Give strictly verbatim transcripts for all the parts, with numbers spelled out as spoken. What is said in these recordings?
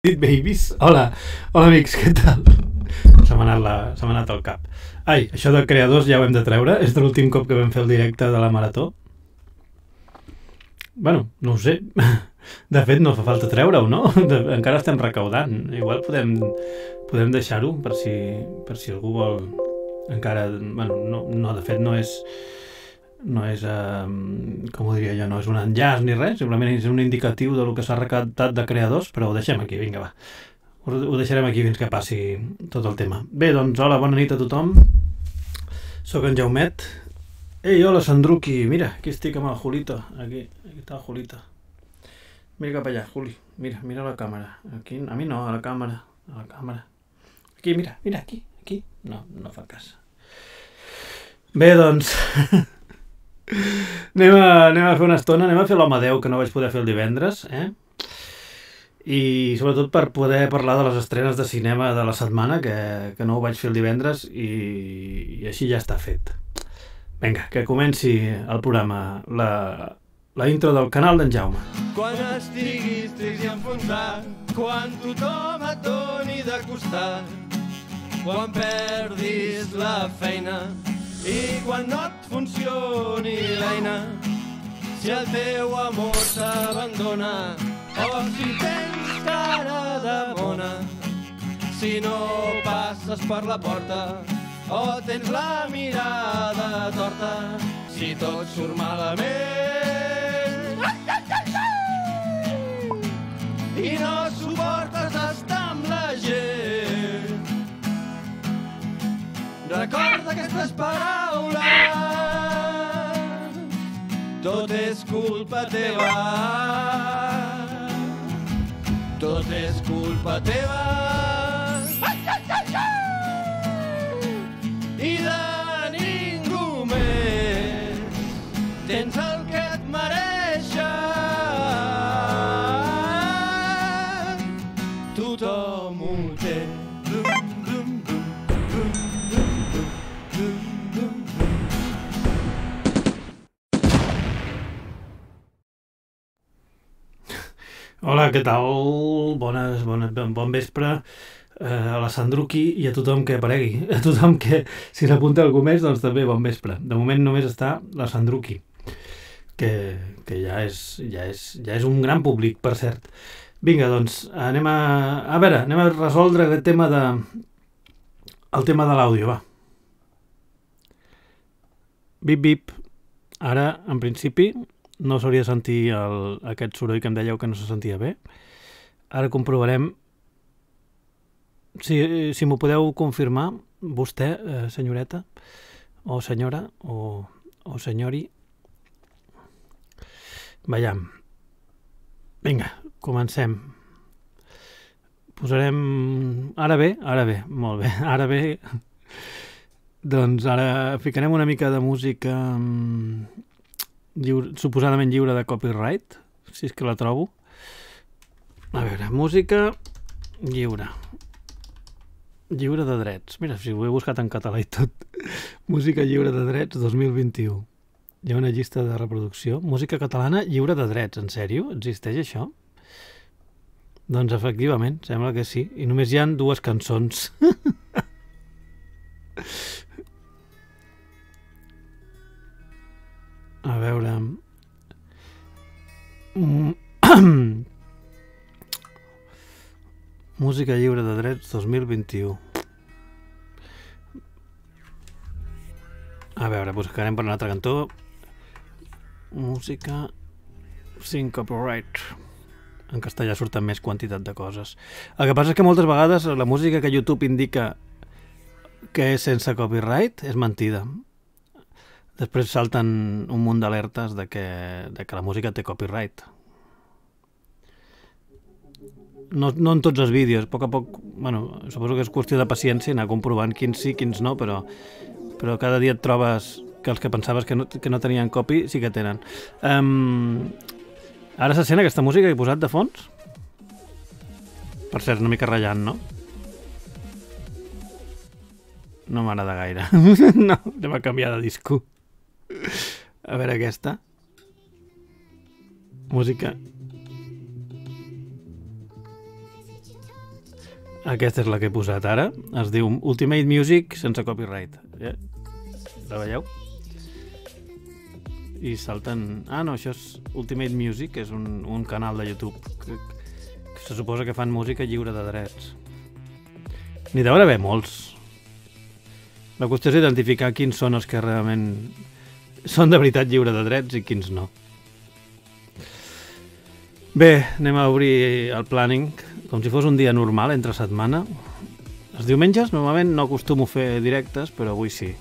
Babies, hola, hola amics, què tal? Se m'ha anat, la... se m'ha anat el cap. Ai, això de creadors ja ho hem de treure, és de l'últim cop que vam fer el directe de la Marató. Bueno, no ho sé, de fet no fa falta treure-ho, no? De... Encara estem recaudant, igual podem, podem deixar-ho per si, per si algú vol encara... Bueno, no, no de fet no és... no és, eh, com ho diria jo, no és un enllaç ni res, simplement és un indicatiu del que s'ha recaptat de creadors, però ho deixem aquí, vinga, va. Ho, ho deixarem aquí fins que passi tot el tema. Bé, doncs, hola, bona nit a tothom. Soc en Jaumet. Ei, hola, Sandruki, mira, aquí estic amb el Julito, aquí, aquí està el Julito. Mira cap allà, Juli, mira, mira la càmera. Aquí, a mi no, a la càmera, a la càmera. Aquí, mira, mira, aquí, aquí. No, no fa cas. Bé, doncs... Anem a, anem a fer una estona, anem a fer l'Home Déu que no vaig poder fer el divendres, eh? I sobretot per poder parlar de les estrenes de cinema de la setmana, que, que no ho vaig fer el divendres i, i així ja està fet. Vinga, que comenci el programa, la, la intro del canal d'en Jaume. Quan estiguis trist i enfonsat, quan tothom et doni de costat, quan perdis la feina i quan no et funcioni l'eina, si el teu amor s'abandona o si tens cara de mona, si no passes per la porta o tens la mirada torta, si tot surt malament i no suportes estar amb la gent, recorda aquestes paraules, tot és culpa teva, tot és culpa teva, i de ningú més, tens el que et mereixes, tothom ho té. Hola, què tal? Bones, bones, bon vespre eh, a la Sandruki i a tothom que aparegui. A tothom que, si s'apunta algú més, doncs també bon vespre. De moment només està la Sandruki, que, que ja, és, ja, és, ja és un gran públic, per cert. Vinga, doncs, anem a... A veure, anem a resoldre aquest tema de... el tema de l'àudio, va. Bip, bip. Ara, en principi... no s'hauria de sentir el, aquest soroll que em dèieu que no se sentia bé. Ara comprovarem si, si m'ho podeu confirmar vostè, eh, senyoreta, o senyora, o, o senyori. Veiem. Vinga, comencem. Posarem... Ara bé, ara bé, molt bé, ara bé. Doncs ara ficarem una mica de música... Lliure, suposadament lliure de copyright, si és que la trobo. A veure, música lliure. Lliure de drets. Mira, si ho he buscat en català i tot. Música lliure de drets dos mil vint-i-u. Hi ha una llista de reproducció. Música catalana lliure de drets. En sèrio? Existeix això? Doncs efectivament, sembla que sí. I només hi ha dues cançons. A veure... Música lliure de drets dos mil vint-i-u. A veure, buscarem per un altre cantó. Música sin copyright. En castellà surten més quantitat de coses. El que passa és que moltes vegades la música que YouTube indica que és sense copyright és mentida. Després salten un munt d'alertes de, que, de que la música té copyright. No, no en tots els vídeos, a poc a poc, bueno, suposo que és qüestió de paciència anar comprovant quins sí, quins no, però, però cada dia et trobes que els que pensaves que no, que no tenien copy sí que tenen. Um, ara se sent aquesta música que he posat de fons? Per cert, una mica ratllant, no? No m'agrada gaire. No, anem a canviar de disco. A veure aquesta. Música. Aquesta és la que he posat ara. Es diu Ultimate Music sense copyright. Eh? La veieu? I salten... Ah, no, això és Ultimate Music, que és un, un canal de YouTube que, que se suposa que fan música lliure de drets. N'hi deuen haver molts. La qüestió és identificar quins són els que realment són de veritat lliure de drets i quins no. Bé, anem a obrir el planning com si fos un dia normal, entre setmana. Els diumenges normalment no acostumo a fer directes, però avui sí.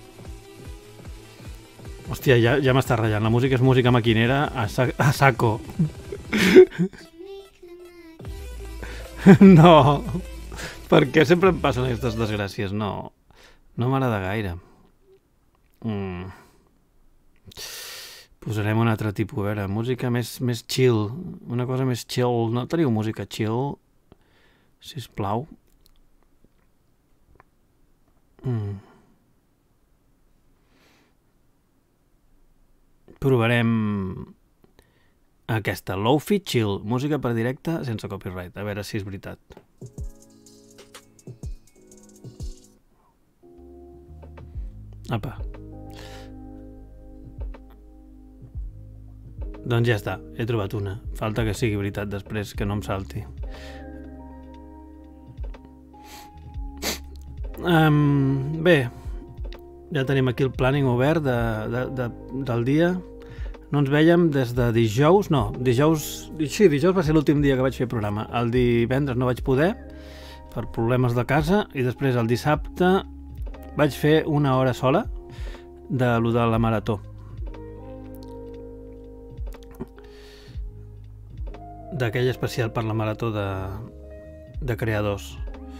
Hòstia, ja, ja m'està ratllant. La música és música maquinera a, sa a saco. No. Per què sempre em passen aquestes desgràcies? No. No m'agrada gaire. Mm. Posarem un altre tipus, a veure, música més, més chill, una cosa més chill. No teniu música chill? Sisplau. Mm. Provarem aquesta, Lo-Fi Chill, música per directe sense copyright, a veure si és veritat. Apa. Doncs ja està, he trobat una. Falta que sigui veritat després, que no em salti. Um, bé, ja tenim aquí el planning obert de, de, de, del dia. No ens vèiem des de dijous, no, dijous, sí, dijous va ser l'últim dia que vaig fer programa. El divendres no vaig poder, per problemes de casa, i després el dissabte vaig fer una hora sola de lo de la marató. D'aquell especial per la marató de, de creadors.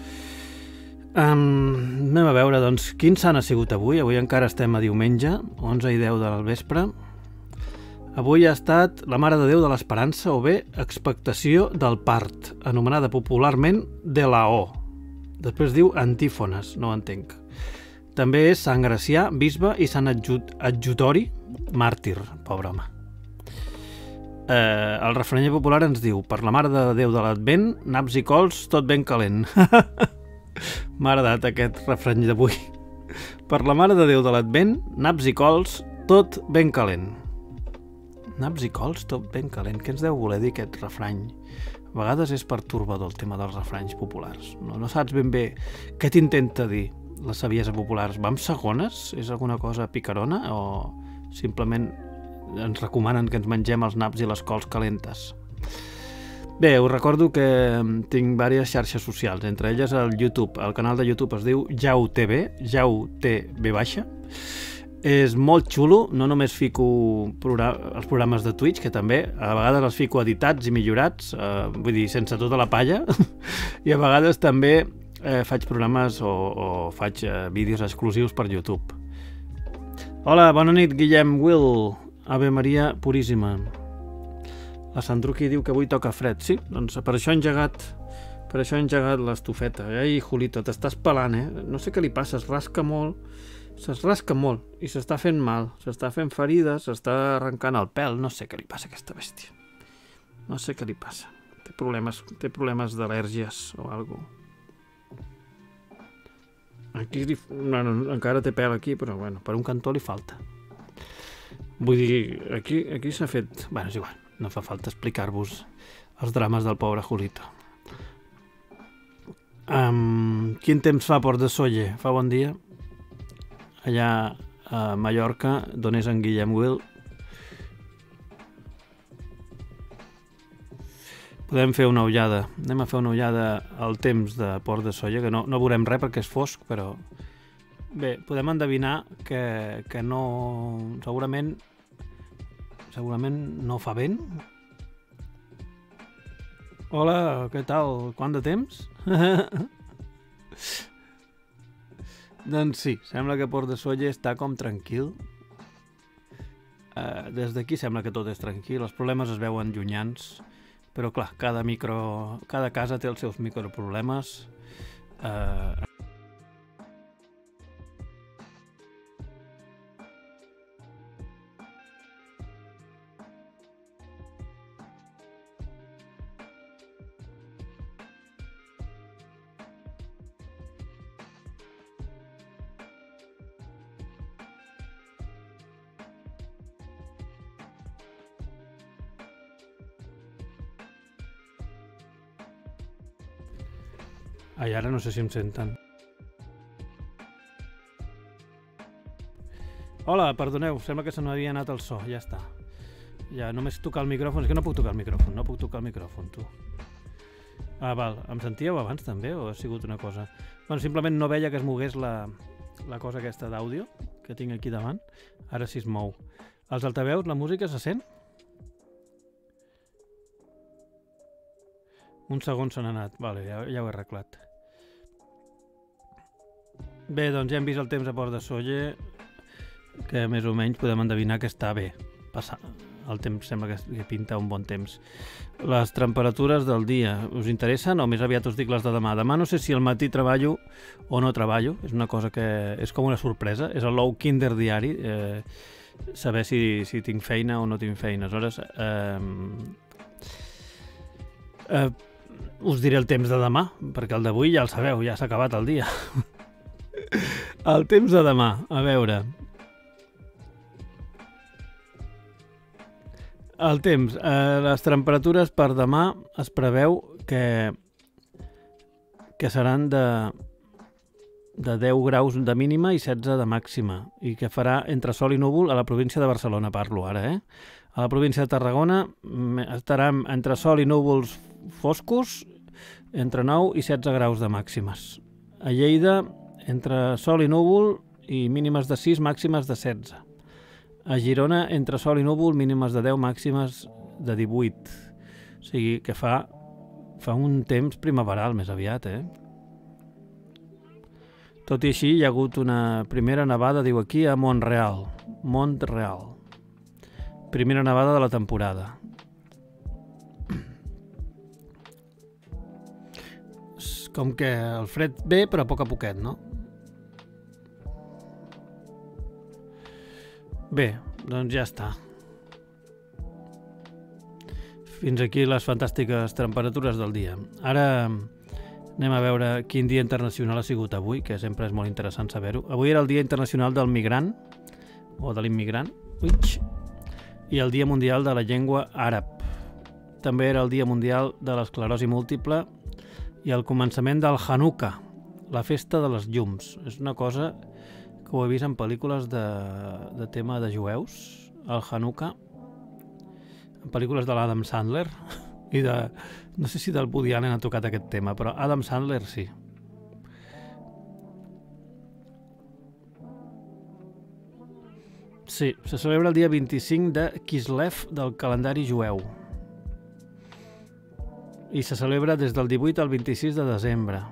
Um, anem a veure, doncs, quin sant ha sigut avui. Avui encara estem a diumenge, onze i deu del vespre. Avui ha estat la Mare de Déu de l'Esperança, o bé Expectació del Part, anomenada popularment de la O. Després diu antífones, no ho entenc. També és Sant Gracià, bisbe, i Sant Adjut Adjutori, màrtir, pobre home. Eh, el refrenyer popular ens diu: per la Mare de Déu de l'Advent, naps i cols, tot ben calent. M'ha agradat aquest refreny d'avui. Per la Mare de Déu de l'Advent, naps i cols, tot ben calent. Naps i cols, tot ben calent. Què ens deu voler dir aquest refrany? A vegades és pertorbador el tema dels refranys populars. No, no saps ben bé què t'intenta dir la saviesa popular. Va amb segones? És alguna cosa picarona? O simplement ens recomanen que ens mengem els naps i les cols calentes? Bé, us recordo que tinc diverses xarxes socials, entre elles el YouTube. El canal de YouTube es diu Jau T V, Jau T V baixa. És molt xulo, no només fico els programes de Twitch, que també a vegades els fico editats i millorats, eh, vull dir, sense tota la palla, i a vegades també eh, faig programes o, o faig eh, vídeos exclusius per YouTube. Hola, bona nit, Guillem Will. Ave Maria Puríssima. La Sandruki diu que avui toca fred. Sí, doncs per això he engegat, per això he engegat l'estufeta. Ai, Julito, t'estàs pelant, eh? No sé què li passa, es rasca molt. Es rasca molt i s'està fent mal, s'està fent ferides, s'està arrencant el pèl, no sé què li passa a aquesta bèstia. No sé què li passa. Té problemes, té problemes d'al·lèrgies o alguna cosa. Aquí li, bueno, encara té pèl aquí, però bueno, per un cantó li falta. Vull dir, aquí, aquí s'ha fet... Bueno, és igual, no fa falta explicar-vos els drames del pobre Julito. Um, quin temps fa a Port de Sóller? Fa bon dia? Allà a Mallorca, d'on és en Guillem Will. Podem fer una ullada. Anem a fer una ullada al temps de Port de Sóller, que no, no veurem res perquè és fosc, però... Bé, podem endevinar que, que no... Segurament... Segurament no fa vent. Hola, què tal? Quant de temps? Doncs sí, sembla que Port de Sóller està com tranquil. Uh, des d'aquí sembla que tot és tranquil, els problemes es veuen llunyans, però clar, cada micro... cada casa té els seus microproblemes. Uh, Ai, ara no sé si em senten. Hola, perdoneu, sembla que se m'havia anat el so, ja està. Ja, només tocar el micròfon, és que no puc tocar el micròfon, no puc tocar el micròfon, tu. Ah, val, em sentíeu abans també o ha sigut una cosa? Bueno, simplement no veia que es mogués la, la cosa aquesta d'àudio que tinc aquí davant, ara sí es mou. Els altaveus, la música se sent? Un segon se n'ha anat, vale, ja, ja ho he arreglat. Bé, doncs ja hem vist el temps a Port de Sóller, que més o menys podem endevinar que està bé. Passa. El temps sembla que pinta un bon temps. Les temperatures del dia, us interessen o més aviat us dic les de demà? Demà no sé si al matí treballo o no treballo, és una cosa que és com una sorpresa, és el nou Kinder diari, eh, saber si, si tinc feina o no tinc feina. Aleshores, eh, eh, us diré el temps de demà, perquè el d'avui ja el sabeu, ja s'ha acabat el dia. El temps de demà, a veure... El temps, eh, les temperatures per demà es preveu que, que seran de, de deu graus de mínima i setze de màxima i que farà entre sol i núvol a la província de Barcelona, parlo ara, eh? A la província de Tarragona estarà entre sol i núvols foscos entre nou i setze graus de màximes. A Lleida entre sol i núvol i mínimes de sis, màximes de setze. A Girona, entre sol i núvol, mínimes de deu, màximes de divuit. O sigui que fa, fa un temps primaveral més aviat, eh? Tot i així, hi ha hagut una primera nevada, diu aquí, a Montreal. Montreal. Primera nevada de la temporada. Com que el fred ve, però a poc a poquet, no? Bé, doncs ja està. Fins aquí les fantàstiques temperatures del dia. Ara anem a veure quin dia internacional ha sigut avui, que sempre és molt interessant saber-ho. Avui era el Dia Internacional del Migrant, o de l'immigrant, i el Dia Mundial de la Llengua Àrab. També era el Dia Mundial de l'Esclerosi Múltiple i el començament del Hanukkah, la festa de les llums. És una cosa... que ho he vist en pel·lícules de, de tema de jueus, el Hanukkah, en pel·lícules de l'Adam Sandler, i de, no sé si del Woody Allen ha tocat aquest tema, però Adam Sandler sí. Sí, se celebra el dia vint-i-cinc de Kislev del calendari jueu. I se celebra des del divuit al vint-i-sis de desembre.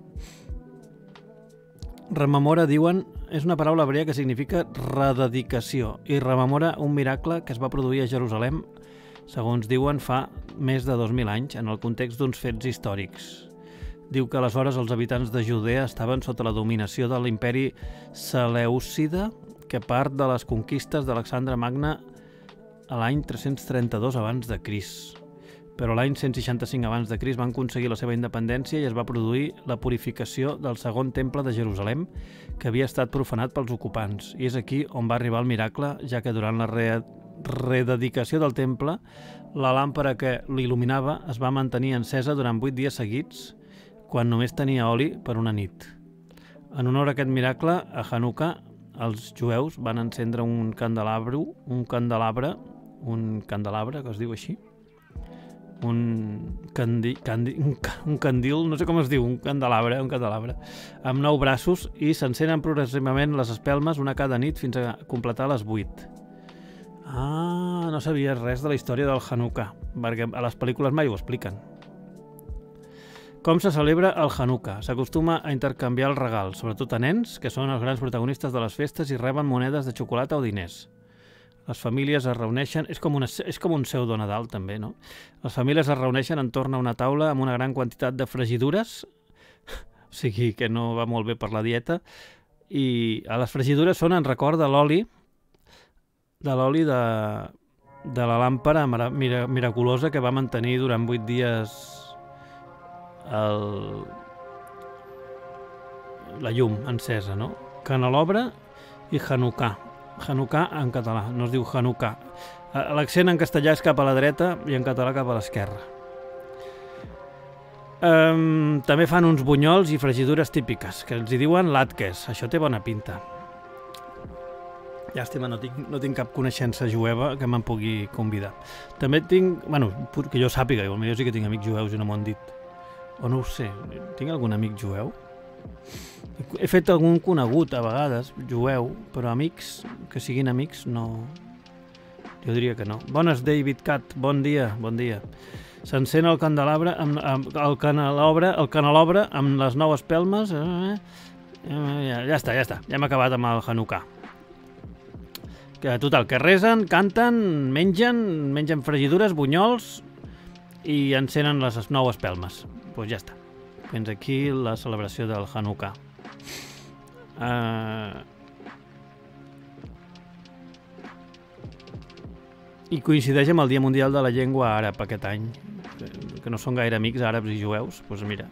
Rememora, diuen, és una paraula hebrea que significa rededicació i rememora un miracle que es va produir a Jerusalem, segons diuen, fa més de dos mil anys, en el context d'uns fets històrics. Diu que aleshores els habitants de Judea estaven sota la dominació de l'imperi selèucida, que part de les conquistes d'Alexandre Magne a l'any tres-cents trenta-dos abans de Crist. Però l'any cent seixanta-cinc abans de Crist van aconseguir la seva independència i es va produir la purificació del segon temple de Jerusalem, que havia estat profanat pels ocupants. I és aquí on va arribar el miracle, ja que durant la re rededicació del temple, la làmpara que l'il·luminava es va mantenir encesa durant vuit dies seguits, quan només tenia oli per una nit. En honor a aquest miracle, a Hanukkah, els jueus van encendre un candelabre, un candelabre, un candelabre, que es diu així, un candi, candi, un, un candil, no sé com es diu, un candelabre, un candelabre, amb nou braços i s'encenen progressivament les espelmes una cada nit fins a completar les vuit. Ah, no sabia res de la història del Hanukkah, perquè a les pel·lícules mai ho expliquen. Com se celebra el Hanukkah? S'acostuma a intercanviar els regals, sobretot a nens, que són els grans protagonistes de les festes i reben monedes de xocolata o diners. Les famílies es reuneixen... És com, una, és com un pseudo-Nadal, també, no? Les famílies es reuneixen entorn a una taula amb una gran quantitat de fregidures, o sigui que no va molt bé per la dieta, i a les fregidures són en record de l'oli, de l'oli de, de la làmpara mira, miraculosa que va mantenir durant vuit dies el, la llum encesa, no? Canelobre i Hanukkah. Hanukkah en català, no es diu Hanukkah. L'accent en castellà és cap a la dreta i en català cap a l'esquerra. Um, també fan uns bunyols i fregidures típiques, que els hi diuen latkes. Això té bona pinta. Llàstima, no tinc, no tinc cap coneixença jueva que me'n pugui convidar. També tinc, bueno, que jo sàpiga, potser sí que tinc amics jueus i no m'ho han dit. O no ho sé, tinc algun amic jueu? He fet algun conegut a vegades, jueu, però amics, que siguin amics, no... Jo diria que no. Bones, David Cat, bon dia, bon dia. S'encén el candelabre, amb, amb, el canelobre, el canelobre amb les nou espelmes. Eh, eh, ja, ja està, ja està. Ja hem acabat amb el Hanukkà. Que, total, que resen, canten, mengen, mengen fregidures, bunyols i encenen les nou espelmes. Doncs pues ja està. Fins aquí la celebració del Hanukkà. Uh... I coincideix amb el Dia Mundial de la Llengua Àrab aquest any, que no són gaire amics àrabs i jueus, doncs mira.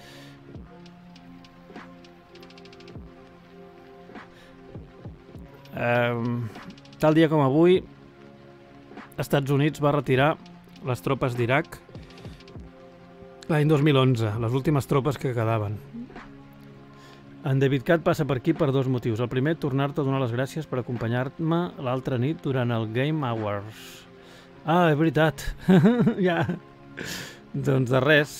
Um, tal dia com avui, Estats Units va retirar les tropes d'Iraq l'any dos mil onze, les últimes tropes que quedaven. En David Cat passa per aquí per dos motius. El primer, tornar-te a donar les gràcies per acompanyar-me l'altra nit durant el Game Awards. Ah, és veritat. Ja. Doncs de res.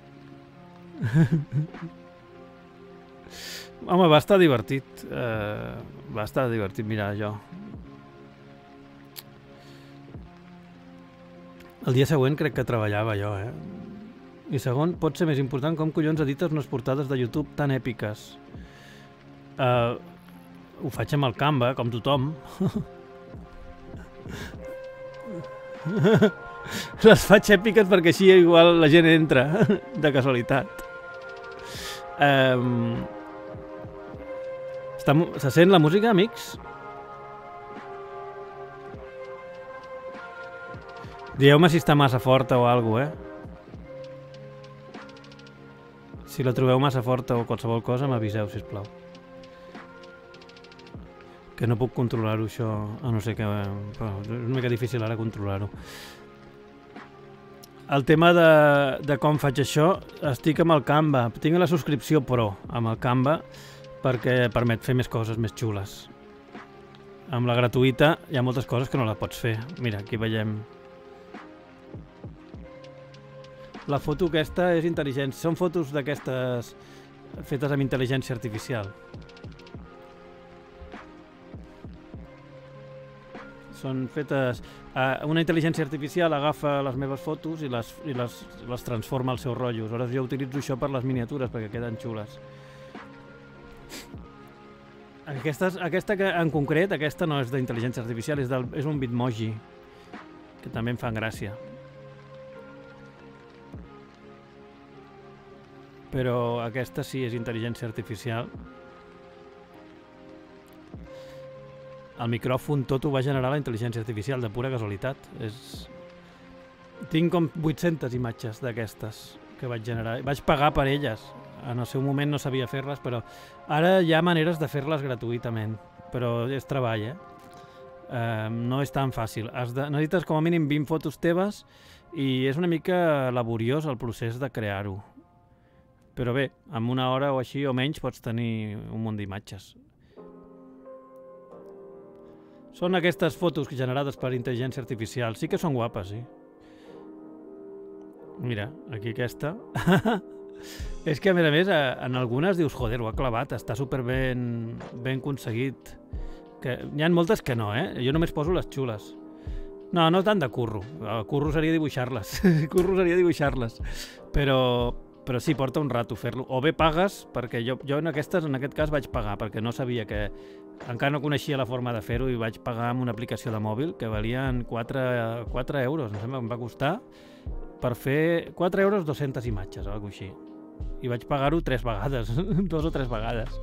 Home, va estar divertit. Uh, va estar divertit mirar jo. El dia següent crec que treballava jo, eh? I segon, pot ser més important com collons edites unes portades de YouTube tan èpiques. Uh, ho faig amb el Canva, com tothom. Les faig èpiques perquè així igual la gent entra, de casualitat. Um, està, se sent la música, amics? Dieu-me si està massa forta o alguna cosa, eh? Si la trobeu massa forta o qualsevol cosa, m'aviseu, sisplau. Que no puc controlar-ho, això, a no ser que... Però és una mica difícil ara controlar-ho. El tema de, de com faig això, estic amb el Canva. Tinc la subscripció Pro amb el Canva perquè permet fer més coses més xules. Amb la gratuïta hi ha moltes coses que no la pots fer. Mira, aquí veiem... La foto aquesta és intel·ligència. Són fotos d'aquestes fetes amb intel·ligència artificial. Són fetes... Uh, una intel·ligència artificial agafa les meves fotos i les, i les, les transforma al seu rotllo. Aleshores jo utilitzo això per les miniatures perquè queden xules. Aquestes, aquesta que en concret, aquesta no és d'intel·ligència artificial, és, del, és un Bitmoji, que també em fan gràcia. Però aquesta sí és intel·ligència artificial. El micròfon tot ho va generar la intel·ligència artificial, de pura casualitat. És... Tinc com vuit-centes imatges d'aquestes que vaig generar. Vaig pagar per elles. En el seu moment no sabia fer-les, però ara hi ha maneres de fer-les gratuïtament. Però és treball, eh? Uh, no és tan fàcil. Has de... Necessites com a mínim vint fotos teves i és una mica laboriós el procés de crear-ho. Però bé, en una hora o així o menys pots tenir un munt d'imatges. Són aquestes fotos generades per intel·ligència artificial. Sí que són guapes, sí. Mira, aquí aquesta. És que, a més a més, en algunes dius, joder, ho ha clavat, està super ben, ben aconseguit. Que, hi ha moltes que no, eh? Jo només poso les xules. No, no tant de curro. El curro seria dibuixar-les. Curro seria dibuixar-les. Però... Però sí, porta un rato fer-lo. O bé pagues, perquè jo, jo en aquestes, en aquest cas vaig pagar, perquè no sabia que... Encara no coneixia la forma de fer-ho i vaig pagar amb una aplicació de mòbil que valien quatre euros, em sembla que em va costar, per fer quatre euros dues-centes imatges o alguna cosa així. I vaig pagar-ho tres vegades, dos o tres vegades.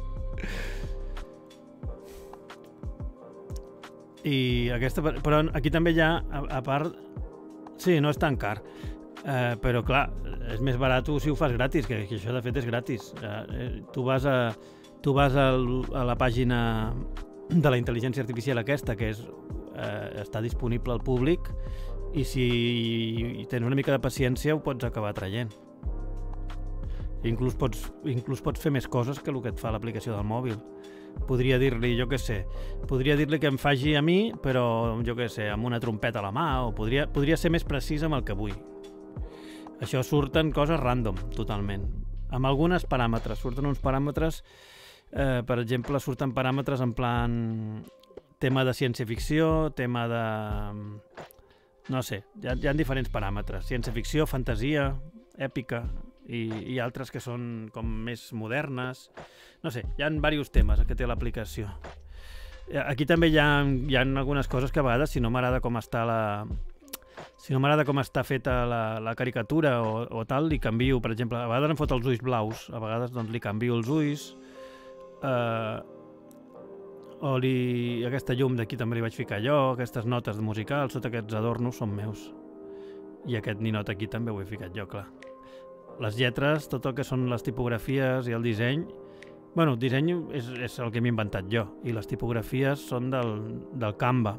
I aquesta... Però aquí també hi ha, a, a part... Sí, no és tan car. Uh, però clar, és més barat si ho fas gratis, que, que això de fet és gratis. Uh, tu vas, a, tu vas a, a la pàgina de la intel·ligència artificial aquesta, que és, uh, està disponible al públic, i si tens una mica de paciència ho pots acabar traient. Inclús pots, inclús pots fer més coses que el que et fa l'aplicació del mòbil. Podria dir-li, jo què sé, podria dir-li que em faci a mi, però, jo què sé, amb una trompeta a la mà, o podria, podria ser més precís amb el que vull. Això surten coses random, totalment. Amb algunes paràmetres, surten uns paràmetres, eh, per exemple, surten paràmetres en plan tema de ciència-ficció, tema de... no sé, hi ha, hi ha diferents paràmetres. Ciència-ficció, fantasia, èpica, i, i altres que són com més modernes. No sé, hi ha diversos temes que té l'aplicació. Aquí també hi ha, hi ha algunes coses que a vegades, si no m'agrada com està la... si no m'agrada com està feta la, la caricatura o, o tal, li canvio, per exemple, a vegades em fot els ulls blaus, a vegades doncs li canvio els ulls, eh, o li... aquesta llum d'aquí també li vaig ficar jo, aquestes notes musicals, tots aquests adornos són meus. I aquest ninot aquí també ho he ficat jo, clar. Les lletres, tot el que són les tipografies i el disseny, bueno, el disseny és, és el que m'he inventat jo, i les tipografies són del, del Canva.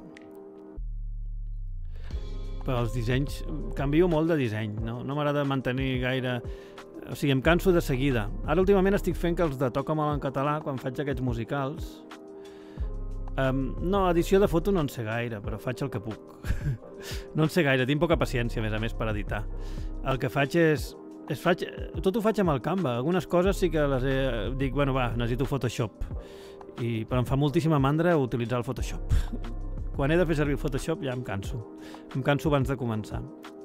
Però els dissenys, canvio molt de disseny, no, no m'agrada mantenir gaire... O sigui, em canso de seguida. Ara últimament estic fent que els de Toca-me'l en català, quan faig aquests musicals... Um, no, edició de foto no en sé gaire, però faig el que puc. No en sé gaire, tinc poca paciència, a més a més, per editar. El que faig és... és faig, tot ho faig amb el Canva. Algunes coses sí que les he... dic, bueno, va, necessito Photoshop. I, però em fa moltíssima mandra utilitzar el Photoshop. Quan he de fer servir el Photoshop ja em canso. Em canso abans de començar.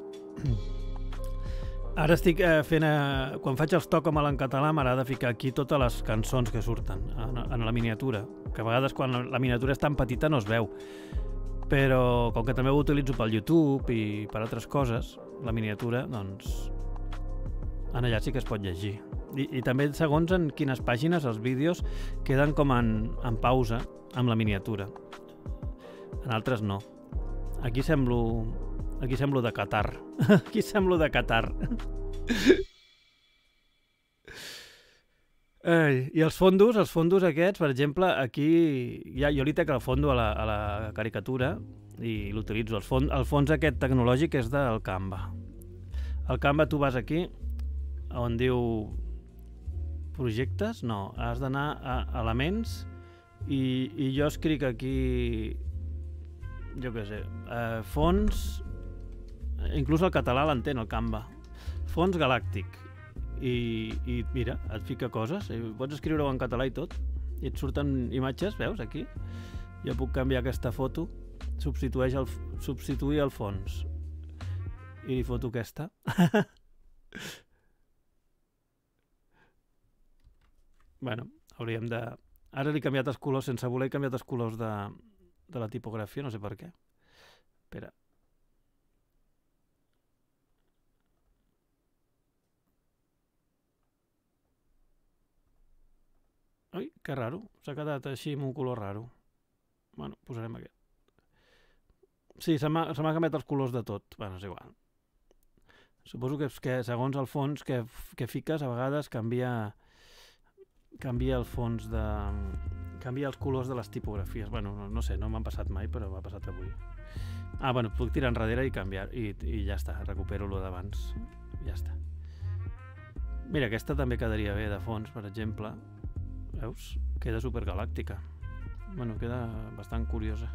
Ara estic eh, fent... Eh, quan faig els Toca-me'l en català m'agrada ficar aquí totes les cançons que surten en, en la miniatura, que a vegades quan la miniatura és tan petita no es veu. Però com que també ho utilitzo pel YouTube i per altres coses, la miniatura, doncs... en allà sí que es pot llegir. I, i també segons en quines pàgines els vídeos queden com en, en pausa amb la miniatura. En altres no. Aquí semblo... Aquí semblo de Qatar. Aquí semblo de Qatar. Ai, I els fondos, els fondos aquests, per exemple, aquí ja, jo li tec el fondo a la, a la caricatura i l'utilitzo. El, fons, el fons aquest tecnològic és del Canva. El Canva tu vas aquí on diu projectes, no, has d'anar a elements i, i jo escric aquí, jo què sé, eh, fons, inclús el català l'entén, el Canva, fons galàctic, i, i mira, et fica coses, pots escriure-ho en català i tot, i et surten imatges, veus, aquí? Jo puc canviar aquesta foto, substitueix el, substituir el fons, i li foto aquesta. Bueno, hauríem de... Ara li he canviat els colors, sense voler he canviat els colors de, de la tipografia, no sé per què. Espera. Ui, que raro. S'ha quedat així amb un color raro. Bueno, posarem aquest. Sí, se m'ha canviat els colors de tot. Bueno, és igual. Suposo que, que segons el fons que, que fiques, a vegades canvia... canvia el fons de... canvia els colors de les tipografies. Bueno, no, no sé, no m'han passat mai, però m'ha passat avui. Ah, bueno, puc tirar enrere i canviar, i, i ja està, recupero lo d'abans. Ja està. Mira, aquesta també quedaria bé de fons, per exemple. Veus? Queda supergalàctica. Bueno, queda bastant curiosa.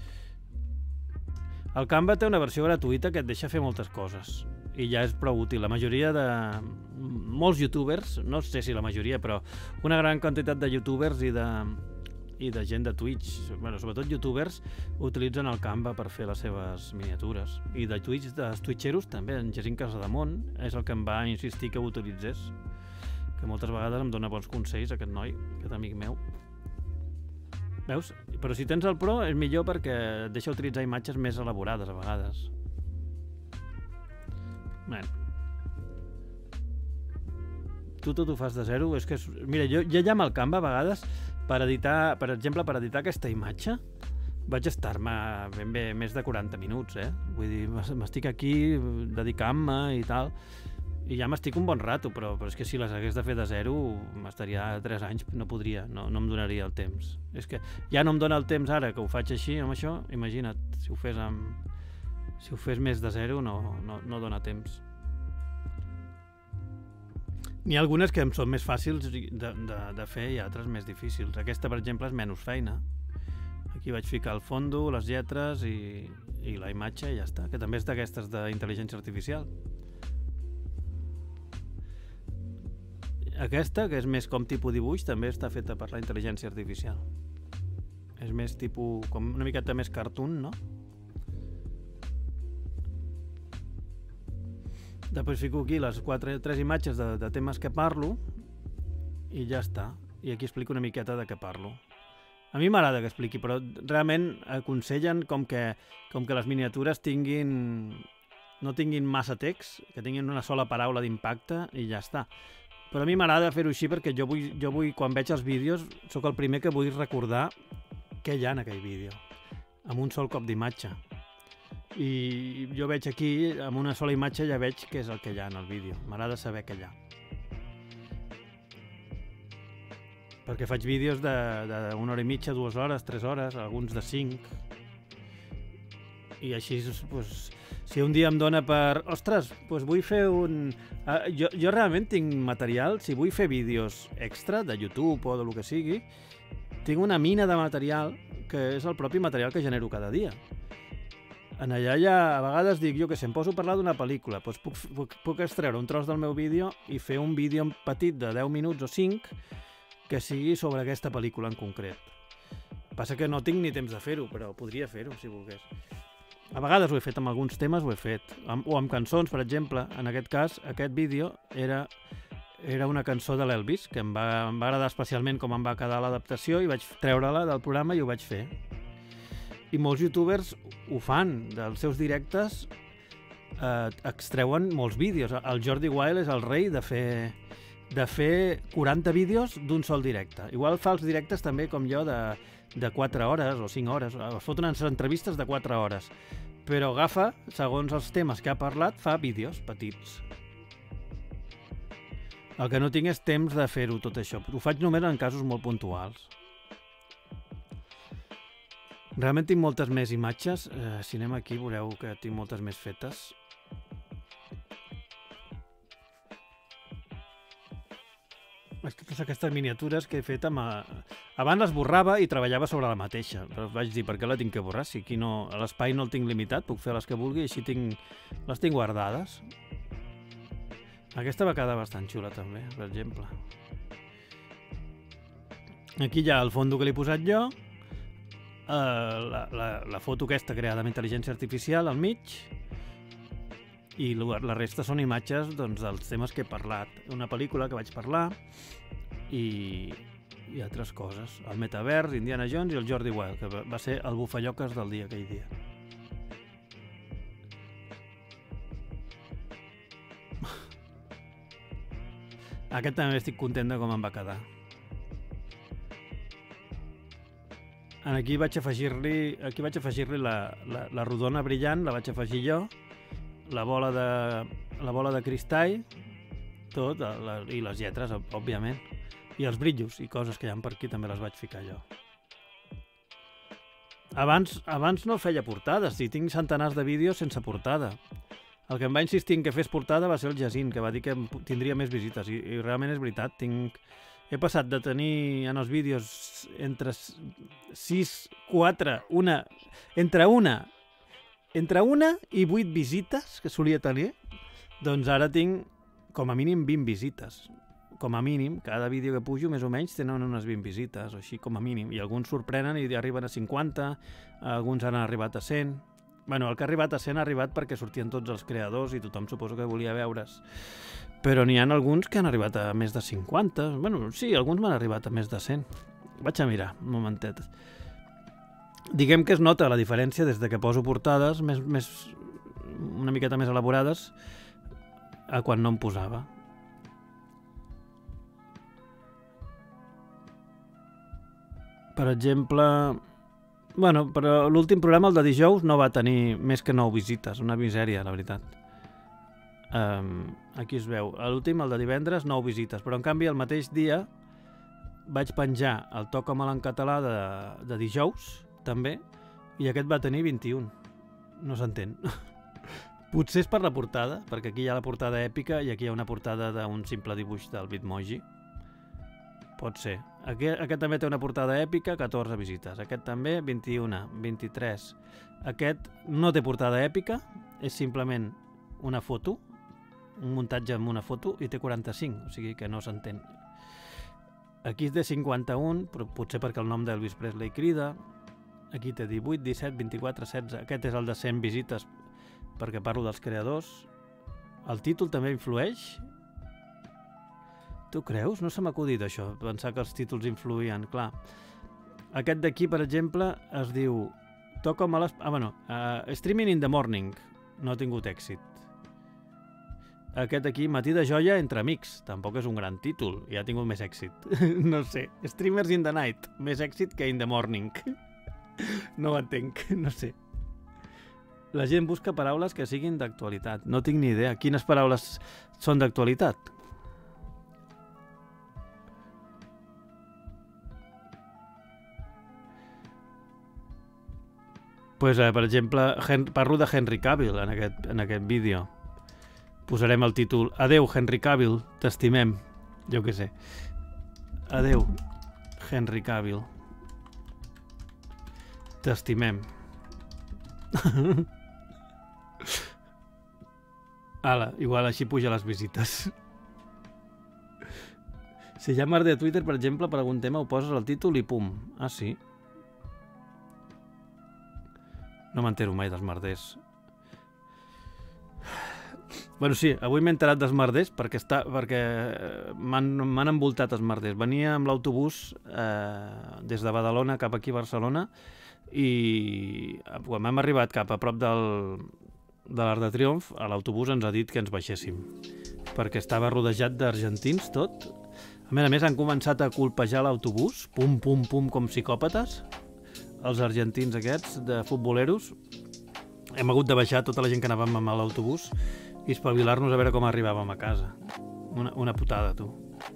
El Canva té una versió gratuïta que et deixa fer moltes coses. I ja és prou útil. La majoria de... molts youtubers, no sé si la majoria, però una gran quantitat de youtubers i de, i de gent de Twitch, bueno, sobretot youtubers, utilitzen el Canva per fer les seves miniatures. I de Twitch, dels twitcheros també, en Jacint Casademont és el que em va insistir que ho utilitzés, que moltes vegades em dona bons consells, aquest noi, aquest amic meu. Veus? Però si tens el Pro és millor perquè et deixa utilitzar imatges més elaborades a vegades. Bueno. Tu tot ho fas de zero? És que és... Mira, jo, jo ja amb el Canva a vegades, per editar, per exemple, per editar aquesta imatge, vaig estar-me ben bé més de quaranta minuts, eh? Vull dir, m'estic aquí dedicant-me i tal, i ja m'estic un bon rato, però, però és que si les hagués de fer de zero, m'estaria tres anys, no podria, no, no em donaria el temps. És que ja no em dona el temps ara que ho faig així, amb això, imagina't, si ho fes amb... si ho fes més de zero, no, no, no dona temps. N'hi ha algunes que em són més fàcils de, de, de fer i altres més difícils. Aquesta, per exemple, és menys feina. Aquí vaig ficar el fondo, les lletres i, i la imatge i ja està, que també és d'aquestes d'intel·ligència artificial. Aquesta, que és més com tipus dibuix, també està feta per la intel·ligència artificial. És més tipus, com una miqueta més cartoon, no? Després fico aquí les quatre, tres imatges de, de temes que parlo i ja està. I aquí explico una miqueta de què parlo. A mi m'agrada que expliqui, però realment aconsellen com que, com que les miniatures tinguin, no tinguin massa text, que tinguin una sola paraula d'impacte i ja està. Però a mi m'agrada fer-ho així perquè jo vull, jo vull, quan veig els vídeos, sóc el primer que vull recordar què hi ha en aquell vídeo, amb un sol cop d'imatge. I jo veig aquí, amb una sola imatge ja veig què és el que hi ha en el vídeo. M'agrada saber què hi ha. Perquè faig vídeos d'una hora i mitja, dues hores, tres hores, alguns de cinc. I així, doncs, si un dia em dona per... Ostres, doncs vull fer un... Uh, jo, jo realment tinc material, si vull fer vídeos extra de YouTube o de lo que sigui, tinc una mina de material que és el propi material que genero cada dia. En allà ja, a vegades dic jo que si em poso a parlar d'una pel·lícula, doncs puc, puc, puc extreure un tros del meu vídeo i fer un vídeo petit de deu minuts o cinc que sigui sobre aquesta pel·lícula en concret. Passa que no tinc ni temps de fer-ho, però podria fer-ho si volgués. A vegades ho he fet amb alguns temes, ho he fet. O amb cançons, per exemple. En aquest cas, aquest vídeo era, era una cançó de l'Elvis, que em va, em va agradar especialment com em va quedar l'adaptació i vaig treure-la del programa i ho vaig fer. I molts youtubers ho fan, dels seus directes eh, extreuen molts vídeos. El Jordi Wild és el rei de fer, de fer quaranta vídeos d'un sol directe. Igual fa els directes també com jo de, de quatre hores o cinc hores. Es fot unes entrevistes de quatre hores. Però agafa, segons els temes que ha parlat, fa vídeos petits. El que no tinc és temps de fer-ho tot això. Ho faig només en casos molt puntuals. Realment tinc moltes més imatges. Eh, si anem aquí veureu que tinc moltes més fetes. Totes aquestes miniatures que he fet amb... A... Abans les borrava i treballava sobre la mateixa. Però vaig dir, per què la tinc que borrar? Si aquí no... l'espai no el tinc limitat, puc fer les que vulgui i així tinc... les tinc guardades. Aquesta va quedar bastant xula també, per exemple. Aquí hi ha el fondo que l'he posat jo. Uh, la, la, la foto aquesta creada amb intel·ligència artificial al mig i la, la resta són imatges doncs, dels temes que he parlat, una pel·lícula que vaig parlar i, i altres coses, el Metavers, Indiana Jones i el Jordi Wild, que va ser el bufelloques del dia aquell dia. Aquest també estic content de com em va quedar. Aquí vaig afegir-li aquí vaig afegir-li la, la, la rodona brillant, la vaig afegir jo, la bola de, la bola de cristall, tot, la, i les lletres, òbviament, i els brillos i coses que hi ha per aquí també les vaig ficar jo. Abans, abans no feia portades, i tinc centenars de vídeos sense portada. El que em va insistir en que fes portada va ser el Jacint, que va dir que tindria més visites, i, i realment és veritat, tinc... He passat de tenir en els vídeos entre sis, quatre, una... Entre una, entre una i vuit visites que solia tenir, doncs ara tinc com a mínim vint visites. Com a mínim, cada vídeo que pujo més o menys tenen unes vint visites, o així com a mínim. I alguns sorprenen i arriben a cinquanta, alguns han arribat a cent... Bueno, el que ha arribat a cent ha arribat perquè sortien tots els creadors i tothom suposo que volia veure's. Però n'hi ha alguns que han arribat a més de cinquanta. Bueno, sí, alguns m'han arribat a més de cent. Vaig a mirar, un momentet. Diguem que es nota la diferència des de que poso portades més, més, una miqueta més elaborades a quan no em posava. Per exemple... Bueno, però l'últim programa, el de dijous, no va tenir més que nou visites. Una misèria, la veritat. Um, aquí es veu. L'últim, el de divendres, nou visites. Però, en canvi, el mateix dia vaig penjar el Toca'm en català de, de dijous, també, i aquest va tenir vint-i-un. No s'entén. Potser és per la portada, perquè aquí hi ha la portada èpica i aquí hi ha una portada d'un simple dibuix del Bitmoji. Pot ser. Aquest, aquest també té una portada èpica, catorze visites. Aquest també, vint-i-una, vint-i-tres. Aquest no té portada èpica, és simplement una foto, un muntatge amb una foto, i té quaranta-cinc, o sigui que no s'entén. Aquí té cinquanta-un, però potser perquè el nom d'Elvis Presley crida. Aquí té divuit, disset, vint-i-quatre, setze. Aquest és el de cent visites, perquè parlo dels creadors. El títol també influeix? Tu creus? No se m'ha acudit això, pensar que els títols influïen, clar. Aquest d'aquí, per exemple, es diu Toca'm a les... Ah, bueno, uh, Streaming in the Morning. No ha tingut èxit. Aquest aquí, Matí de joia entre amics. Tampoc és un gran títol, i ha tingut més èxit. No sé. Streamers in the Night. Més èxit que in the Morning. No ho entenc, no sé. La gent busca paraules que siguin d'actualitat. No tinc ni idea. Quines paraules són d'actualitat? Pues, eh, per exemple, Hen parlo de Henry Cavill en aquest, en aquest vídeo. Posarem el títol Adeu, Henry Cavill, t'estimem. Jo què sé. Adeu, Henry Cavill. T'estimem. Ala, igual així puja les visites. Si hi ha mar de Twitter, per exemple, per algun tema ho poses al títol i pum. Ah, sí? No m'entero mai dels merders. Bueno, sí, avui m'he enterat dels merders perquè, està, perquè m'han envoltat els merders. Venia amb l'autobús eh, des de Badalona cap aquí a Barcelona i quan hem arribat cap a prop del, de l'Arc de Triomf, a l'autobús ens ha dit que ens baixéssim perquè estava rodejat d'argentins tot. A més a més han començat a colpejar l'autobús, pum, pum, pum, com psicòpates, els argentins aquests de futboleros. Hem hagut de baixar tota la gent que anàvem amb l'autobús i espavilar-nos a veure com arribàvem a casa. Una, una putada, tu.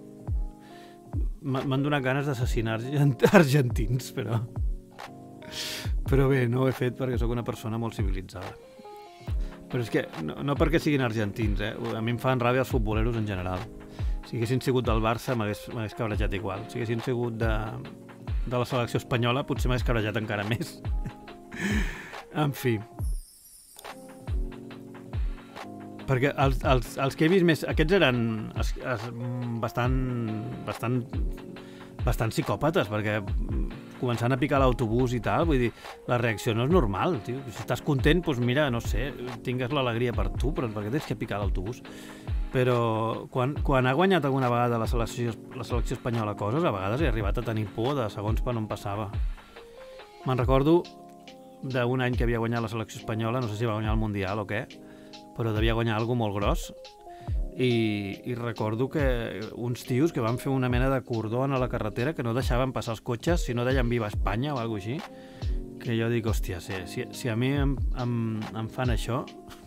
M'han donat ganes d'assassinar argentins, però... Però bé, no ho he fet perquè sóc una persona molt civilitzada. Però és que, no, no perquè siguin argentins, eh? A mi em fan ràbia els futboleros en general. Si haguessin sigut del Barça m'hagués cabrejat igual. Si haguessin sigut de, de la selecció espanyola potser m'hagués cabrejat encara més. En fi... Perquè els, els, els que he vist més... Aquests eren es, es, bastant, bastant, bastant psicòpates, perquè començant a picar l'autobús i tal, vull dir, la reacció no és normal, tio. Si estàs content, doncs mira, no sé, tingues l'alegria per tu, però per què tens que picar l'autobús? Però quan, quan ha guanyat alguna vegada la selecció, la selecció espanyola coses, a vegades he arribat a tenir por de segons per on passava. Me'n recordo d'un any que havia guanyat la selecció espanyola, no sé si va guanyar el Mundial o què, però devia guanyar alguna molt gros i, i recordo que uns tios que van fer una mena de cordó a la carretera que no deixaven passar els cotxes si no deien Viva Espanya o alguna cosa així, que jo dic, hòstia, si, si, si a mi em, em, em fan això...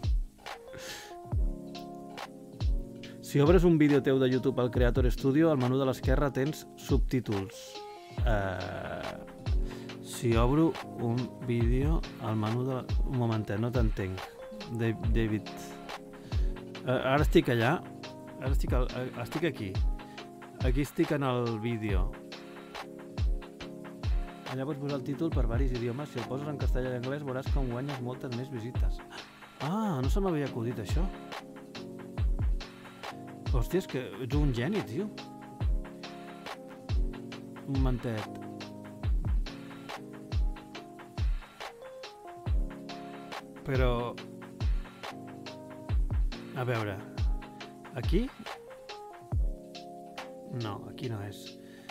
Si obres un vídeo teu de YouTube al Creator Studio, al menú de l'esquerra tens subtítols. Uh, si obro un vídeo al menú de... Un momentet, no t'entenc. David, uh, ara estic allà, ara estic, al, uh, estic aquí, aquí estic en el vídeo, allà pots posar el títol per varis idiomes, si el poses en castellà i anglès veuràs com guanyes moltes més visites. Ah, no se m'havia acudit això. Hòstia, és que ets un geni, tio. Un momentet. Però... A veure, aquí? No, aquí no és.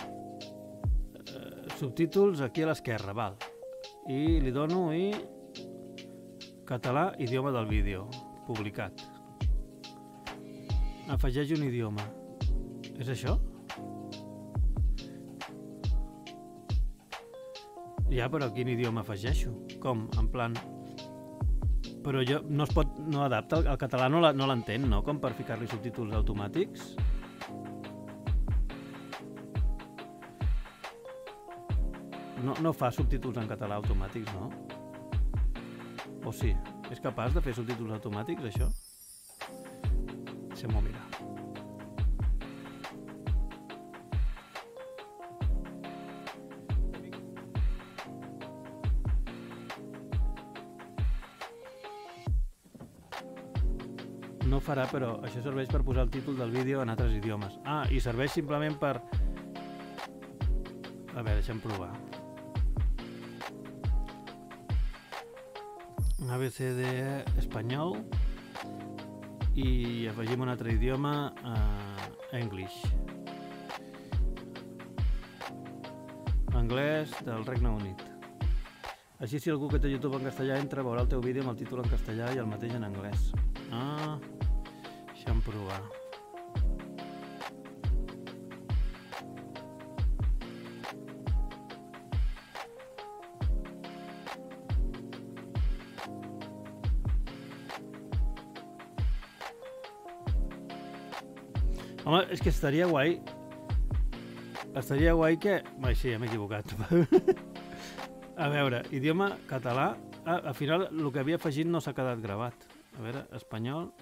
Uh, subtítols aquí a l'esquerra, val. I li dono i... Català, idioma del vídeo. Publicat. Afegeix un idioma. És això? Ja, però quin idioma afegeixo? Com? En plan... Però jo no es pot, no adapta, el català no l'entén, no? Com per ficar-li subtítols automàtics? No, no fa subtítols en català automàtics, no? O sí? És capaç de fer subtítols automàtics, això? Deixem-ho mirar. No farà, però això serveix per posar el títol del vídeo en altres idiomes. Ah, i serveix simplement per... A veure, deixem provar. A B C D espanyol i afegim un altre idioma, uh, English. Anglès del Regne Unit. Així, si algú que té YouTube en castellà entra, veurà el teu vídeo amb el títol en castellà i el mateix en anglès. Ah... Deixa'm provar. Home, és que estaria guai. Estaria guai que... Ai, sí, m'he equivocat. A veure, idioma català. Ah, al final, el que havia afegit no s'ha quedat gravat. A veure, espanyol...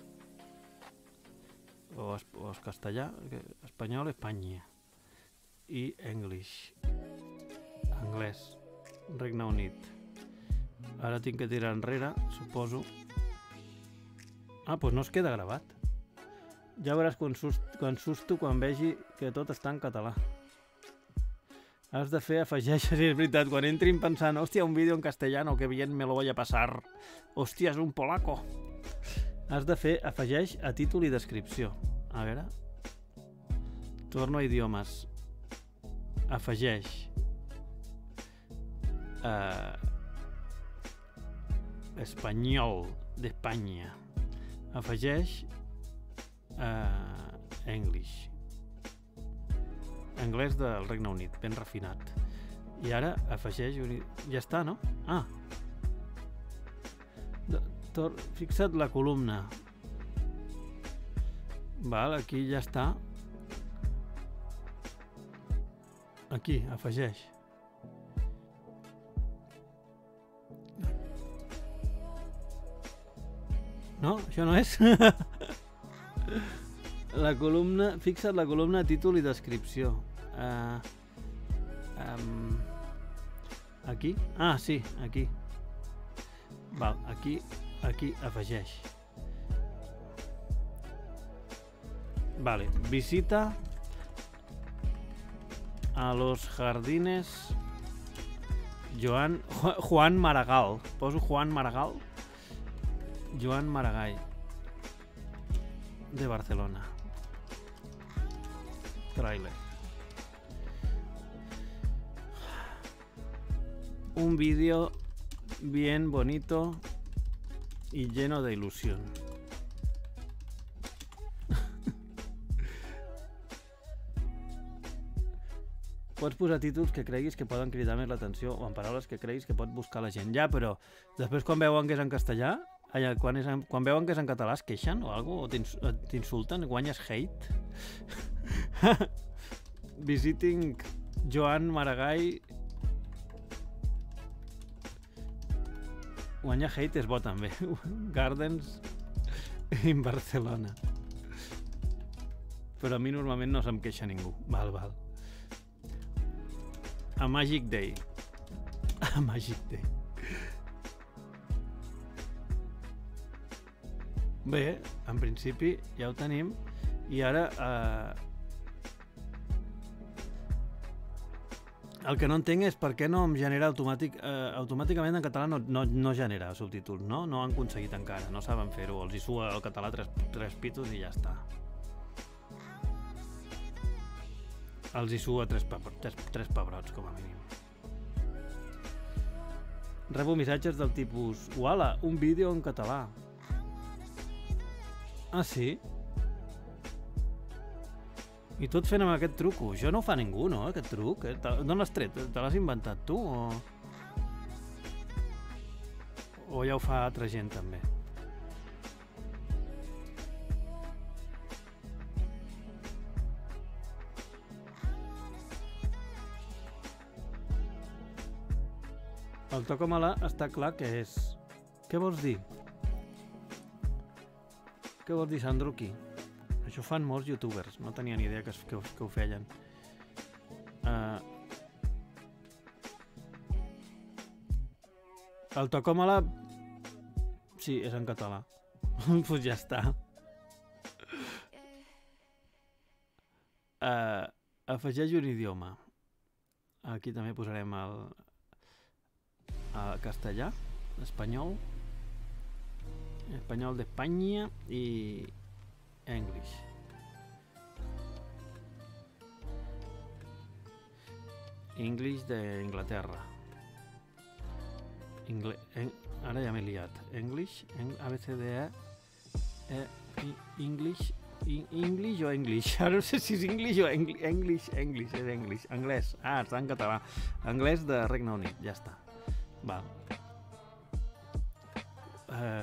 o, es, o es castellà, espanyol, Espanya, i English, anglès, Regne Unit. Ara tinc que tirar enrere, suposo. Ah, doncs no es queda gravat. Ja veuràs quan, sust, quan susto quan vegi que tot està en català. Has de fer, afegeixes, és veritat, quan entrin pensant, hòstia, un vídeo en castellano, que bien me lo voy a pasar. Hòstia, és un polaco. Has de fer, afegeix a títol i descripció. A veure. Torno a idiomes. Afegeix. Uh, espanyol d'Espanya. Afegeix uh, English. Anglès del Regne Unit, ben refinat. I ara afegeix... Un... Ja està, no? Ah! Tor... Fixa't la columna. Val, aquí ja està. Aquí, afegeix. No? Això no és? La columna... Fixa't la columna títol i descripció. Uh, um, aquí? Ah, sí, aquí. Val, aquí, aquí afegeix. Vale, visita a los jardines Joan, Juan Maragall. Poso Juan Maragall. Joan Maragall de Barcelona. Trailer. Un vídeo bien bonito y lleno de ilusión. Pots posar títols que creguis que poden cridar més l'atenció o en paraules que creguis que pot buscar la gent. Ja, però després quan veuen que és en castellà, allà, quan, és en, quan veuen que és en català es queixen o alguna cosa, o t'insulten, guanyes hate. Visiting Joan Maragall. Guanyar hate és bo també. Gardens in Barcelona. Però a mi normalment no se'm queixa ningú. Val, val. A Magic Day. A Magic Day. Bé, en principi ja ho tenim. I ara... Eh, el que no entenc és per què no em genera automàtic, eh, automàticament en català no, no, no genera subtítols, no? No han aconseguit encara, no saben fer-ho. Els hi sua el català tres, tres pitos i ja està. Els hi sua tres, tres, tres pebrots, com a mínim. Rebo missatges del tipus uala, un vídeo en català. Ah, sí? I tot fent amb aquest truco. Això no ho fa ningú, no, aquest truc? Eh? D'on l'has tret? Te l'has inventat tu? O... o ja ho fa altra gent, també? El Tocomala està clar que és... Què vols dir? Què vols dir, Sandruki? Això fan molts youtubers, no tenia ni idea que, que, que ho feien. Uh, el Tocòmola... Sí, és en català. Doncs pues ja està. Uh, afegeix un idioma. Aquí també posarem el, el castellà, espanyol, espanyol d'Espanya i English. English d'Inglaterra. Ingle en ara ja m'he liat. English, en A B C D E, e English, in English o English? Ara no sé si és English o Engli English, English, és English, anglès. Ah, està en català. Anglès de Regne Unit, ja està. Val. Uh,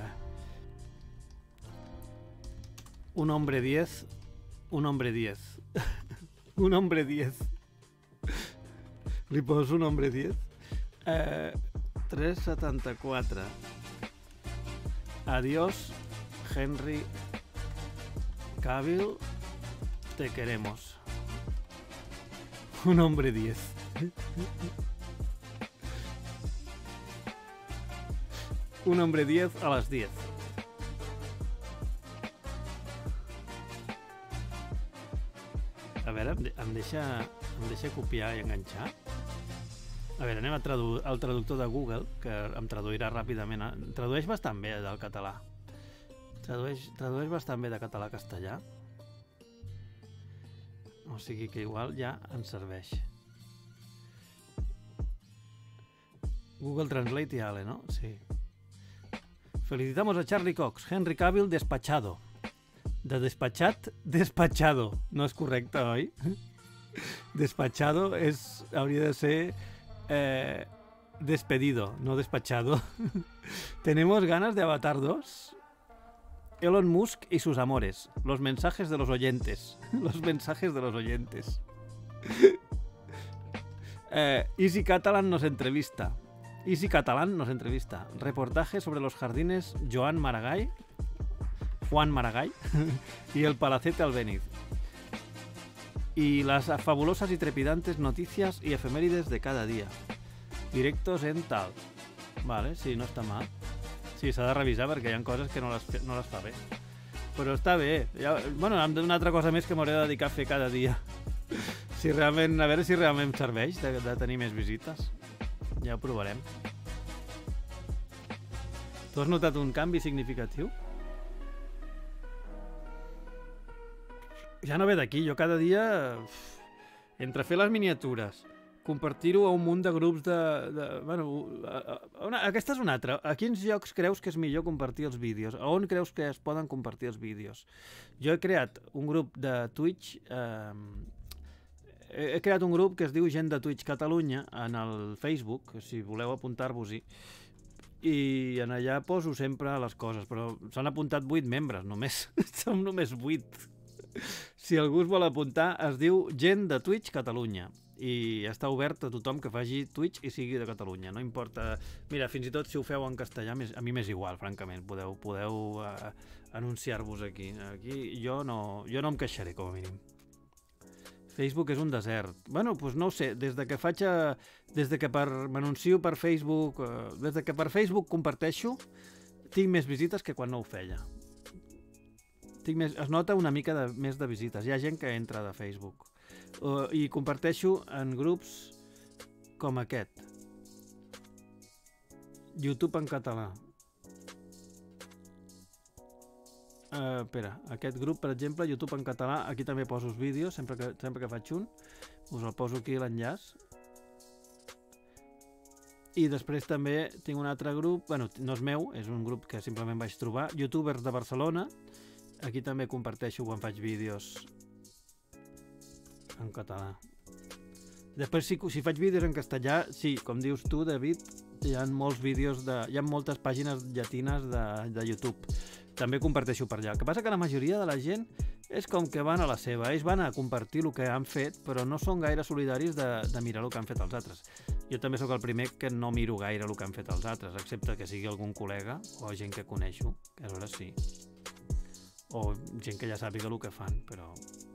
un hombre diez, un hombre diez. Un hombre diez. Li poso un hombre diez. Uh, tres setanta-quatre. Adiós, Henry Cavill, te queremos. Un hombre diez. Un hombre diez a las diez. A veure, em, de em, deixa, em deixa copiar i enganxar. A veure, anem a tradu al traductor de Google, que em traduirà ràpidament. Tradueix bastant bé del català. Tradueix, tradueix bastant bé de català a castellà. O sigui que igual ja ens serveix. Google Translate y Ale, ¿no? Sí. Felicitamos a Charlie Cox. Henry Cavill despachado. De despachat, despachado. No és correcte, oi? Despachado és, hauria de ser eh, despedido, no despachado. Tenemos ganas de Avatar dos. Elon Musk y sus amores. Los mensajes de los oyentes. Los mensajes de los oyentes. eh, Easy Catalan nos entrevista. Easy Catalán nos entrevista. Reportaje sobre los jardines Joan Maragall, Juan Maragall y el Palacete Albéniz. Y las fabulosas y trepidantes noticias y efemérides de cada día. Directos en tal. Vale, sí, no està mal. Sí, s'ha de revisar perquè hi ha coses que no les, no les fa bé. Però està bé. Ja, bueno, una altra cosa més que m'hauré de dedicar a fer cada dia. Si realment, a veure si realment em serveix de, de tenir més visites. Ja ho provarem. Tu has notat un canvi significatiu? Ja no ve d'aquí. Jo cada dia, entre fer les miniatures, compartir-ho a un munt de grups de... de bueno, una, aquesta és una altra. A quins llocs creus que és millor compartir els vídeos? A on creus que es poden compartir els vídeos? Jo he creat un grup de Twitch... Eh, he creat un grup que es diu Gent de Twitch Catalunya en el Facebook, si voleu apuntar-vos-hi, i en allà poso sempre les coses, però s'han apuntat vuit membres només. Som només vuit. Si algú es vol apuntar, es diu Gent de Twitch Catalunya i està obert a tothom que faci Twitch i sigui de Catalunya, no importa. Mira, fins i tot si ho feu en castellà, a mi m'és igual, francament, podeu, podeu uh, anunciar-vos aquí. Aquí jo no, jo no em queixaré, com a mínim. Facebook és un desert. Bueno, doncs no ho sé, des de que faig a, des de que per m'anuncio per Facebook, uh, des de que per Facebook comparteixo, tinc més visites que quan no ho feia. Tinc més, es nota una mica de, més de visites. Hi ha gent que entra de Facebook. Uh, I comparteixo en grups com aquest. YouTube en català. Uh, espera, aquest grup, per exemple, YouTube en català, aquí també poso els vídeos, sempre que, sempre que faig un, us el poso aquí l'enllaç. I després també tinc un altre grup, bueno, no és meu, és un grup que simplement vaig trobar, youtubers de Barcelona. Aquí també comparteixo quan faig vídeos en català. Després, si, si faig vídeos en castellà, sí, com dius tu, David, hi ha molts vídeos, de, hi ha moltes pàgines llatines de, de YouTube. També comparteixo per allà. El que passa que la majoria de la gent és com que van a la seva. Ells van a compartir el que han fet, però no són gaire solidaris de, de mirar el que han fet els altres. Jo també sóc el primer que no miro gaire el que han fet els altres, excepte que sigui algun col·lega o gent que coneixo, que aleshores sí. o gent que ja sàpiga el que fan, però...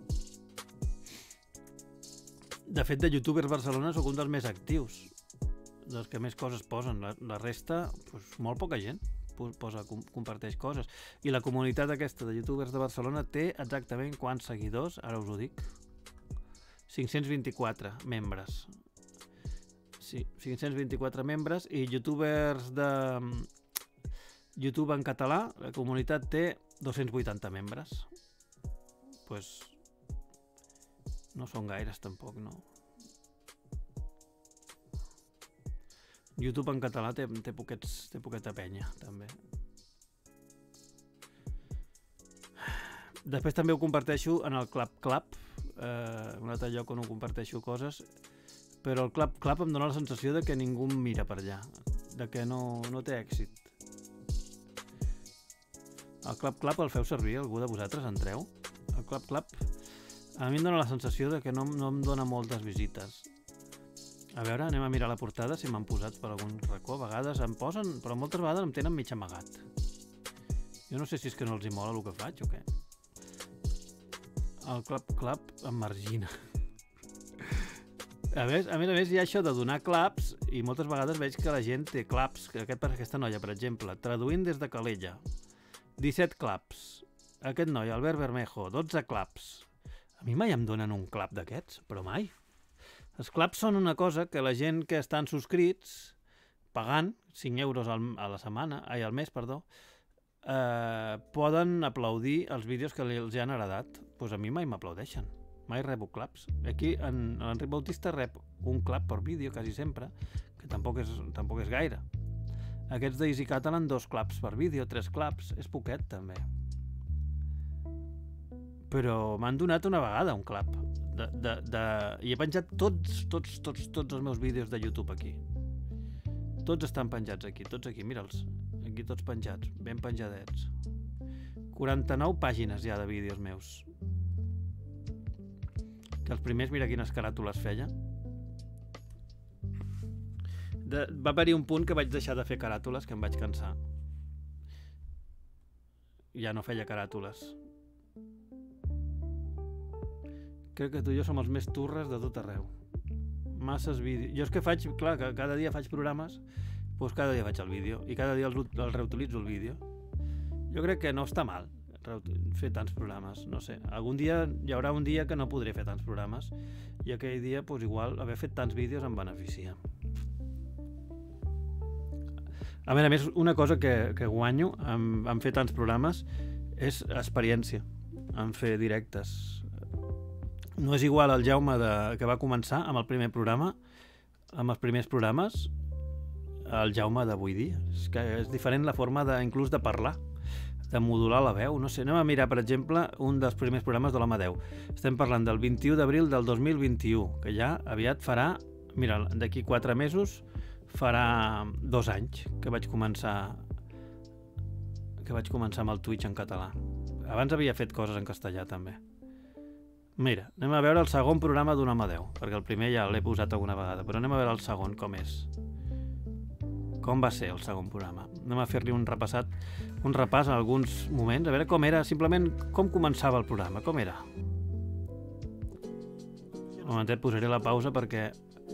De fet, de youtubers Barcelona sóc un dels més actius, dels que més coses posen. La, la resta, pues, molt poca gent posa, com, comparteix coses. I la comunitat aquesta de youtubers de Barcelona té exactament quants seguidors, ara us ho dic, cinc-cents vint-i-quatre membres. Sí, cinc-cents vint-i-quatre membres, i youtubers de YouTube en català, la comunitat té dos-cents vuitanta membres. Doncs pues, no són gaires, tampoc, no. YouTube en català té, té, poquets, té poqueta penya, també. Després també ho comparteixo en el Clap Clap, eh, un altre lloc on ho comparteixo coses, però el Clap Clap em dóna la sensació de que ningú em mira per allà, de que no, no té èxit. El Clap Clap el feu servir? Algú de vosaltres entreu? El Clap Clap a mi em dóna la sensació de que no, no em dóna moltes visites. A veure, anem a mirar la portada si m'han posat per algun racó. A vegades em posen, però moltes vegades em tenen mig amagat. Jo no sé si és que no els hi mola el que faig o què. El Clap Clap em margina. A més, a més a més hi ha això de donar claps, i moltes vegades veig que la gent té claps, que aquest, aquesta noia, per exemple, traduint des de Calella, disset claps. Aquest noi, Albert Bermejo, dotze claps. A mi mai em donen un clap d'aquests, però mai. Els claps són una cosa que la gent que estan subscrits, pagant cinc euros al, a la setmana, ai, al mes, perdó, eh, poden aplaudir els vídeos que els han heredat. Doncs pues a mi mai m'aplaudeixen, mai rebo claps. Aquí l'Enric Bautista rep un clap per vídeo, quasi sempre, que tampoc és, tampoc és gaire. Aquests d'Easy Catalan, dos claps per vídeo, tres claps, és poquet també. Però m'han donat una vegada un clap. De, de, de... I he penjat tots, tots, tots, tots els meus vídeos de YouTube aquí. Tots estan penjats aquí, tots aquí, mira'ls. Aquí tots penjats, ben penjadets. quaranta-nou pàgines ja de vídeos meus. Que els primers, mira quines caràtules feia. De... Va haver-hi un punt que vaig deixar de fer caràtules, que em vaig cansar. Ja no feia caràtules. Crec que tu i jo som els més turres de tot arreu. Masses vídeos. Jo és que faig, clar, que cada dia faig programes, doncs cada dia faig el vídeo, i cada dia el, el reutilitzo el vídeo. Jo crec que no està mal fer tants programes, no sé. Algun dia, hi haurà un dia que no podré fer tants programes, i aquell dia, doncs igual, haver fet tants vídeos em beneficia. A més a més, una cosa que, que guanyo en, en fer tants programes és experiència, en fer directes. No és igual el Jaume de, que va començar amb el primer programa, amb els primers programes, el Jaume d'avui dia. És que és diferent la forma de, inclús de parlar, de modular la veu. No sé, anem a mirar, per exemple, un dels primers programes de l'Home deu. Estem parlant del vint-i-u d'abril del dos mil vint-i-u, que ja aviat farà, mira, d'aquí quatre mesos farà dos anys que vaig començar que vaig començar amb el Twitch en català. Abans havia fet coses en castellà també. Mira, anem a veure el segon programa d'un Home deu, perquè el primer ja l'he posat alguna vegada, però anem a veure el segon com és. Com va ser el segon programa? Anem a fer-li un repassat, un repàs en alguns moments, a veure com era, simplement com començava el programa, com era. Un momentet, posaré la pausa perquè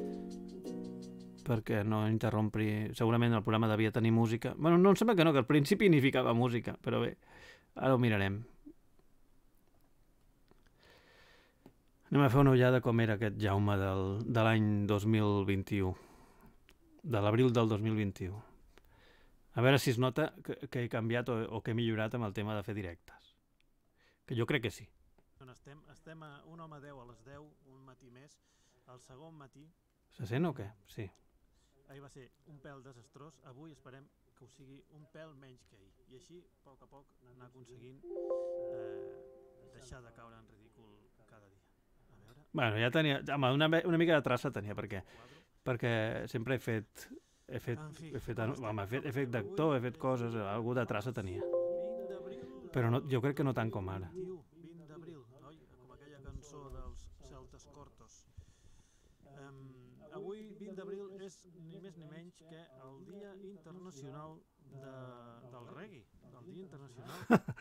perquè no interrompri. Segurament el programa devia tenir música. Bueno, no, em sembla que no, que al principi ni ficava música, però bé, ara ho mirarem. Anem a fer una ullada com era aquest Jaume del, de l'any dos mil vint-i-u, de l'abril del dos mil vint-i-u. A veure si es nota que, que he canviat o, o que he millorat amb el tema de fer directes. Que jo crec que sí. Estem, estem a un Home deu a les deu, un matí més, el segon matí. Se sent o què? Sí. Ahir va ser un pèl desastrós, avui esperem que ho sigui un pèl menys que ahir. I així, a poc a poc, anar aconseguint eh, deixar de caure en ridícul cada dia. A veure... Bueno, ja tenia... Home, una, una mica de traça tenia, perquè, perquè sempre he fet... He fet, he fet, home, he fet, he fet d'actor, he fet coses, algú de traça tenia. Però no, jo crec que no tant com ara. vint d'abril, oi? Com aquella cançó dels Celtes Cortos. Um, avui, vint d'abril, és ni més ni menys que el Dia Internacional de, del Reggae, el Dia Internacional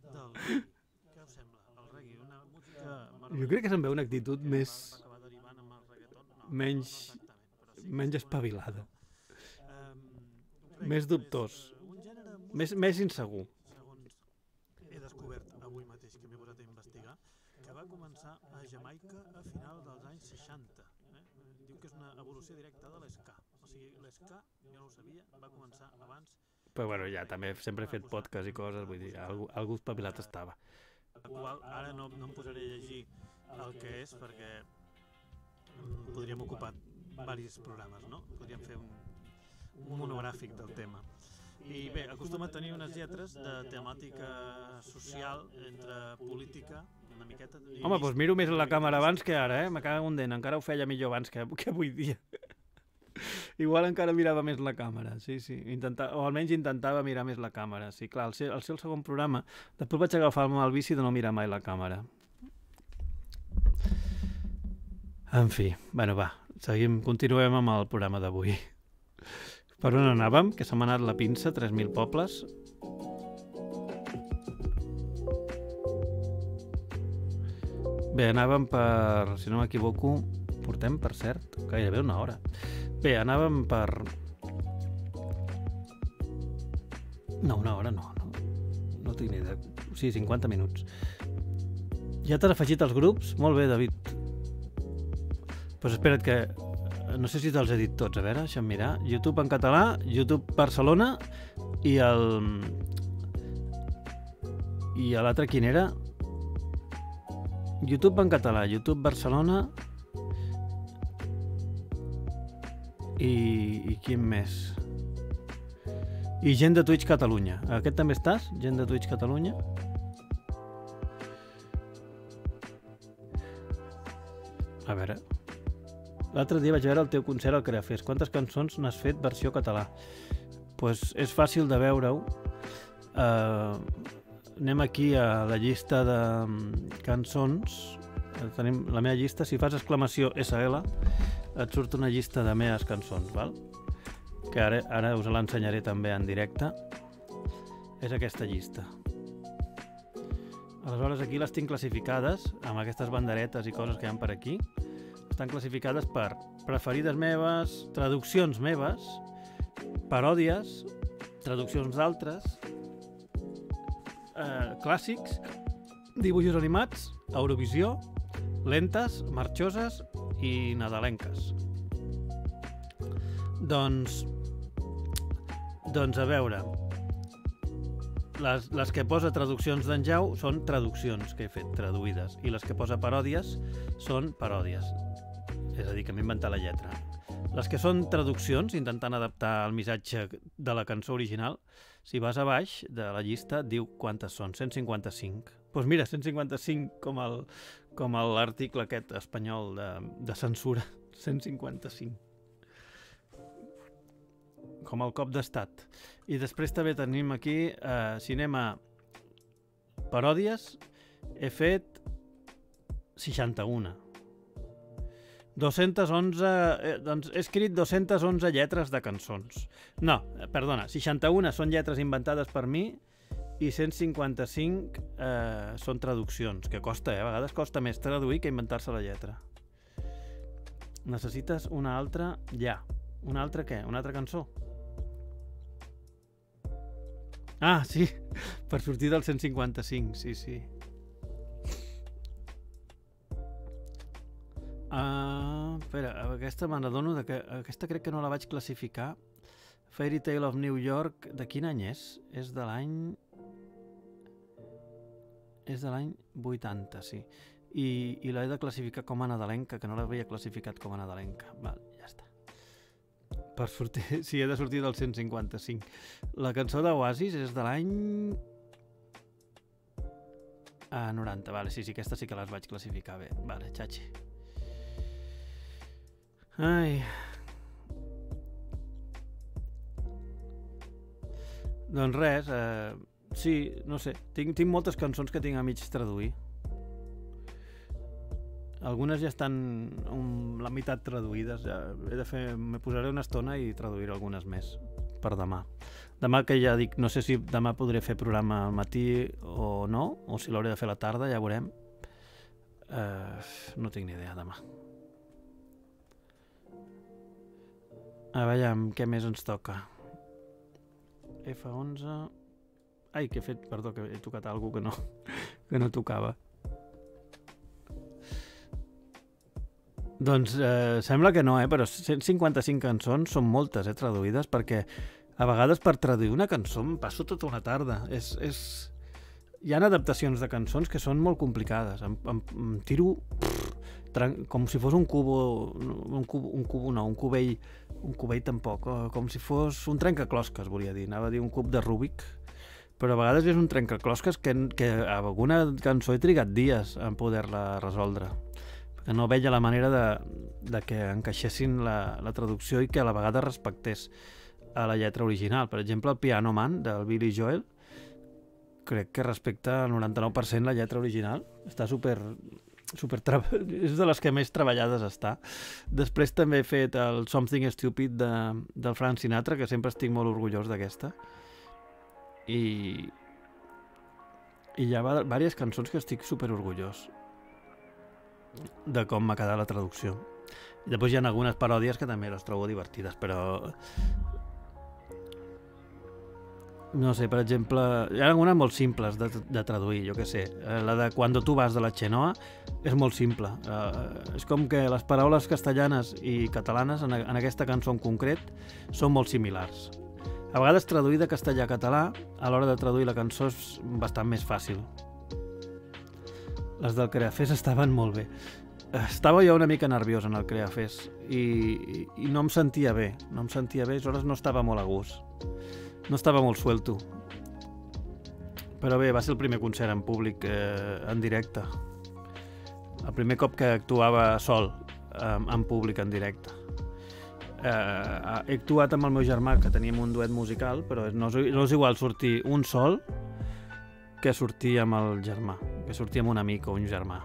del reggae. Què us sembla? El reggae, una música... Jo crec que se'n veu una actitud més... Va acabar derivant amb el reggaeton? No, menys... no exactament, però sí menys espavilada. Um, Més dubtós. Un gènere Més, més insegur. segons he descobert avui mateix que m'he posat a investigar, que va començar a Jamaica a final dels anys seixanta. Eh? Diu que és una evolució directa de l'esca. O sigui, l'esca, jo no ho sabia, va començar abans. Però bueno, ja també sempre he fet podcast i coses, vull dir, algú, algú espavilat estava. Qual, ara no, no em posaré a llegir el que és perquè mm, podríem ocupar diversos programes, no? Podríem fer un, un monogràfic del tema. I bé, acostuma a tenir unes lletres de temàtica social entre política, una miqueta... Home, doncs miro més la càmera abans que ara, eh? Me cago en dent, encara ho feia millor abans que, que avui dia. Igual encara mirava més la càmera, sí, sí. Intenta, o almenys intentava mirar més la càmera. Sí, clar, al ser, al ser el segon programa, després vaig agafar-me el vici de no mirar mai la càmera. En fi, bueno, va, seguim, continuem amb el programa d'avui. Per on anàvem? Que se m'ha anat la pinça, tres mil pobles. Bé, anàvem per, si no m'equivoco, portem, per cert, gairebé una hora. Bé, anàvem per... No, una hora no, no, no tinc ni idea. Sí, cinquanta minuts. Ja t'has afegit als grups? Molt bé, David. Doncs pues espera't que... No sé si te'ls he dit tots, a veure, deixa'm mirar. YouTube en català, YouTube Barcelona i el... I l'altre quin era? YouTube en català, YouTube Barcelona i, i quin més? I gent de Twitch Catalunya. Aquest també estàs? Gent de Twitch Catalunya? A veure... L'altre dia vaig veure el teu concert al Creafest. Quantes cançons n'has fet versió català? Doncs pues és fàcil de veure-ho. Uh, anem aquí a la llista de cançons. Tenim la meva llista. Si fas exclamació S L, et surt una llista de meves cançons, val? Que ara, ara us l'ensenyaré també en directe. És aquesta llista. Aleshores, aquí les tinc classificades, amb aquestes banderetes i coses que hi ha per aquí. Estan classificades per preferides meves, traduccions meves, paròdies, traduccions d'altres, eh, clàssics, dibuixos animats, Eurovisió, lentes, marxoses i nadalenques. Doncs, doncs a veure, les, les que posa traduccions d'en Jau són traduccions que he fet, traduïdes, i les que posa paròdies són paròdies. És a dir, que m'he inventat la lletra. Les que són traduccions, intentant adaptar el missatge de la cançó original, si vas a baix de la llista, diu quantes són, cent cinquanta-cinc. Doncs pues mira, cent cinquanta-cinc com el com l'article aquest espanyol de, de censura, cent cinquanta-cinc. Com el cop d'estat. I després també tenim aquí eh, cinema paròdies, he fet seixanta-una. dos-centes onze, eh, doncs he escrit dos-centes onze lletres de cançons. No, perdona, seixanta-una són lletres inventades per mi i cent cinquanta-cinc eh, són traduccions, que costa, eh? A vegades costa més traduir que inventar-se la lletra. Necessites una altra ja. Una altra què? Una altra cançó? Ah, sí, per sortir del cent cinquanta-cinc, sí, sí. Uh, espera, aquesta me n'adono que aquesta crec que no la vaig classificar. Fairy Tale of New York, de quin any és? És de l'any... És de l'any vuitanta, sí. I, i l'he de classificar com a nadalenca, que no l'havia classificat com a nadalenca. Val, ja està. Per sortir... Sí, he de sortir del cent cinquanta-cinc. La cançó d'Oasis és de l'any... Ah, noranta, vale, sí, sí, aquesta sí que les vaig classificar bé. Vale, xatxi. Ai... Doncs res, eh, sí, no sé, tinc, tinc moltes cançons que tinc a mig traduir. Algunes ja estan um, la meitat traduïdes, ja he de fer, me posaré una estona i traduiré algunes més. per demà. Demà que ja dic, no sé si demà podré fer programa al matí o no, o si l'hauré de fer a la tarda, ja veurem. Uh, no tinc ni idea demà. A veure, què més ens toca? F onze... Ai, que he fet... Perdó, que he tocat alguna que no, que no tocava. Doncs eh, sembla que no, eh? Però cent cinquanta-cinc cançons són moltes, eh, traduïdes, perquè a vegades per traduir una cançó em passo tota una tarda. És, és... Hi ha adaptacions de cançons que són molt complicades. Em, em, em tiro pff, tran... com si fos un cubo... Un cubo, un cubo no, un cubell... Un cubell tampoc, com si fos un trencaclosques, volia dir. Anava a dir un cub de Rubik, però a vegades és un trencaclosques que, que a alguna cançó he trigat dies en poder-la resoldre, perquè no veia la manera de, de que encaixessin la, la traducció i que a la vegada respectés a la lletra original. Per exemple, el Piano Man del Billy Joel crec que respecta el noranta-nou per cent la lletra original. Està super... super tra... és de les que més treballades està. Després també he fet el Something Stupid de, del Frank Sinatra, que sempre estic molt orgullós d'aquesta. I i hi ha diverses cançons que estic super orgullós de com m'ha quedat la traducció. I després hi ha algunes paròdies que també les trobo divertides, però no sé, per exemple, hi ha algunes molt simples de, de traduir, jo què sé. La de Cuando tu vas de la Chenoa és molt simple. Uh, és com que les paraules castellanes i catalanes en, en aquesta cançó en concret són molt similars. A vegades traduir de castellà a català, a l'hora de traduir la cançó és bastant més fàcil. Les del Creafest estaven molt bé. Estava jo una mica nerviós en el Creafest i, i, i no em sentia bé, no em sentia bé, aleshores no estava molt a gust. No estava molt suelto. Però bé, va ser el primer concert en públic, eh, en directe. El primer cop que actuava sol, eh, en públic, en directe. Eh, he actuat amb el meu germà, que teníem un duet musical, però no és, no és igual sortir un sol que sortir amb el germà, que sortir amb un amic o un germà.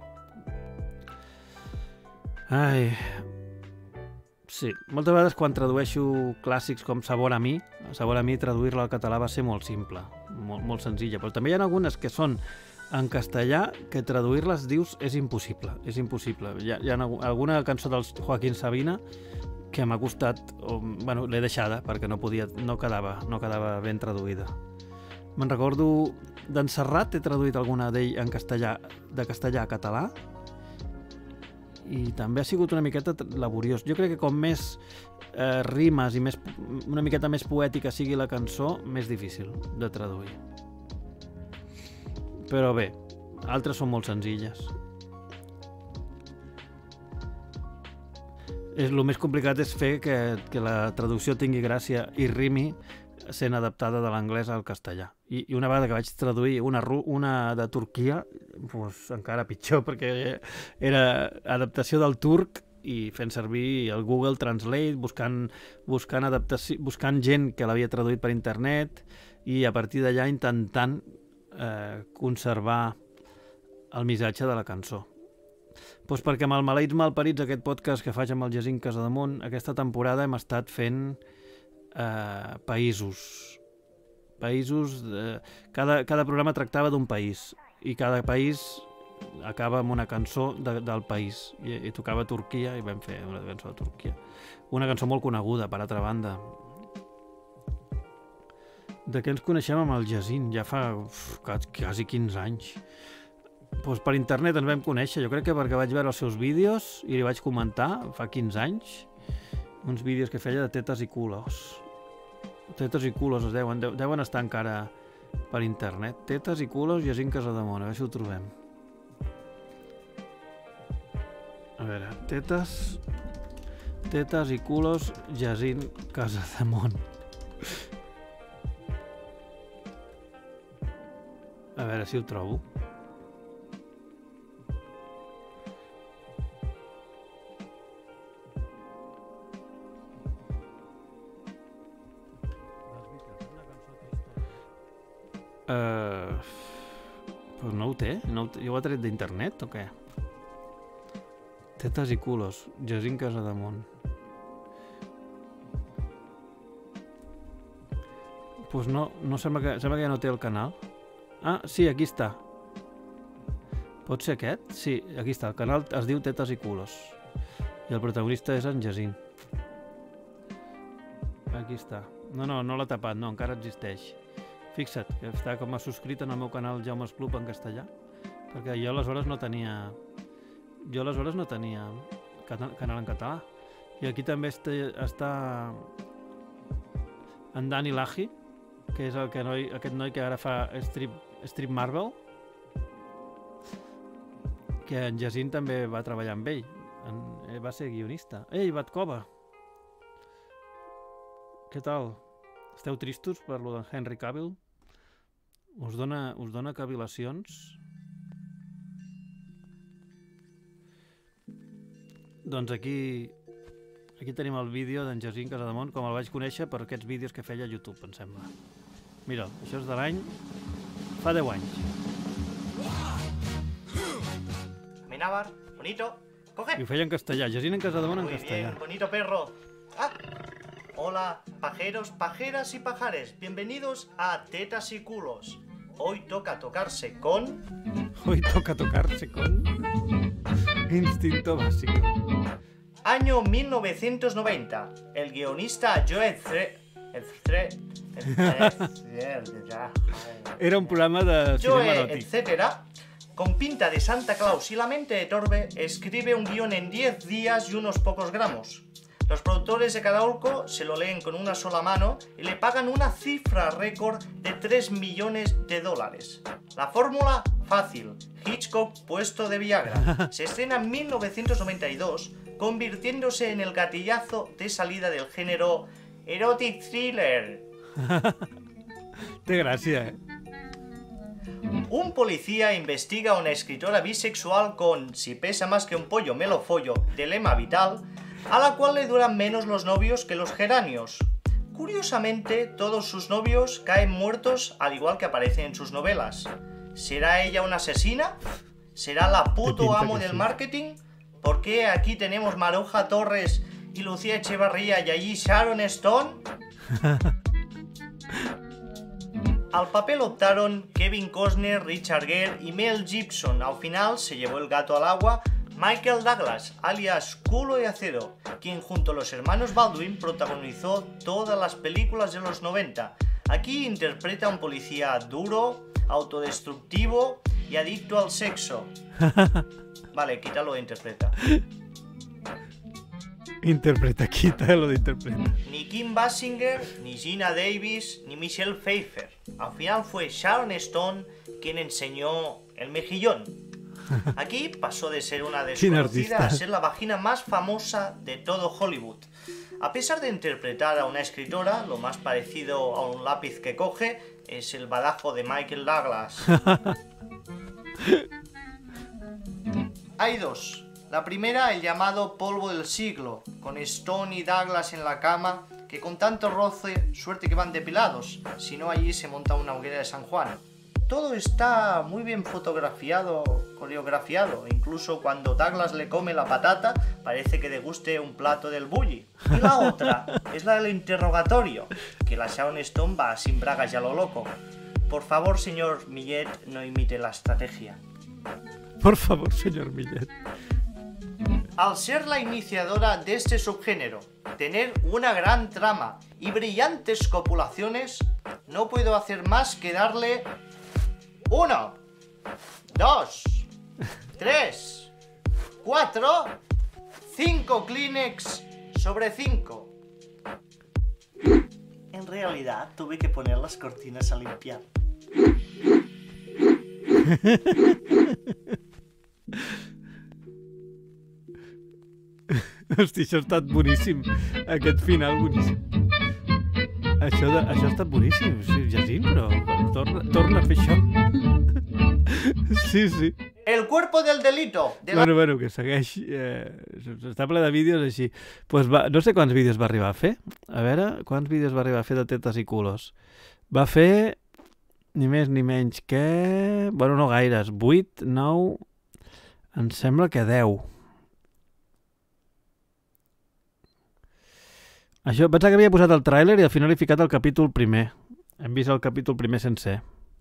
Ai... Sí, moltes vegades quan tradueixo clàssics com Sabor a mi, Sabor a mi traduir-la al català va ser molt simple, molt, molt senzilla, però també hi ha algunes que són en castellà que traduir-les dius és impossible, és impossible. Hi ha, hi ha alguna cançó del Joaquín Sabina que m'ha costat, o, bueno, l'he deixada perquè no podia, no quedava, no quedava ben traduïda. Me'n recordo d'en Serrat, he traduït alguna d'ell en castellà, de castellà a català, i també ha sigut una miqueta laboriós. Jo crec que com més eh, rimes i més, una miqueta més poètica sigui la cançó, més difícil de traduir. Però bé, altres són molt senzilles. És, el més complicat és fer que, que la traducció tingui gràcia i rimi sent adaptada de l'anglès al castellà. I, I una vegada que vaig traduir una, una de Turquia, pues, encara pitjor, perquè era adaptació del turc i fent servir el Google Translate, buscant, buscant, adaptació, buscant gent que l'havia traduït per internet i a partir d'allà intentant eh, conservar el missatge de la cançó. Pues perquè amb el Maleïts Malparits, aquest podcast que faig amb el Jacint Casademont, aquesta temporada hem estat fent eh, països. Països... De... Cada, cada programa tractava d'un país i cada país acaba amb una cançó de, del país. I, i tocava Turquia i vam fer una cançó de Turquia. Una cançó molt coneguda, per altra banda. De què ens coneixem amb el Jacint? Ja fa uf, quasi quinze anys. Pues per internet ens vam conèixer, jo crec que perquè vaig veure els seus vídeos i li vaig comentar fa quinze anys uns vídeos que feia de tetes i culos. Tetes i culos es deuen, deuen estar encara per internet. Tetes i culos, Jacint Casademont, a veure si ho trobem. A veure, tetes... Tetes i culos, Jacint Casademont. A veure si ho trobo. Uh, pues no ho té, no ho té. Jo ho he tret d'internet o què? Tetes i culos, Jacint Casademont. Pues no, no sembla que, sembla que ja no té el canal. Ah, sí, aquí està. Pot ser aquest? Sí, aquí està. El canal es diu Tetes i Culos. I el protagonista és en Jacint. Aquí està. No, no, no l'ha tapat, no, encara existeix. Fixa't, que està com a subscrit en el meu canal Jaume's Club en castellà, perquè jo aleshores no tenia... Jo aleshores no tenia canal en català. I aquí també està, està en Dani Lahi, que és el que noi, aquest noi que ara fa Strip, Strip Marvel, que en Jacint també va treballar amb ell. En, eh, va ser guionista. Ei, Batkova! Què tal? Esteu tristos per lo d'en Henry Cavill? Us dona, us dona cavilacions? Doncs aquí... Aquí tenim el vídeo d'en Jacint Casademont, com el vaig conèixer per aquests vídeos que feia a YouTube, em sembla. Mira, això és de l'any... fa deu anys. Amenábar, bonito, coge. I ho feia en castellà, Jacint en Casademont en Muy castellà. bien, bonito perro. Ah. Hola, pajeros, pajeras y pajares. Bienvenidos a Tetas y Culos. Hoy toca tocarse con... Hoy toca tocarse con... Instinto básico. Año mil novecientos noventa. El guionista Joe Thre... El Thre... Era un programa de cinema Joe, eròtic. etcétera, con pinta de Santa Claus y la mente de Torbe, escribe un guión en diez días y unos pocos gramos. Los productores de cada orco se lo leen con una sola mano y le pagan una cifra récord de tres millones de dólares. La fórmula, fácil. Hitchcock puesto de Viagra. Se estrena en mil novecientos noventa y dos, convirtiéndose en el gatillazo de salida del género erotic thriller. Té gràcia, eh? Un policía investiga a una escritora bisexual con Si pesa más que un pollo me lo follo, dilema vital, a la cual le duran menos los novios que los geranios. Curiosamente, todos sus novios caen muertos al igual que aparecen en sus novelas. ¿Será ella una asesina? ¿Será la puto amo del marketing? ¿Por qué aquí tenemos Maruja Torres y Lucía Echevarría y allí Sharon Stone? Al papel optaron Kevin Costner, Richard Gere y Mel Gibson. Al final se llevó el gato al agua Michael Douglas, alias Culo de Acero, quien junto a los hermanos Baldwin protagonizó todas las películas de los noventa. Aquí interpreta a un policía duro, autodestructivo y adicto al sexo. Vale, quítalo de interpreta. Interpreta, quítalo de interpreta. Ni Kim Basinger, ni Gina Davis, ni Michelle Pfeiffer. Al final fue Sharon Stone quien enseñó el mejillón. Aquí pasó de ser una desconocida a ser la vagina más famosa de todo Hollywood. A pesar de interpretar a una escritora, lo más parecido a un lápiz que coge es el badajo de Michael Douglas. Hay dos. La primera, el llamado polvo del siglo, con Stone y Douglas en la cama, que con tanto roce, suerte que van depilados, si no allí se monta una hoguera de San Juan. Todo está muy bien fotografiado, coreografiado, incluso cuando Douglas le come la patata, parece que deguste un plato del bully. Y la otra es la del interrogatorio, que la Sharon Stone va sin bragas ya lo loco. Por favor, señor Millet, no imite la estrategia. Por favor, señor Millet. Al ser la iniciadora de este subgénero, tener una gran trama y brillantes copulaciones, no puedo hacer más que darle uno, dos, tres, cuatro, cinco Kleenex sobre cinco. En realidad tuve que poner las cortinas a limpiar. Hosti, això ha estat boníssim. Aquest final boníssim. Això, de, això ha estat boníssim. Sí, Jacint, però torna, torna a fer això. Sí, sí. El cuerpo del delito. De la... Bueno, bueno, que segueix. Eh, està ple de vídeos així. Pues va, no sé quants vídeos va arribar a fer. A veure, quants vídeos va arribar a fer de tetes i culos. Va fer ni més ni menys que... Bueno, no gaires. vuit, nou... Em sembla que deu. Això, pensava que havia posat el tràiler i al final he ficat el capítol primer. hem vist el capítol primer sencer.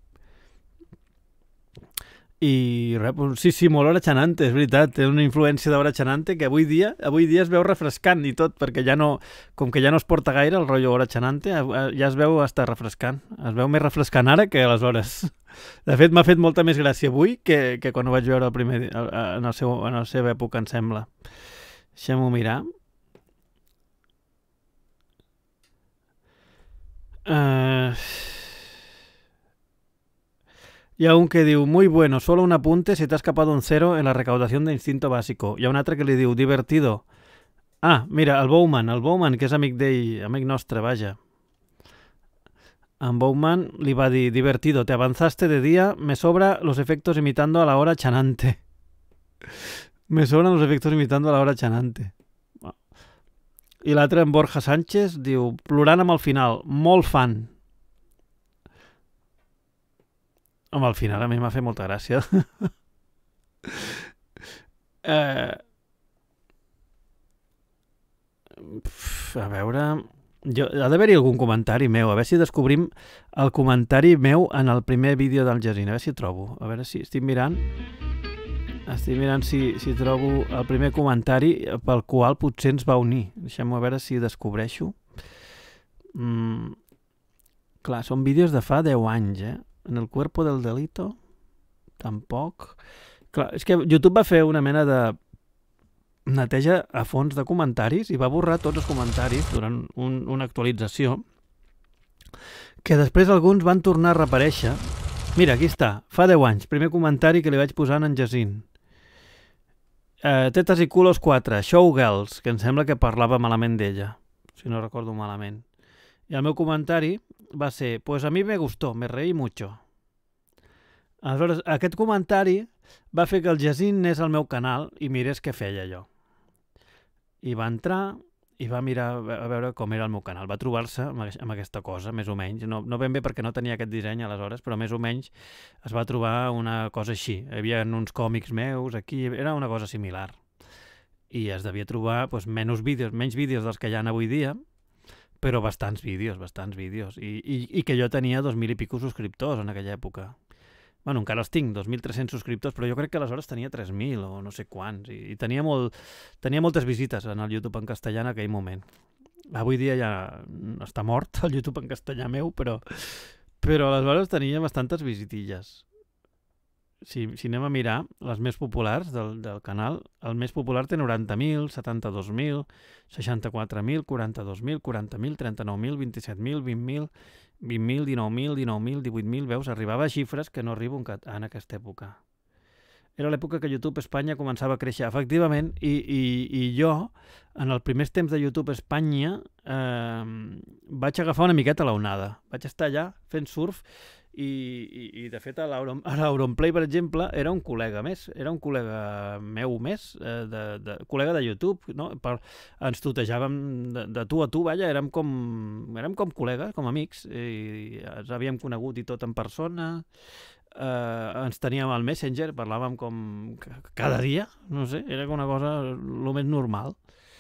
I res, doncs, sí, sí, molt hora Chanante, és veritat, té una influència d'hora Chanante que avui dia avui dia es veu refrescant i tot, perquè ja no, com que ja no es porta gaire el rotllo hora Chanante, ja es veu estar refrescant, es veu més refrescant ara que aleshores. De fet, m'ha fet molta més gràcia avui que, que quan ho vaig veure el primer, en, el seu, en la seva època, em sembla. Deixem-ho mirar. Uh... Hi ha un que diu, muy bueno, solo un apunte, se te ha escapado un cero en la recaudación de Instinto Básico. Hi ha un altre que li diu, divertido. Ah, mira, el Bowman, el Bowman, que és amic d'ell, amic nostre, vaja. En Bowman li va dir, divertido, te avanzaste de día, me sobra los efectos imitando a la hora Chanante. Me sobran los efectos imitando a la hora Chanante. I l'altre, en Borja Sánchez, diu, plorant amb el final, molt fan. Home, al final a mi m'ha fet molta gràcia. eh... Pff, a veure... Jo, ha d'haver-hi algun comentari meu. A veure si descobrim el comentari meu en el primer vídeo del Jacint. A veure si trobo. A veure si estic mirant... Estic mirant si, si trobo el primer comentari pel qual potser ens va unir. Deixem-ho a veure si descobreixo. Mm... Clar, són vídeos de fa deu anys, eh? En el cuerpo del delito, tampoc. Clar, és que YouTube va fer una mena de neteja a fons de comentaris i va borrar tots els comentaris durant un, una actualització que després alguns van tornar a reaparèixer. Mira, aquí està, fa deu anys, primer comentari que li vaig posar en Jacint. Eh, Tetes i culos quatre, Showgirls, que em sembla que parlava malament d'ella, si no recordo malament. I el meu comentari va ser, pues a mi me gustó, me reí mucho. Aleshores, aquest comentari va fer que el Jacint anés al meu canal i mirés què feia jo. I va entrar i va mirar a veure com era el meu canal. Va trobar-se amb aquesta cosa, més o menys. No, no ben bé perquè no tenia aquest disseny aleshores, però més o menys es va trobar una cosa així. Hi havia uns còmics meus aquí, era una cosa similar. I es devia trobar doncs, menys vídeos, menys vídeos dels que hi ha avui dia, però bastants vídeos, bastants vídeos. I, i, i que jo tenia dos mil i pico subscriptors en aquella època. Bueno, encara els tinc, dos mil tres-cents subscriptors, però jo crec que aleshores tenia tres mil o no sé quants. I, i tenia, molt, tenia moltes visites en el YouTube en castellà en aquell moment. Avui dia ja està mort el YouTube en castellà meu, però, però aleshores tenia bastantes visitilles. Si, si anem a mirar les més populars del, del canal, el més popular té noranta mil, setanta-dos mil, seixanta-quatre mil, quaranta-dos mil, quaranta mil, trenta-nou mil, vint-i-set mil, vint mil, vint mil, dinou mil, dinou mil, divuit mil, veus? Arribava a xifres que no arribo en aquesta època. Era l'època que YouTube Espanya començava a créixer, efectivament, i, i, i jo, en els primers temps de YouTube Espanya, eh, vaig agafar una miqueta l'onada. Vaig estar allà fent surf i, i, i de fet, a l'Auronplay, per exemple, era un col·lega més, era un col·lega meu més, eh, de, de, col·lega de YouTube, no? Per, ens tutejàvem de, de tu a tu, vaja, érem com, érem com col·legues, com amics, i ens havíem conegut i tot en persona. Uh, ens teníem al Messenger, parlàvem com cada dia, no sé, era una cosa el més normal.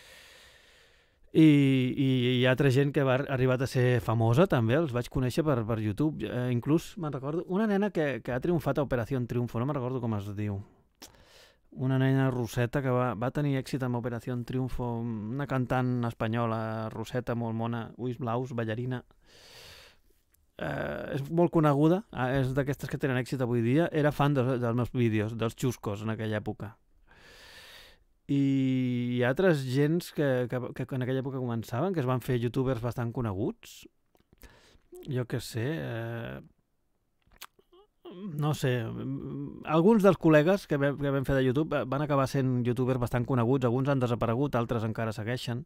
I, i hi ha altra gent que va arribat a ser famosa també, els vaig conèixer per, per YouTube, uh, inclús me'n recordo una nena que, que ha triomfat a Operació Triunfo, no me'n recordo com es diu, una nena russeta que va, va tenir èxit amb Operació Triunfo, una cantant espanyola russeta molt mona, ulls blaus, ballarina. Uh, és molt coneguda, uh, és d'aquestes que tenen èxit avui dia, era fan de, dels meus vídeos, dels xuscos en aquella època. I hi ha altres gens que, que, que en aquella època començaven, que es van fer youtubers bastant coneguts. Jo què sé... Eh, no sé... Alguns dels col·legues que vam, que vam fer de YouTube van acabar sent youtubers bastant coneguts, alguns han desaparegut, altres encara segueixen.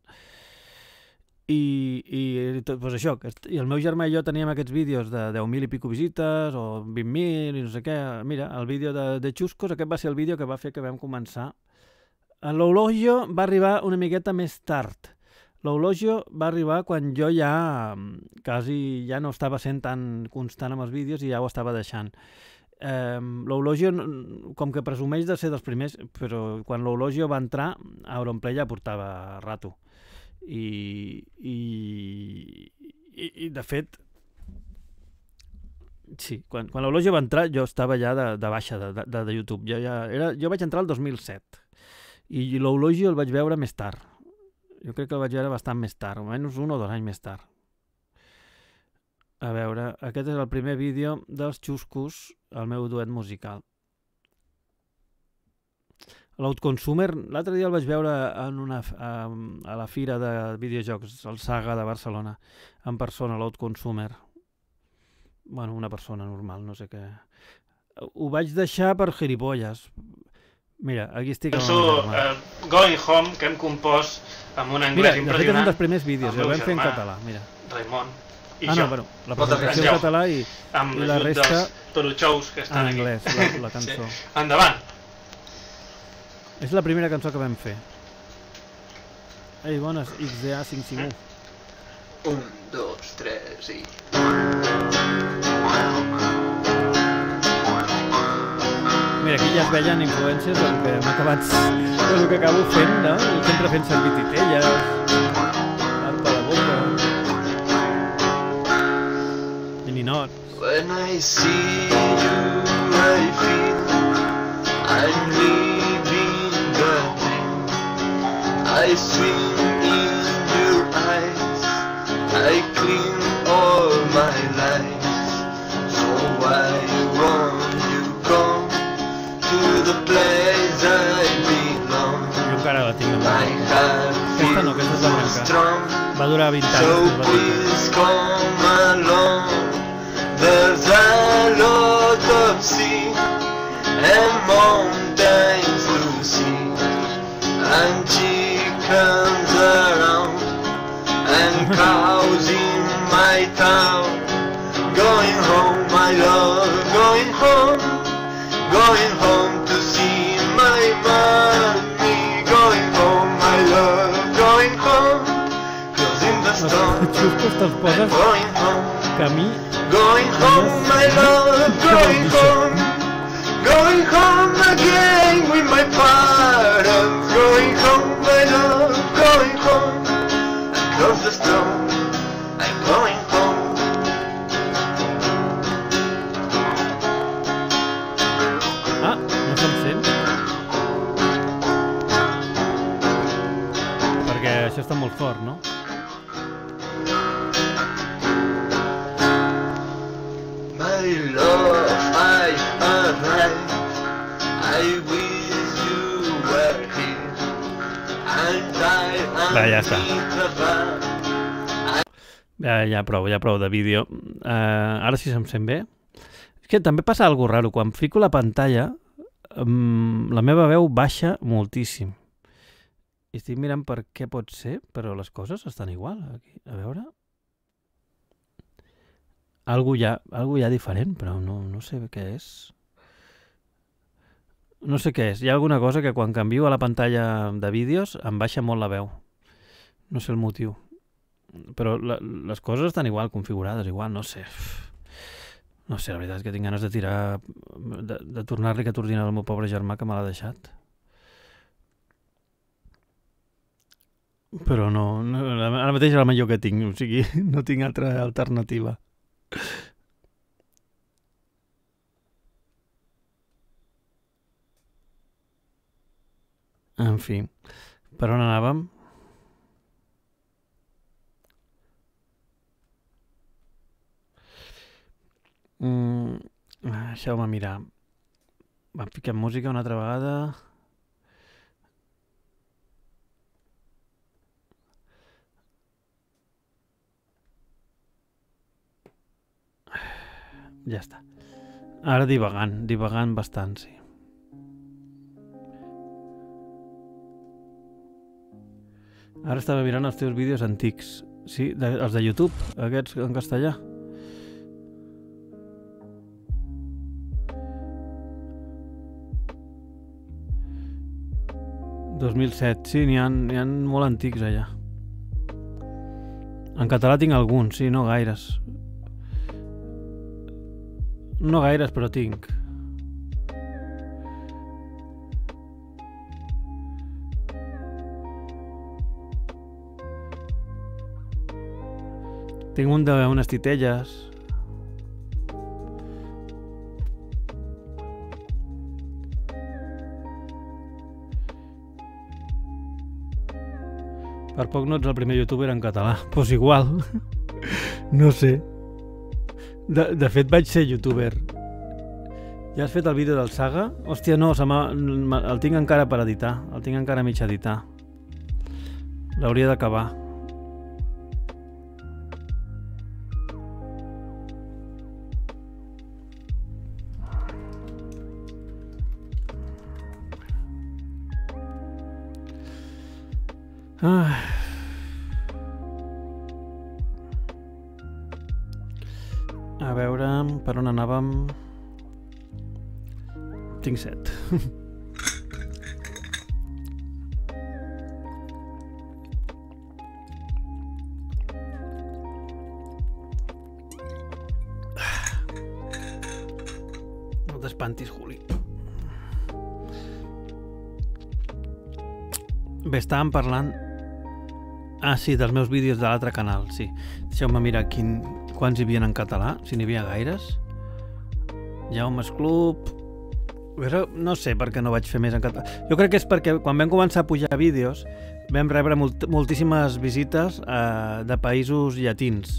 I, i tot, doncs això, i el meu germà i jo teníem aquests vídeos de deu mil i pico visites o vint mil i no sé què. Mira, el vídeo de, de Xuscos, aquest va ser el vídeo que va fer que vam començar. L'Eulogio va arribar una miqueta més tard. L'Eulogio va arribar quan jo ja quasi ja no estava sent tan constant amb els vídeos i ja ho estava deixant. Eh, L'Eulogio, com que presumeix de ser dels primers, però quan l'Eulogio va entrar, Auronplay ja portava rato. I, i, i, i de fet Sí, quan, quan l'Eulogio va entrar jo estava ja de, de baixa de, de, de YouTube. Jo, ja era, jo vaig entrar el dos mil set i l'Eulogio el vaig veure més tard. Jo crec que el vaig veure bastant més tard, almenys un o dos anys més tard. A veure, aquest és el primer vídeo dels Xuscos, el meu duet musical. L'Outconsumer, l'altre dia el vaig veure en una, a, a la fira de videojocs, el Saga de Barcelona, en persona, l'Outconsumer. Bueno, una persona normal, no sé què. Ho vaig deixar per gilipolles. Mira, aquí estic... Penso uh, Going Home, que hem compost amb un anglès mira, impressionant. Mira, de fet és un dels primers vídeos, el vam fer en català, mira. Raimon i ah, jo. no, bueno, la presentació en català i, amb i la resta dels Toruchous que estan en anglès, la, la cançó. Sí. Endavant! És la primera cançó que vam fer. Ei, bones, X D A cinc cinc u. Un, dos, tres i... Mira, aquí ja es veien influències del que hem acabat, del que acabo fent, no? I sempre fent servir titelles, l'arpa de boca, mininots. When I see you, I feel I'm living the dream. I swim in your eyes, I clean all my lies. So why won't you come to the place I belong? Jo encara la tinc. My heart Aquesta no, aquesta és la feels branca. strong. Va durar vint anys. So que es va dir. please come along. There's a lot of sea and mountains to see, and chickens around, and cows in my town. Going home, my love, going home, going home to see my mommy. Going home, my love, going home, closing the store. Els xuscos te'ls poses Going home. que a mi... Going home, my love, going home, going home again with my parents. Going home, my love, going home, I close the store, I'm going home. Ah, no se'm sent. Perquè això està molt fort, no? My love, I arrived, I wish you were here, and I am Va, ja està. in Ja, ja prou, ja prou de vídeo. Uh, ara sí se'm sent bé. És que també passa alguna cosa raro. Quan fico la pantalla, um, la meva veu baixa moltíssim. I estic mirant per què pot ser, però les coses estan igual. Aquí. A veure... Algú ja, algú ja diferent, però no, no sé què és. No sé què és. Hi ha alguna cosa que quan canvio a la pantalla de vídeos em baixa molt la veu. No sé el motiu. Però la, les coses estan igual, configurades igual, no sé. No sé, la veritat és que tinc ganes de tirar... de, de tornar-li que t'ordina al meu pobre germà que me l'ha deixat. Però no, no, ara mateix és el millor que tinc, o sigui, no tinc altra alternativa. En fi, per on anàvem? Mm, deixeu-me mirar. Vam ficar música una altra vegada. Ja està. Ara divagant, divagant bastant, sí. Ara estava mirant els teus vídeos antics. Sí, de, els de YouTube, aquests en castellà. dos mil set, sí, n'hi ha, n'hi ha molt antics allà. En català tinc alguns, sí, no gaires. No gaires, però tinc. Tinc un d'unes titelles. Per poc no ets el primer youtuber en català. Pues igual. No sé. De, de fet, vaig ser youtuber. Ja has fet el vídeo del Saga? Hòstia, no, se el tinc encara per editar. El tinc encara mig editar. L'hauria d'acabar. Ah. A veure, per on anàvem? Tinc set. No t'espantis, Juli. Bé, estàvem parlant... Ah, sí, dels meus vídeos de l'altre canal, sí. Deixeu-me mirar quin, quants hi havia en català, si n'hi havia gaires. Jaume's Club... No sé per què no vaig fer més en català. Jo crec que és perquè quan vam començar a pujar vídeos vam rebre molt, moltíssimes visites eh, de països llatins.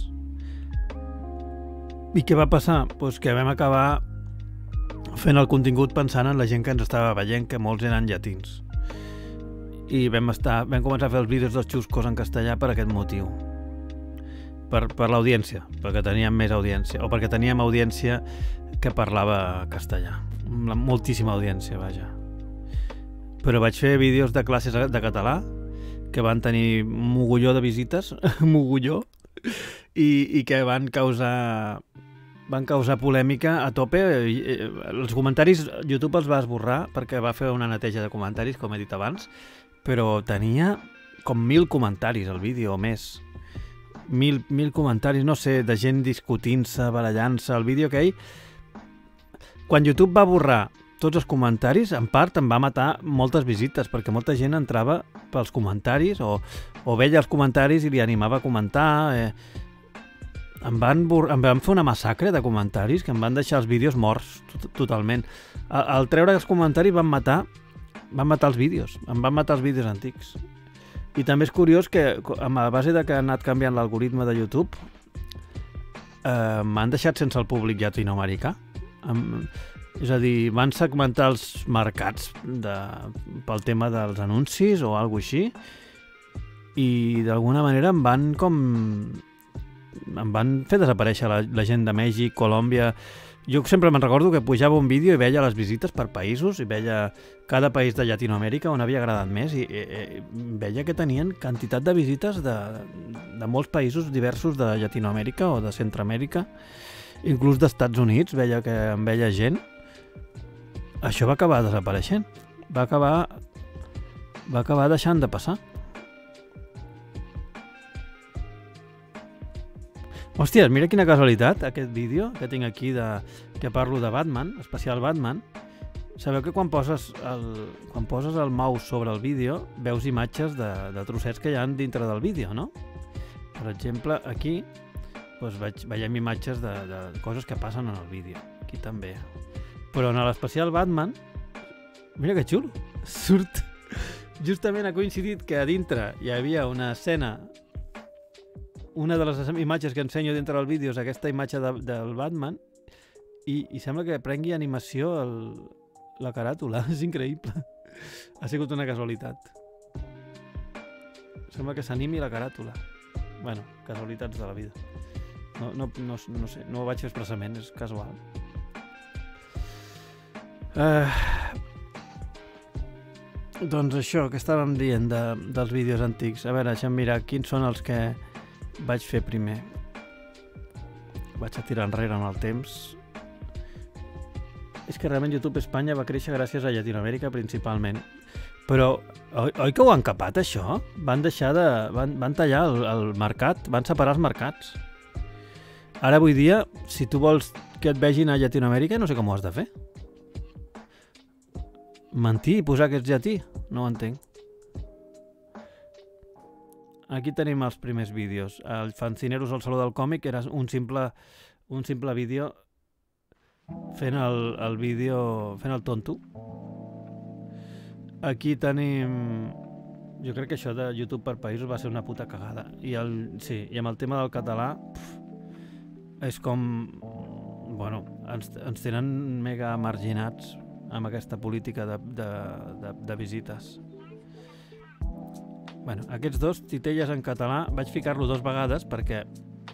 I què va passar? Pues que vam acabar fent el contingut pensant en la gent que ens estava veient, que molts eren llatins. I vam, estar, vam començar a fer els vídeos dels xuscos en castellà per aquest motiu. Per, per l'audiència, perquè teníem més audiència, o perquè teníem audiència que parlava castellà. Moltíssima audiència, vaja. Però vaig fer vídeos de classes de català que van tenir mogolló de visites, mogolló, i, i que van causar van causar polèmica a tope. Els comentaris YouTube els va esborrar perquè va fer una neteja de comentaris, com he dit abans, però tenia com mil comentaris el vídeo o més. Mil, mil comentaris, no sé, de gent discutint-se, barallant-se. El vídeo aquell, quan YouTube va borrar tots els comentaris, en part em va matar moltes visites, perquè molta gent entrava pels comentaris o, o veia els comentaris i li animava a comentar. Eh. Em, van em van fer una massacre de comentaris que em van deixar els vídeos morts tot totalment. Al, al treure els comentaris van matar, van matar els vídeos, em van matar els vídeos antics. I també és curiós que, a base de que ha anat canviant l'algoritme de YouTube, eh, m'han deixat sense el públic llatinoamericà. Em, és a dir, van segmentar els mercats de, pel tema dels anuncis o alguna cosa així, i d'alguna manera em van com... em van fer desaparèixer la, la gent de Mèxic, Colòmbia... Jo sempre me'n recordo que pujava un vídeo i veia les visites per països, i veia cada país de Llatinoamèrica on havia agradat més, i, i, i veia que tenien quantitat de visites de, de molts països diversos de Llatinoamèrica o de Centroamèrica, inclús d'Estats Units, veia que em veia gent. Això va acabar desapareixent, va acabar, va acabar deixant de passar. Hòsties, mira quina casualitat, aquest vídeo que tinc aquí, de, que parlo de Batman, especial Batman. Sabeu que quan poses el, quan poses el mouse sobre el vídeo, veus imatges de, de trossets que hi ha dintre del vídeo, no? Per exemple, aquí doncs veig, veiem imatges de, de coses que passen en el vídeo. Aquí també. Però en l'especial Batman, mira que xulo, surt... Justament ha coincidit que a dintre hi havia una escena... Una de les imatges que ensenyo dintre del vídeo és aquesta imatge de, del Batman, i, i sembla que prengui animació el, la caràtula. És increïble. Ha sigut una casualitat. Sembla que s'animi la caràtula. Bueno, casualitats de la vida. No, no, no, no sé, no ho vaig fer expressament, és casual. Uh, doncs això que estàvem dient de, dels vídeos antics. A veure, deixa'm mirar quins són els que vaig fer primer. Vaig a tirar enrere en el temps. És que realment YouTube Espanya va créixer gràcies a Llatinoamèrica principalment. Però, oi, oi que ho han capat, això? Van deixar de... Van, van tallar el, el mercat, van separar els mercats. Ara, avui dia, si tu vols que et vegin a Llatinoamèrica, no sé com ho has de fer. Mentir i posar que ets llatí? No ho entenc. Aquí tenim els primers vídeos. El Fancineros al Saló del Còmic era un simple, un simple vídeo fent el, el vídeo, fent el tonto. Aquí tenim Jo crec que això de YouTube per països va ser una puta cagada. I, el, sí, i amb el tema del català pf, és com... Bueno, ens, ens tenen mega marginats amb aquesta política de, de, de, de visites. Bueno, aquests dos, Titelles en català, vaig ficar-lo dos vegades perquè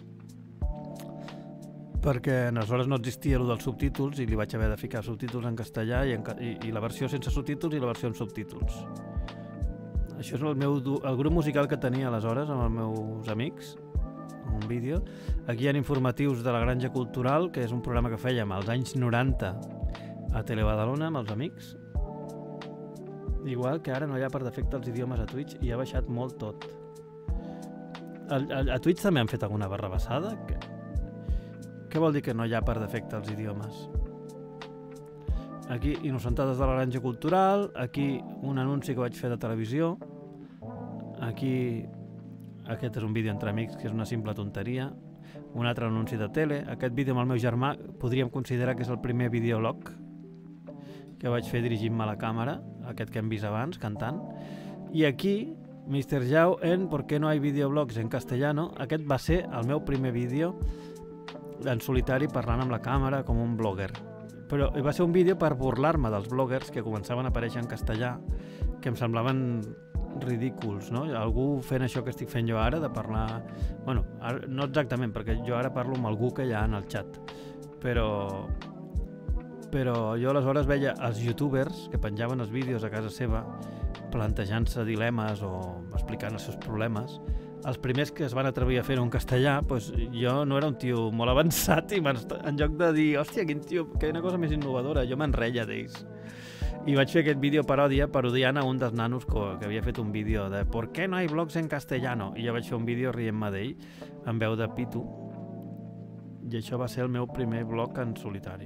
perquè aleshores no existia el dels subtítols i li vaig haver de ficar subtítols en castellà i, en, i, i la versió sense subtítols i la versió amb subtítols. Això és el, meu, el grup musical que tenia aleshores amb els meus amics, un vídeo. Aquí hi ha informatius de la Granja Cultural, que és un programa que fèiem als anys noranta a Telebadalona amb els amics. Igual que ara no hi ha per defecte els idiomes a Twitch i ha baixat molt tot. A, a, a Twitch també han fet alguna barrabassada? Què, què vol dir que no hi ha per defecte els idiomes? Aquí, Innocentades de la Granja Cultural, aquí un anunci que vaig fer de televisió, aquí aquest és un vídeo entre amics que és una simple tonteria, un altre anunci de tele, aquest vídeo amb el meu germà podríem considerar que és el primer videoblog que vaig fer dirigint-me a la càmera, aquest que hem vist abans, cantant, i aquí, mister Jau en ¿Por qué no hay videoblogs en castellano? Aquest va ser el meu primer vídeo en solitari parlant amb la càmera com un blogger. Però va ser un vídeo per burlar-me dels bloggers que començaven a aparèixer en castellà, que em semblaven ridículs, no? Algú fent això que estic fent jo ara, de parlar... Bueno, ara, no exactament, perquè jo ara parlo amb algú que hi ha en el xat, però... Però jo aleshores veia els youtubers que penjaven els vídeos a casa seva plantejant-se dilemes o explicant els seus problemes. Els primers que es van atrevir a fer-ho en castellà, doncs jo no era un tio molt avançat i en lloc de dir, hòstia, quin tio, que una cosa més innovadora, jo me'n reia d'ells. I vaig fer aquest vídeo paròdia parodiant a un dels nanos que, que havia fet un vídeo de ¿Por qué no hay blogs en castellano? I jo vaig fer un vídeo rient-me d'ell amb veu de pito. I això va ser el meu primer blog en solitari.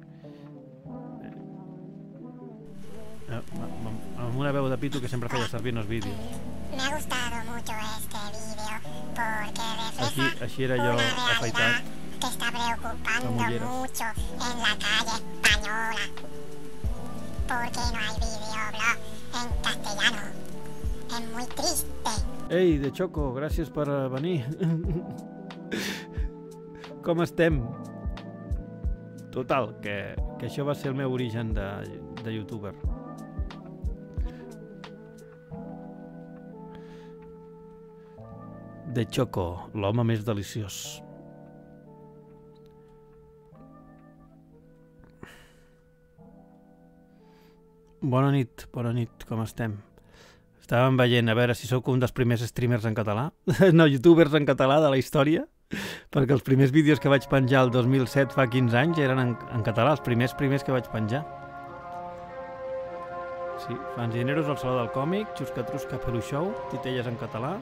Amb una veu de pito que sempre feia servir en els vídeos. Me ha gustado mucho este vídeo porque refleja Així, així era jo una realidad afaitat. que está preocupando mucho en la calle española. ¿Por qué no hay videoblog en castellano? Es muy triste. Ei, de Choco, gràcies per venir. Com estem? Total, que, que això va ser el meu origen de, de youtuber. De Choco, l'home més deliciós. Bona nit, bona nit, com estem? Estàvem veient a veure si sóc un dels primers streamers en català, no, youtubers en català de la història, perquè els primers vídeos que vaig penjar el dos mil set, fa quinze anys, eren en, en català, els primers primers que vaig penjar. Sí, Fanzineros al Saló del Còmic, Xusca-Trusca Peluixou, Titelles en català,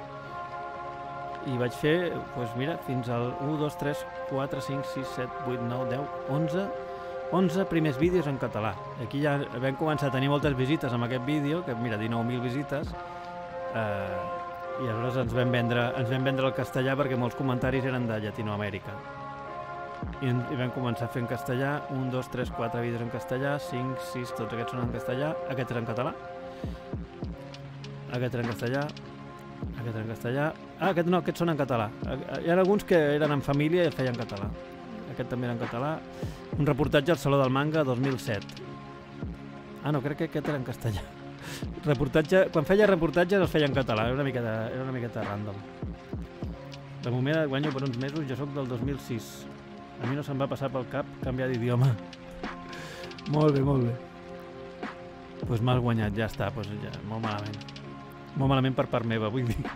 i vaig fer, doncs mira, fins al u, dos, tres, quatre, cinc, sis, set, vuit, nou, deu, onze, onze primers vídeos en català. Aquí ja vam començar a tenir moltes visites amb aquest vídeo, que mira, dinou mil visites, eh, i aleshores ens vam vendre, ens vam vendre el castellà perquè molts comentaris eren de Llatinoamèrica. I, i vam començar fent castellà, un, dos, tres, quatre vídeos en castellà, cinc, sis, tots aquests són en castellà, aquest era en català, aquest era en castellà, aquest era en castellà, ah, aquest no, aquests són en català. Hi ha alguns que eren en família i el feien en català. Aquest també era en català. Un reportatge al Saló del Manga dos mil set. Ah, no, crec que aquest era en castellà. Reportatge, quan feia reportatges els feia en català, era una miqueta, era una miqueta random. De moment guanyo per uns mesos, jo sóc del dos mil sis. A mi no se'm va passar pel cap canviar d'idioma. Molt bé, molt bé. Doncs pues m'has guanyat, ja està, pues ja, molt malament. Molt malament per part meva, vull dir.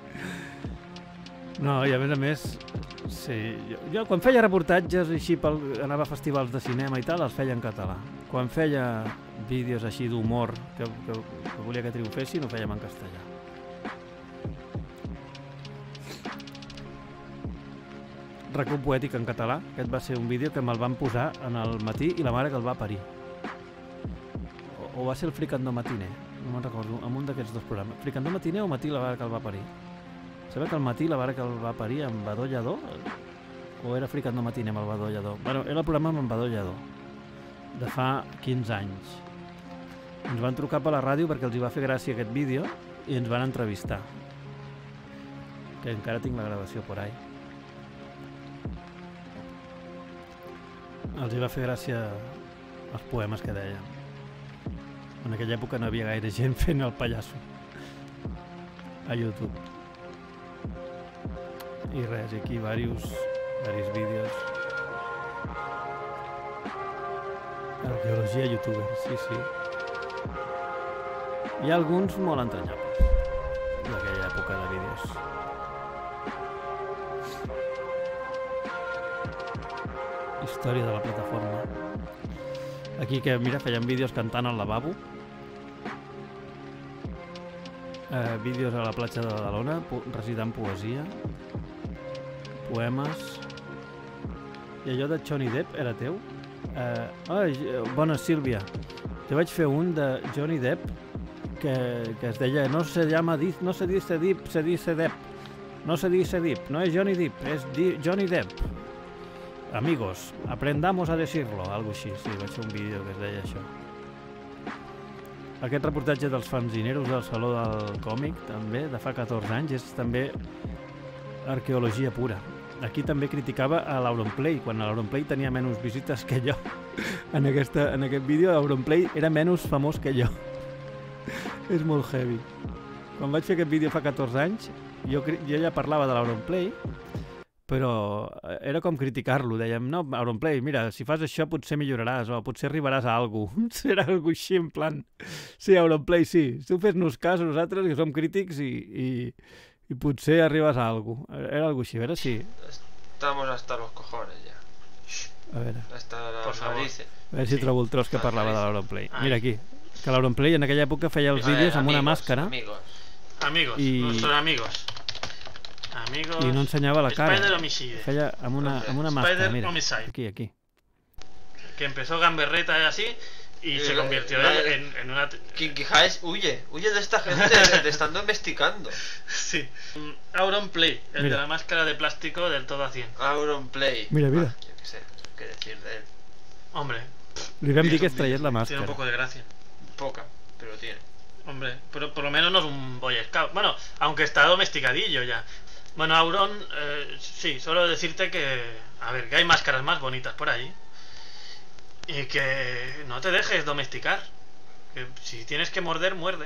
No, i a més a més, sí, jo, jo quan feia reportatges així, pel, anava a festivals de cinema i tal, els feia en català. Quan feia vídeos així d'humor que, que, que volia que triomfessin, ho fèiem en castellà. Racó poètic en català, aquest va ser un vídeo que me'l van posar en el matí i la mare que el va parir. O, o va ser el Fricandó Matiner, no me'n recordo, en un d'aquests dos programes. Fricandó Matiner o Matí la mare que el va parir? Sabeu que el Matí la mare que el va parir amb Badó Lladó? O era Fricandó Matiner amb el Badó Lladó? Bueno, era el programa amb en Badó Lladó, de fa quinze anys. Ens van trucar per la ràdio perquè els hi va fer gràcia aquest vídeo i ens van entrevistar. Que encara tinc la gravació por ahí. Els hi va fer gràcia els poemes que deia. En aquella època no havia gaire gent fent el pallasso a YouTube. I res, aquí diversos, diversos vídeos. Arqueologia youtuber, sí, sí. Hi ha alguns molt entranyables d'aquella època de vídeos. Història de la plataforma. Aquí que, mira, feien vídeos cantant al lavabo. Eh, vídeos a la platja de Badalona, recitant poesia. Poemes. I allò de Johnny Depp era teu? Eh, oh, bona Sílvia. Jo vaig fer un de Johnny Depp que, que es deia no se llama Depp, no se dice Depp, se dice Depp. No se dice Depp, no es Johnny Depp, es Di Johnny Depp. Amigos, aprendamos a decirlo, algo així, sí, vaig fer un vídeo que es deia això. Aquest reportatge dels fanzineros del Saló del Còmic, també, de fa catorze anys, és també arqueologia pura. Aquí també criticava a l'Auronplay, quan l'Auronplay tenia menys visites que jo. En, aquesta, en aquest vídeo l'Auronplay era menys famós que jo. És molt heavy. Quan vaig fer aquest vídeo fa catorze anys, jo, jo ja parlava de l'Auronplay, però era com criticar-lo. Dèiem, no, Auronplay, mira, si fas això potser milloraràs o potser arribaràs a alguna cosa. Era alguna així, en plan... Sí, Auronplay, sí. Tu fes-nos cas a nosaltres, que som crítics, i, i, i potser arribes a alguna cosa. Era alguna així, a veure si... Estamos hasta los cojones ya. A veure... Hasta las narices. A veure si trobo el tros que parlava de l'Auronplay. Mira aquí, que l'Auronplay en aquella època feia els vídeos amb una màscara. Amigos, amigos, I... nuestros amigos. Amigos... I no ensenyava la cara. Spider Homicide. Feia amb una, amb una màscara, Spider mira. Homicide. Aquí, aquí. Que empezó gamberreta y así y Eh, se convirtió eh, en, en una... Kinky Hayes, huye, huye de esta gente, te están domesticando. Sí. Auronplay, el Mira. de la máscara de plástico del todo a cien. Auronplay. Mira, mira. Ah, yo qué sé, qué decir de él. Hombre, Li vam Sí, dir que és es un traiés la tiene un màscara. poco de gracia. Poca, pero tiene. Hombre, pero por lo menos no es un Boy Scout. Bueno, aunque está domesticadillo ya. Bueno, Auron, eh, sí, solo decirte que... A ver, que hay máscaras más bonitas por ahí. Y que no te dejes domesticar. Que si tienes que morder, muerde.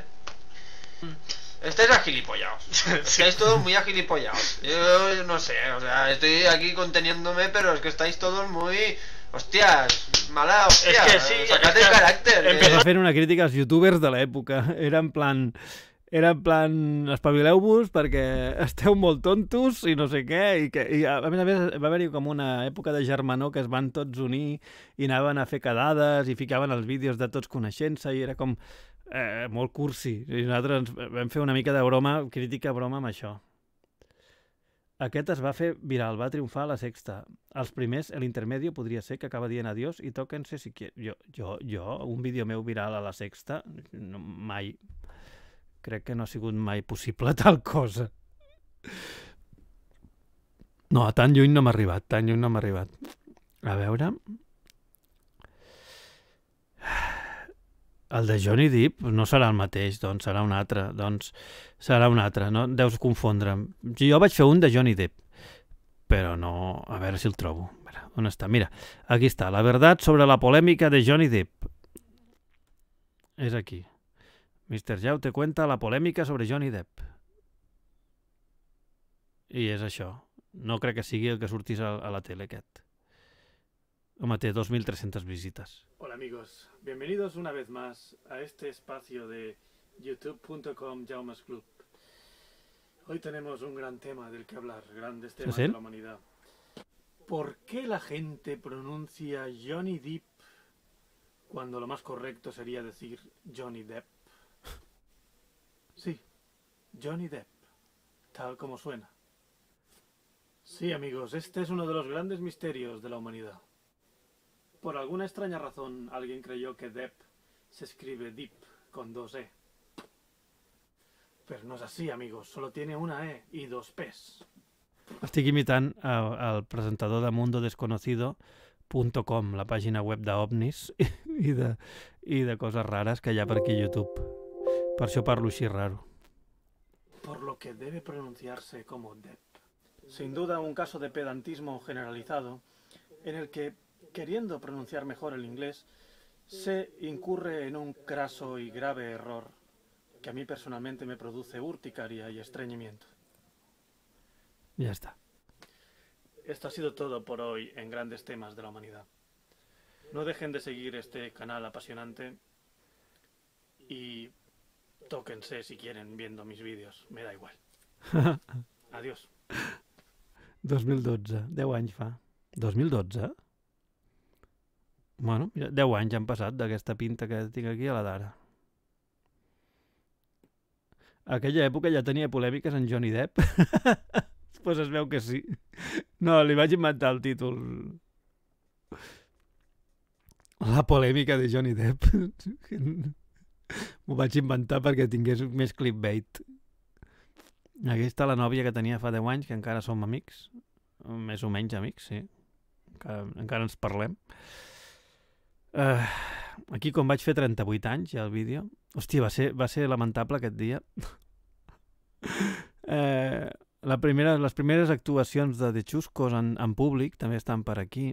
Estáis agilipollados. Estáis todos muy agilipollados. Yo no sé, o sea, estoy aquí conteniéndome, pero es que estáis todos muy... Hostias, mala hostia. Es que sí, sacad es el que- carácter. empezó- que- Va fent una crítica als youtubers de l'època. Era en plan... Era en plan, espavileu-vos perquè esteu molt tontos i no sé què, i, que, i a més a més va haver-hi com una època de germanor que es van tots unir i anaven a fer quedades i ficaven els vídeos de tots coneixent-se i era com eh, molt cursi. I nosaltres ens vam fer una mica de broma, crítica broma amb això. Aquest es va fer viral, va triomfar a la Sexta. Els primers, l'intermedio podria ser que acaba dient adiós i tóquense si quieren. Jo, jo, jo, un vídeo meu viral a la Sexta, no, mai... Crec que no ha sigut mai possible tal cosa. No, tan lluny no m'ha arribat, tan lluny no m'ha arribat. A veure... El de Johnny Depp no serà el mateix, doncs serà un altre, doncs serà un altre, no? Deus confondre'm. Jo vaig fer un de Johnny Depp, però no... A veure si el trobo. A veure, on està? Mira, aquí està. La verdad sobre la polèmica de Johnny Depp. És aquí. mister Jau te cuenta la polèmica sobre Johnny Depp. I és això. No crec que sigui el que sortís a, a la tele aquest. Home, té dos mil tres-centes visites. Hola amigos, bienvenidos una vez más a este espacio de youtube punto com Jaumes Club. Hoy tenemos un gran tema del que hablar, grandes temas de sent? la humanidad. ¿Por qué la gente pronuncia Johnny Depp cuando lo más correcto sería decir Johnny Depp? Sí, Johnny Depp, tal como suena. Sí amigos, este es uno de los grandes misterios de la humanidad. Por alguna extraña razón, alguien creyó que Depp se escribe Deep con dos E. Pero no es así, amigos. Solo tiene una E y dos P's. Estic imitant el, el presentador de mundo desconocido punto com, la pàgina web d'ovnis i de, i de coses rares que hi ha per aquí a YouTube. Per això parlo així raro. por lo que debe pronunciarse como Depp. Sin duda un caso de pedantismo generalizado, en el que, queriendo pronunciar mejor el inglés, se incurre en un craso y grave error que a mí personalmente me produce urticaria y estreñimiento. Ya está. Esto ha sido todo por hoy en Grandes Temas de la Humanidad. No dejen de seguir este canal apasionante y tóquense si quieren viendo mis vídeos, me da igual. Adiós. dos mil dotze, deu anys fa. dos mil dotze? Bueno, deu anys han passat d'aquesta pinta que tinc aquí a la d'ara. A aquella època ja tenia polèmiques en Johnny Depp. Pues es veu que sí. No, li vaig inventar el títol. La polèmica de Johnny Depp. M'ho vaig inventar perquè tingués més clickbait. Aquí està la nòvia que tenia fa deu anys, que encara som amics. Més o menys amics, sí. Encara, encara ens parlem. Uh, aquí, com vaig fer trenta-vuit anys, ja el vídeo... Hòstia, va ser, va ser lamentable aquest dia. uh, la primera, les primeres actuacions de The Chuscos en, en públic també estan per aquí.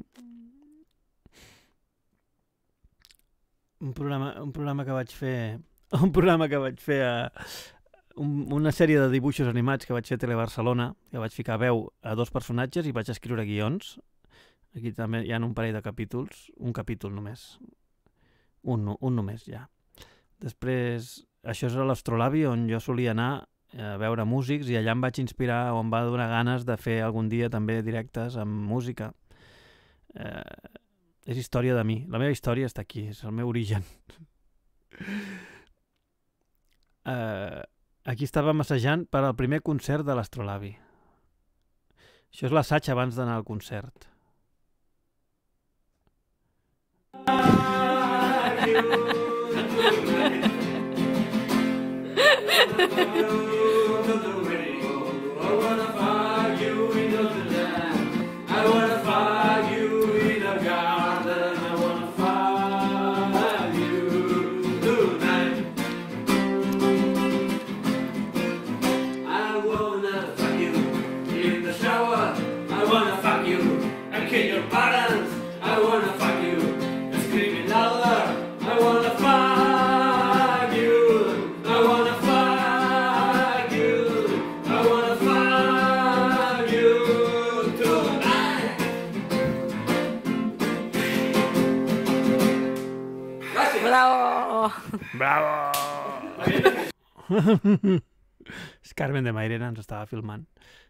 Un programa, un programa que vaig fer... Un programa que vaig fer a... Un, una sèrie de dibuixos animats que vaig fer a Tele Barcelona, que vaig ficar veu a dos personatges i vaig escriure guions. Aquí també hi ha un parell de capítols, un capítol només. Un, un només, ja. Després, això és a l'Astrolabi, on jo solia anar a veure músics, i allà em vaig inspirar, o em va donar ganes de fer algun dia també directes amb música. Eh, és història de mi. La meva història està aquí, és el meu origen. Eh... Aquí estava massejant per al primer concert de l'Astrolabi. Això és l'assaig abans d'anar al concert. Bravo! És Carmen de Mairena, ens estava filmant.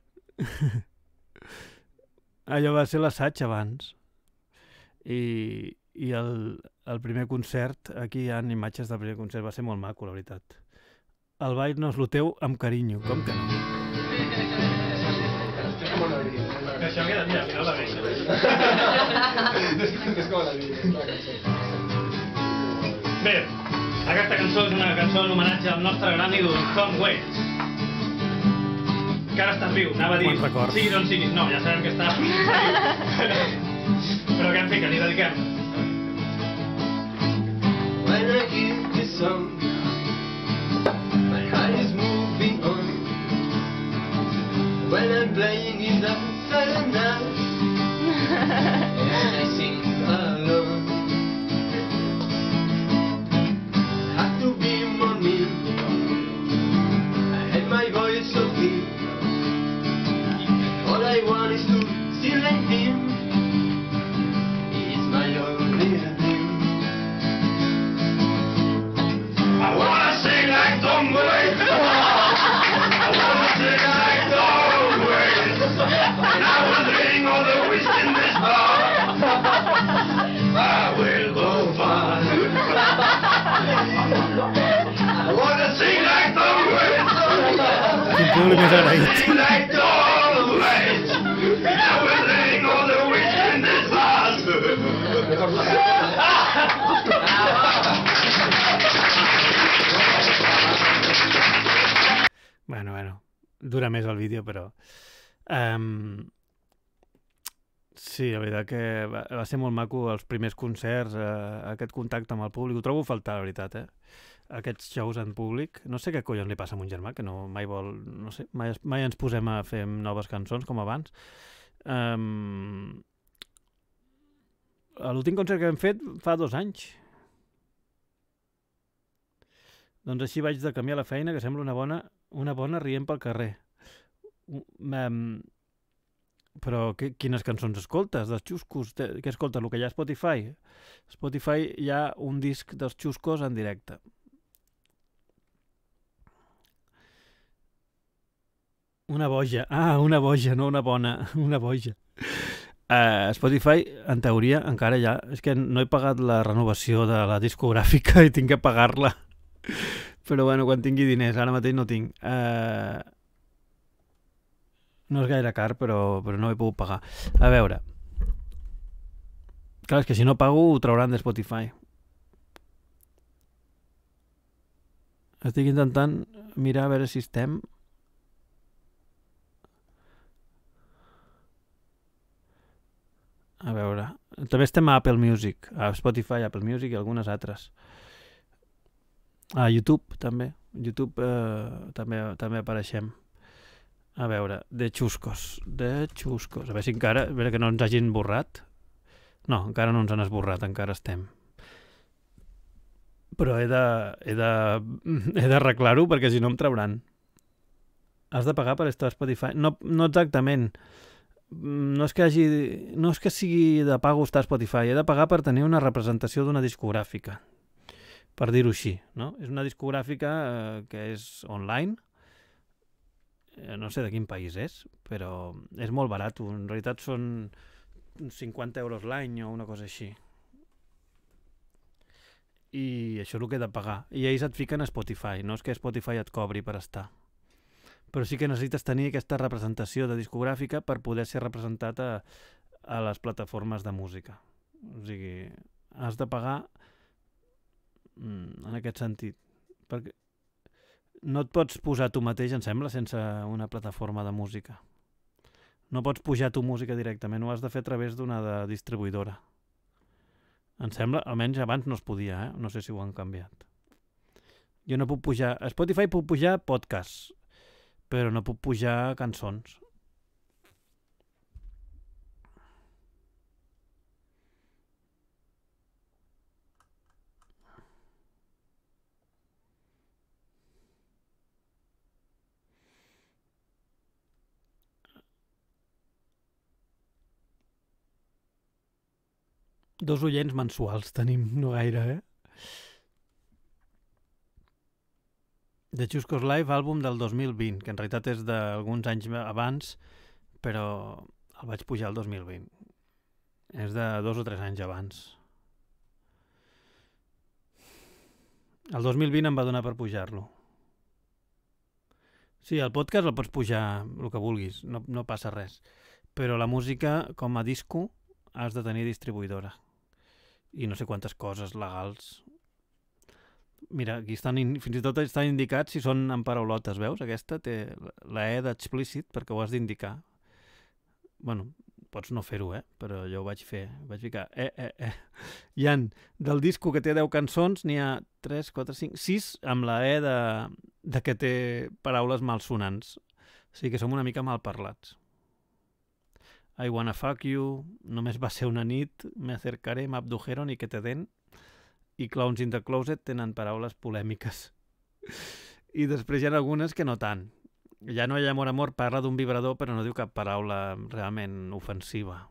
Allò va ser l'assaig abans. I, i el, el primer concert, aquí hi ha imatges del primer concert, va ser molt maco, la veritat. El ball no és lo teu amb carinyo, com que no? Això queda bé, al final va bé. És com la vida. Bé, aquesta cançó és una cançó en homenatge al nostre gran ídol, Tom Waits. Que ara està viu, anava a dir, sigui d'on sigui. No, ja sabem que està viu. Però què en fi, que li dediquem. When I hear this song, my heart is moving on. When I'm playing in the silent night, and I sing alone. Have to be more me. I had my voice so deep. All I want is to sing like him. He's my only dream. I wanna sing like Tom Waits. I wanna sing like Tom Waits. And I will drink all the whiskey in this bar. I will go far. I wanna sing like Tom Waits. Quin públic més agraït. Sing like Tom Waits. And I will drink all the whiskey in this bar. Bueno, bueno, dura més el vídeo, però... Um, sí, la veritat que va, va ser molt maco els primers concerts, uh, aquest contacte amb el públic. Ho trobo a faltar, la veritat, eh? aquests shows en públic. No sé què collons li passa a mon germà, que no, mai vol... No sé, mai, mai ens posem a fer noves cançons com abans. Um, L'últim concert que hem fet fa dos anys. Doncs així vaig de camí a la feina, que sembla una bona, una bona rient pel carrer. Um, però que, quines cançons escoltes dels xuscos? Què escoltes? El que hi ha a Spotify? A Spotify hi ha un disc dels xuscos en directe. Una boja. Ah, una boja, no una bona. Una boja. Uh, Spotify, en teoria, encara hi ha... És que no he pagat la renovació de la discogràfica i tinc que pagar-la. Però bueno, quan tingui diners, ara mateix no tinc. Uh, no és gaire car, però, però no he pogut pagar. A veure. Clar, és que si no pago ho trauran de Spotify. Estic intentant mirar a veure si estem... A veure... També estem a Apple Music, a Spotify, Apple Music i algunes altres. A YouTube, també. YouTube eh, també, també apareixem. A veure, de xuscos. De xuscos. A veure si encara... A veure que no ens hagin borrat. No, encara no ens han esborrat, encara estem. Però he de... He de... He d'arreglar-ho perquè si no em trauran. Has de pagar per estar a Spotify? No, no exactament. No és que hagi... No és que sigui de pago estar a Spotify. He de pagar per tenir una representació d'una discogràfica. Per dir-ho així, no? És una discogràfica eh, que és online. Eh, no sé de quin país és, però és molt barat. En realitat són cinquanta euros l'any o una cosa així. I això és el que he de pagar. I ells et fiquen a Spotify. No és que Spotify et cobri per estar. Però sí que necessites tenir aquesta representació de discogràfica per poder ser representat a, a les plataformes de música. O sigui, has de pagar mm, en aquest sentit. Perquè no et pots posar tu mateix, em sembla, sense una plataforma de música. No pots pujar tu música directament, ho has de fer a través d'una de distribuïdora. Em sembla, almenys abans no es podia, eh? No sé si ho han canviat. Jo no puc pujar... A Spotify puc pujar podcasts, però no puc pujar cançons. Dos oients mensuals tenim, no gaire, eh? The Chuscos Live, àlbum del dos mil vint, que en realitat és d'alguns anys abans, però el vaig pujar el dos mil vint. És de dos o tres anys abans. El dos mil vint em va donar per pujar-lo. Sí, el podcast el pots pujar el que vulguis, no, no passa res. Però la música, com a disco, has de tenir distribuïdora. I no sé quantes coses legals... Mira, aquí estan, fins i tot estan indicats si són en paraulotes, veus? Aquesta té la E d'explícit perquè ho has d'indicar. Bueno, pots no fer-ho, eh? Però jo ho vaig fer. Vaig ficar E, E, E. Hi ha, del disco que té deu cançons, n'hi ha tres, quatre, cinc, sis amb la E de, de que té paraules malsonants. O sigui que som una mica mal parlats. I wanna fuck you, només va ser una nit, me acercaré, m'abdujeron i que te den. I Clowns in the Closet tenen paraules polèmiques. I després hi ha algunes que no tant. Ja no hi ha amor, amor, parla d'un vibrador, però no diu cap paraula realment ofensiva.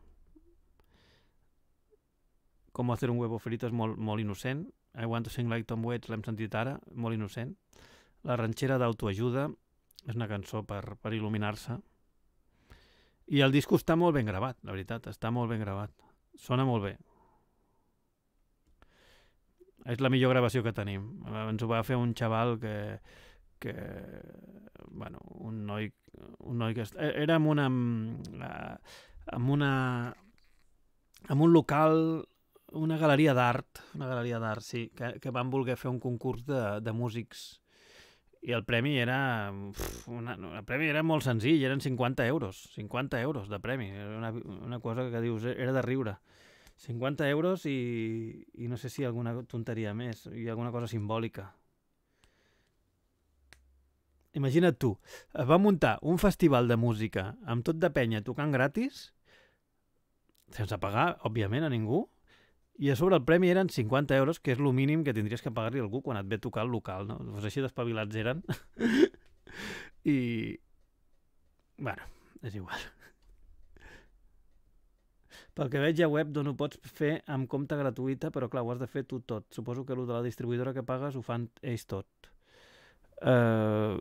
Com hacer un huevo frito és molt, molt innocent. I want to sing like Tom Waits, l'hem sentit ara, molt innocent. La ranxera d'autoajuda és una cançó per, per il·luminar-se. I el disco està molt ben gravat, la veritat, està molt ben gravat. Sona molt bé. És la millor gravació que tenim. Ens ho va fer un xaval que... que bueno, un noi... Un noi que era en una... en una... en un local... una galeria d'art. Una galeria d'art, sí. Que, que van voler fer un concurs de, de músics. I el premi era... Una, el premi era molt senzill, eren cinquanta euros. cinquanta euros de premi. Era una, una cosa que dius... era de riure. cinquanta euros i, i no sé si alguna tonteria més, i alguna cosa simbòlica. imagina't tu, va muntar un festival de música amb tot de penya tocant gratis, sense pagar, òbviament, a ningú, i a sobre el premi eren cinquanta euros, que és el mínim que tindries que pagar-li a algú quan et ve a tocar el local, no? Pues així d'espavilats eren. I... bueno, és igual. Pel que veig a web d'on ho pots fer amb compte gratuïta, però clar, ho has de fer tu tot. Suposo que el de la distribuïdora que pagues ho fan ells tot. Uh...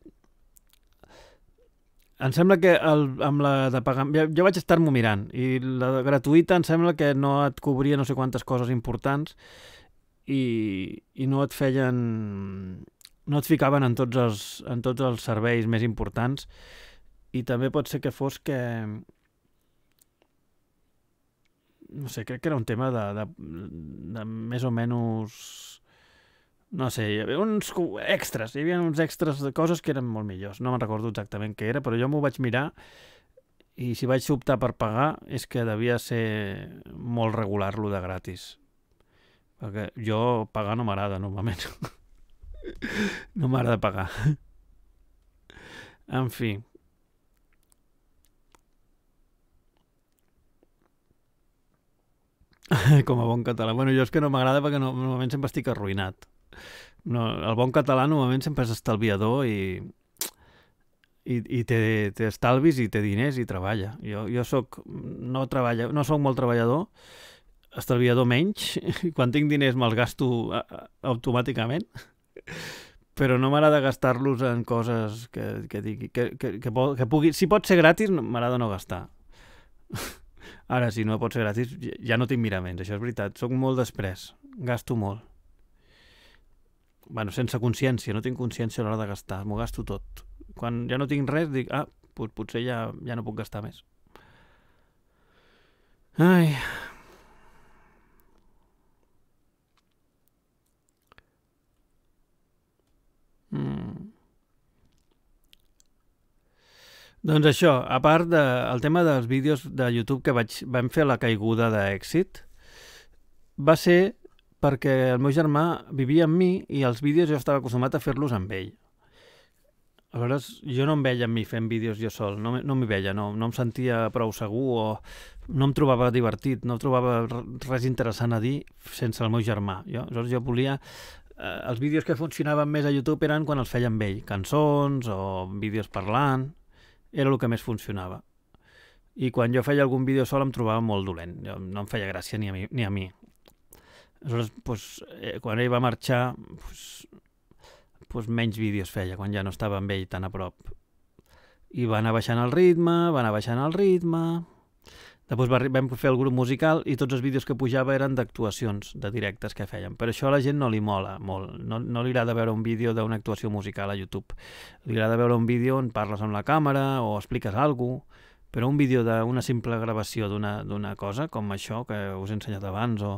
Em sembla que el, amb la de pagar... Jo, jo vaig estar-m'ho mirant, i la gratuïta em sembla que no et cobria no sé quantes coses importants i, i no et feien... no et ficaven en tots, els, en tots els serveis més importants, i també pot ser que fos que... no sé, crec que era un tema de, de, de més o menys... no sé, hi havia uns extras, hi havia uns extras de coses que eren molt millors. No me'n recordo exactament què era, però jo m'ho vaig mirar i si vaig optar per pagar és que devia ser molt regular lo de gratis. Perquè jo pagar no m'agrada normalment. No m'agrada pagar. En fi... com a bon català. Bueno, jo és que no m'agrada perquè no, normalment sempre estic arruïnat. No, el bon català normalment sempre és estalviador i, i, i té, té estalvis i té diners i treballa. Jo, jo soc, no, treballa, no soc molt treballador, estalviador menys, i quan tinc diners me'ls gasto automàticament, però no m'agrada gastar-los en coses que, que, digui, que, que, que, que pugui... Si pot ser gratis, m'agrada no gastar. Ara, si no pot ser gratis, ja no tinc miraments, això és veritat. Soc molt després, gasto molt. Bueno, sense consciència, no tinc consciència a l'hora de gastar, m'ho gasto tot. Quan ja no tinc res, dic, ah, pues potser ja, ja no puc gastar més. Ai... Mm. Doncs això, a part del tema dels vídeos de YouTube que vaig, vam fer la caiguda d'èxit, va ser perquè el meu germà vivia amb mi i els vídeos jo estava acostumat a fer-los amb ell. Aleshores, jo no em veia amb mi fent vídeos jo sol, no, no m'hi veia, no, no em sentia prou segur o no em trobava divertit, no trobava res interessant a dir sense el meu germà. Jo, aleshores jo volia... Eh, els vídeos que funcionaven més a YouTube eren quan els feia amb ell, cançons o vídeos parlant... era el que més funcionava. I quan jo feia algun vídeo sol em trobava molt dolent. Jo, no em feia gràcia ni a mi. Ni a mi. Aleshores, pues, eh, quan ell va marxar, pues, pues menys vídeos feia, quan ja no estava amb ell tan a prop. I va anar baixant el ritme, va anar baixant el ritme... Després vam fer el grup musical i tots els vídeos que pujava eren d'actuacions, de directes que fèiem. Per això a la gent no li mola molt. No, no li agrada veure un vídeo d'una actuació musical a YouTube. Li agrada veure un vídeo on parles amb la càmera o expliques alguna cosa, però un vídeo d'una simple gravació d'una cosa, com això que us he ensenyat abans, o,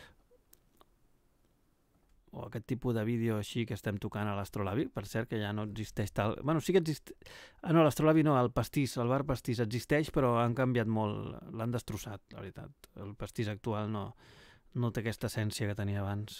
o aquest tipus de vídeo així que estem tocant a l'Astrolabi, per cert, que ja no existeix tal... Bueno, sí que existeix... Ah, no, l'Astrolabi no, el pastís, el bar pastís existeix, però han canviat molt, l'han destrossat, la veritat. El pastís actual no, no té aquesta essència que tenia abans.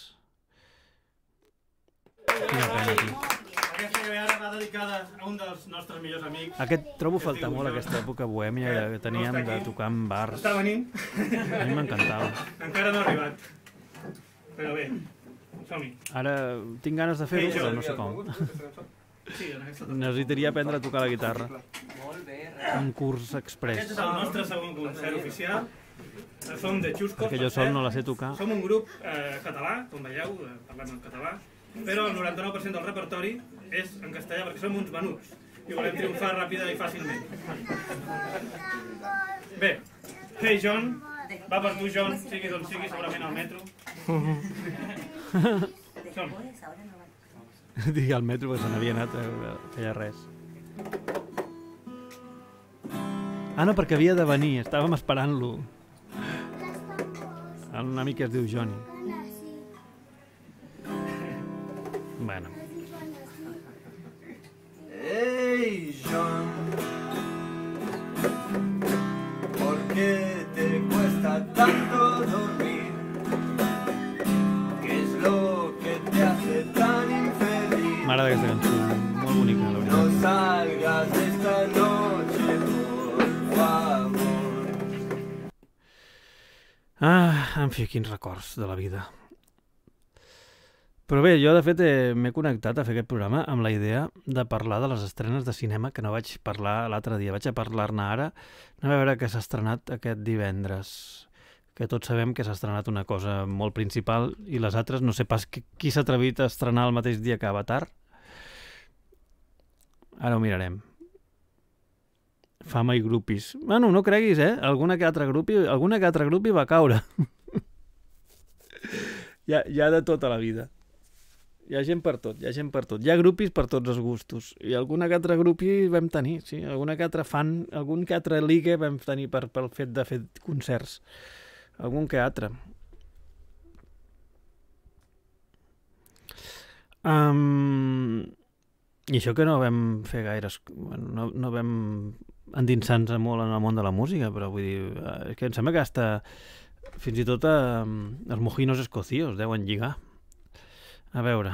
Quina pena, tio. Aquesta que ve ara va dedicada a un dels nostres millors amics. Aquest, trobo faltar molt aquesta època bohèmia que teníem de tocar en bars. Està venint. A mi m'encantava. Encara no ha arribat. Però bé, som-hi. Ara tinc ganes de fer-ho, però no sé com. Necessitaria aprendre a tocar la guitarra. Un curs express. Aquest és el nostre segon concert oficial. Som de Xusco. Perquè jo sol no la sé tocar. Som un grup eh, català, com veieu, eh, parlem en català, però el noranta-nou per cent del repertori és en castellà perquè som uns venuts i volem triomfar ràpida i fàcilment. Bé, Hey John, va per tu John, sigui d'on sigui, segurament al metro. Som. Digui al metro que se n'havia anat, eh, feia res. Ah, no, perquè havia de venir, estàvem esperant-lo. Un amic que es diu Johnny. Bueno. Hey John, ¿por qué te cuesta tanto dormir? ¿Qué es lo que te hace tan infeliz? M'agrada aquesta cançó, molt bonica, la veritat. Ah, en fi, quins records de la vida. Però bé, jo de fet eh, m'he connectat a fer aquest programa amb la idea de parlar de les estrenes de cinema que no vaig parlar l'altre dia. Vaig a parlar-ne ara. Anem a veure què s'ha estrenat aquest divendres. Que tots sabem que s'ha estrenat una cosa molt principal i les altres no sé pas qui, qui s'ha atrevit a estrenar el mateix dia que Avatar. Ara ho mirarem. Fama i grupis. Bueno, no creguis, eh? Alguna que altra grupi, alguna que altra grupi va caure. hi, ha, hi ha de tota la vida. Hi ha gent per tot, hi ha gent per tot. Hi ha grupis per tots els gustos. I alguna que altra grupi vam tenir, sí. Alguna que altra fan, algun que altre ligue vam tenir per, pel fet de fer concerts. Algun que altre. Um, I això que no vam fer gaires... Bueno, no, no vam endinsar-nos molt en el món de la música, però vull dir... És que em sembla que hasta fins i tot eh, els mojinos escocios deuen lligar. A veure...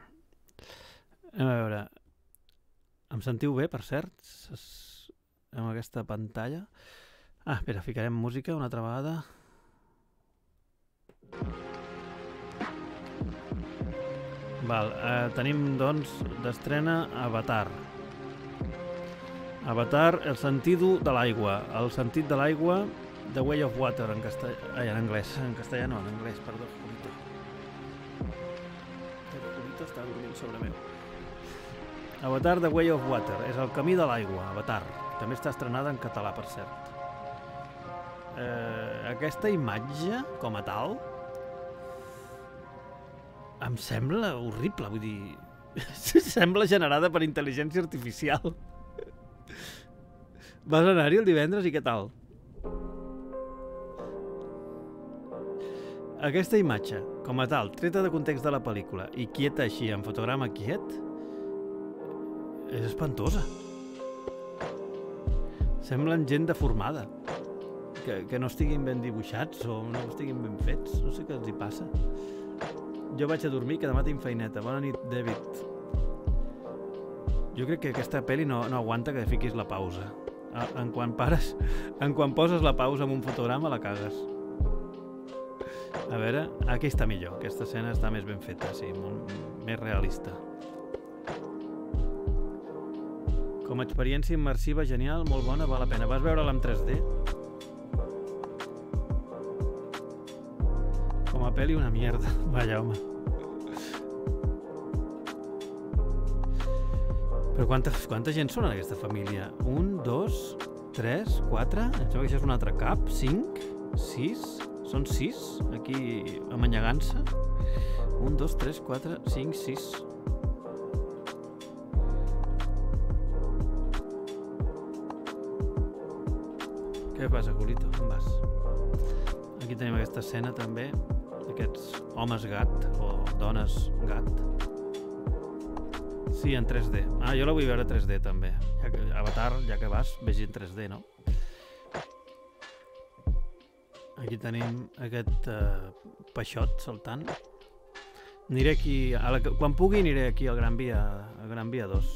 A veure... Em sentiu bé, per cert? Amb aquesta pantalla? Ah, espera, ficarem música una altra vegada... Val, eh, tenim doncs d'estrena Avatar. Avatar, el sentido de l'aigua. El sentit de l'aigua, The Way of Water, en castellà... Ai, en anglès. En castellà no, en anglès, perdó. Julito. El Julito està dormint sobre meu. Avatar, The Way of Water. És el camí de l'aigua, Avatar. També està estrenada en català, per cert. Eh, aquesta imatge, com a tal... Em sembla horrible, vull dir... Sembla generada per intel·ligència artificial. Vas anar-hi el divendres i què tal? Aquesta imatge, com a tal, treta de context de la pel·lícula i quieta així, en fotograma quiet, és espantosa. Semblen gent deformada. Que, que no estiguin ben dibuixats o no estiguin ben fets. No sé què els hi passa. Jo vaig a dormir, que demà tinc feineta. Bona nit, David. Jo crec que aquesta pel·li no, no aguanta que fiquis la pausa. En quan pares, en quan poses la pausa amb un fotograma, la cagues. A veure, aquí està millor. Aquesta escena està més ben feta, sí, molt, més realista. Com a experiència immersiva, genial, molt bona, val la pena. Vas veure-la en tres D? Com a pel·li una mierda. Vaja, home. Però quanta, quanta gent són en aquesta família? Un, dos, tres, quatre... Em sembla que això és un altre cap. Cinc, sis... Són sis, aquí amanyagant-se. Un, dos, tres, quatre, cinc, sis... Què passa, Julito? On vas? Aquí tenim aquesta escena també, aquests homes gat o dones gat. Sí, en tres D. Ah, jo la vull veure tres D també. Ja que, Avatar, ja que vas, vegi en tres D, no? Aquí tenim aquest uh, peixot saltant. Aniré aquí, a la, quan pugui aniré aquí al Gran Via, al Gran Via dos.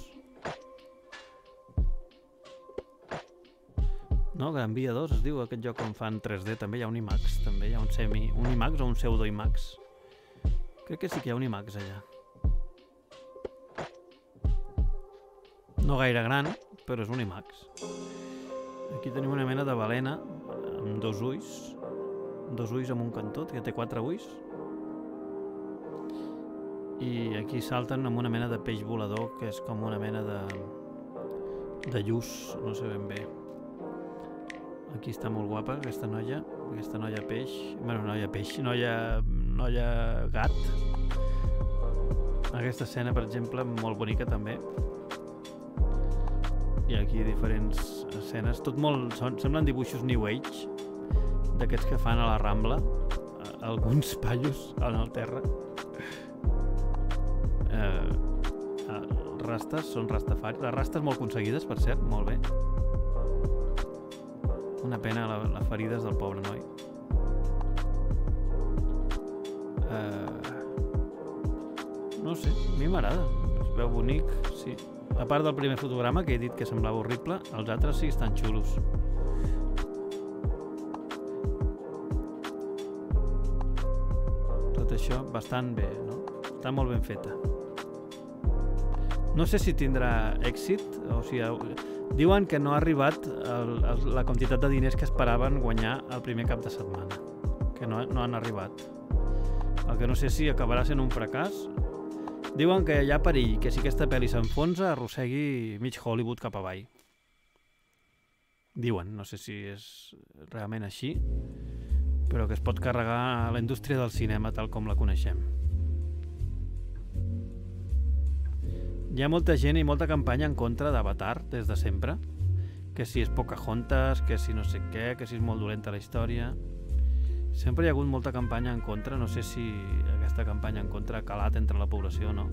No, Gran Via dos es diu aquest joc on fan tres D, també hi ha un IMAX, també hi ha un semi, un IMAX o un pseudo IMAX. Crec que sí que hi ha un IMAX allà. No gaire gran, però és un IMAX. Aquí tenim una mena de balena amb dos ulls, dos ulls amb un cantó, que té quatre ulls. I aquí salten amb una mena de peix volador, que és com una mena de, de lluç, no sé ben bé. Aquí està molt guapa aquesta noia, aquesta noia peix, bueno, noia peix, noia, noia gat. Aquesta escena, per exemple, molt bonica també. I aquí diferents escenes, tot molt, són, semblen dibuixos New Age, d'aquests que fan a la Rambla, alguns pallos en el terra. Eh, rastes, són rastafari, les rastes molt aconseguides, per cert, molt bé. Una pena la, les ferides del pobre noi. Uh, no sé, a mi m'agrada. Es veu bonic, sí. A part del primer fotograma, que he dit que semblava horrible, els altres sí estan xulos. tot això bastant bé, no? Està molt ben feta. No sé si tindrà èxit, o si... Diuen que no ha arribat el, el, la quantitat de diners que esperaven guanyar el primer cap de setmana, que no, no han arribat. El que no sé si acabarà sent un fracàs. Diuen que hi ha perill, que si aquesta pel·li s'enfonsa arrossegui mig Hollywood cap avall. Diuen, no sé si és realment així, però que es pot carregar la indústria del cinema tal com la coneixem. Hi ha molta gent i molta campanya en contra d'Avatar des de sempre, que si és Pocahontas, que si no sé què, que si és molt dolenta la història. Sempre hi ha hagut molta campanya en contra, no sé si aquesta campanya en contra ha calat entre la població o no.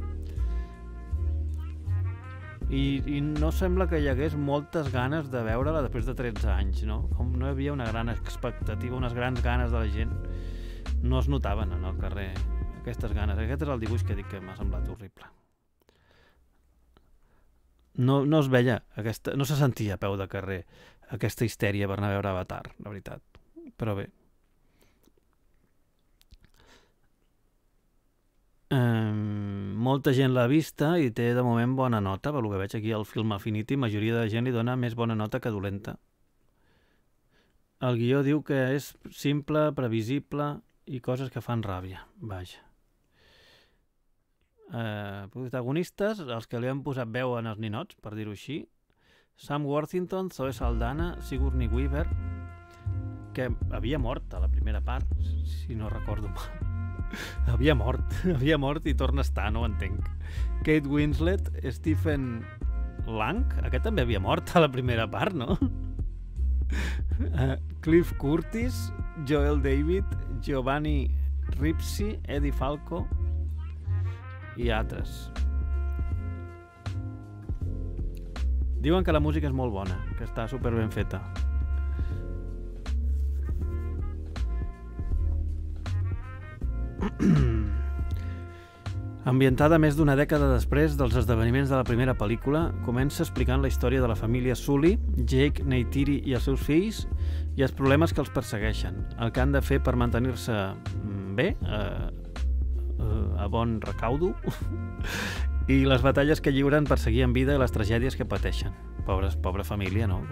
I, i no sembla que hi hagués moltes ganes de veure-la després de tretze anys, no? Com no hi havia una gran expectativa, unes grans ganes de la gent, no es notaven en el carrer aquestes ganes. Aquest és el dibuix que dic que m'ha semblat horrible. No, no es veia, aquesta, no se sentia a peu de carrer aquesta histèria per anar a veure Avatar, la veritat. Però bé. Um, molta gent l'ha vista i té de moment bona nota, pel que veig aquí al Film Affinity, majoria de gent li dona més bona nota que dolenta. El guió diu que és simple, previsible i coses que fan ràbia, vaja. Uh, protagonistes, els que li han posat veu en els ninots, per dir-ho així: Sam Worthington, Zoe Saldana, Sigourney Weaver, que havia mort a la primera part, si no recordo mal. Havia mort, havia mort i torna a estar, no ho entenc. Kate Winslet, Stephen Lang, aquest també havia mort a la primera part, no? Uh, Cliff Curtis, Joel David, Giovanni Ribisi, Eddie Falco i altres. Diuen que la música és molt bona, que està super ben feta. Ambientada més d'una dècada després dels esdeveniments de la primera pel·lícula, comença explicant la història de la família Sully, Jake, Neytiri i els seus fills, i els problemes que els persegueixen, el que han de fer per mantenir-se bé, eh, a bon recaudo, i les batalles que lliuren per seguir en vida i les tragèdies que pateixen. Pobres, pobra família, no?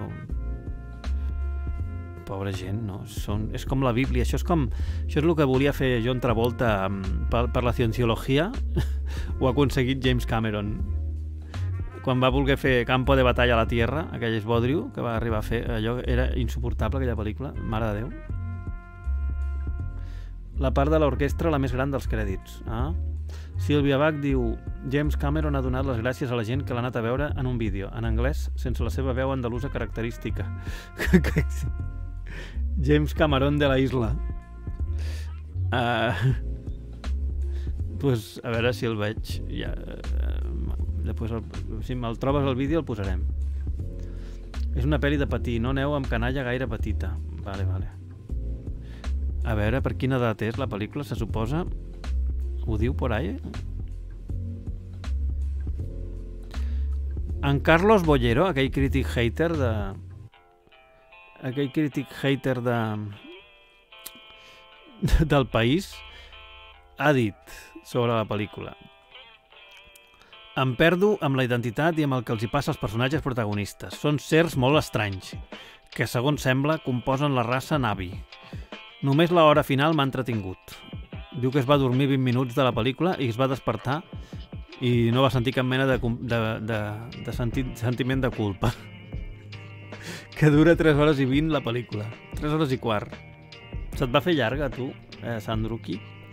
Pobra gent, no? Són, és com la Bíblia, això és com... Això és el que volia fer John Travolta per, per la cienciologia, ho ha aconseguit James Cameron. Quan va voler fer Campo de Batalla a la Tierra, aquell esbodrio que va arribar a fer, allò era insuportable, aquella pel·lícula, mare de Déu. La part de l'orquestra, la més gran dels crèdits. Ah? Sylvia Bach diu: James Cameron ha donat les gràcies a la gent que l'ha anat a veure en un vídeo, en anglès, sense la seva veu andalusa característica. James Cameron de la isla. Uh, pues, a veure si el veig. Ja, uh, després el, si me'l trobes al vídeo el posarem. És una pel·li de patir, no aneu amb canalla gaire petita. Vale, vale. A veure, per quina edat és la pel·lícula, se suposa? Ho diu por ahí? En Carlos Bollero, aquell crític hater de... aquell crític hater de... del País, ha dit sobre la pel·lícula: em perdo amb la identitat i amb el que els hi passa als personatges protagonistes. Són sers molt estranys, que segons sembla composen la raça Navi. Només l'hora final m'ha entretingut. Diu que es va dormir vint minuts de la pel·lícula i es va despertar i no va sentir cap mena de, de, de, de sentit, sentiment de culpa. Que dura tres hores i vint la pel·lícula. tres hores i quart. Se't va fer llarga, tu, eh, Sandruki?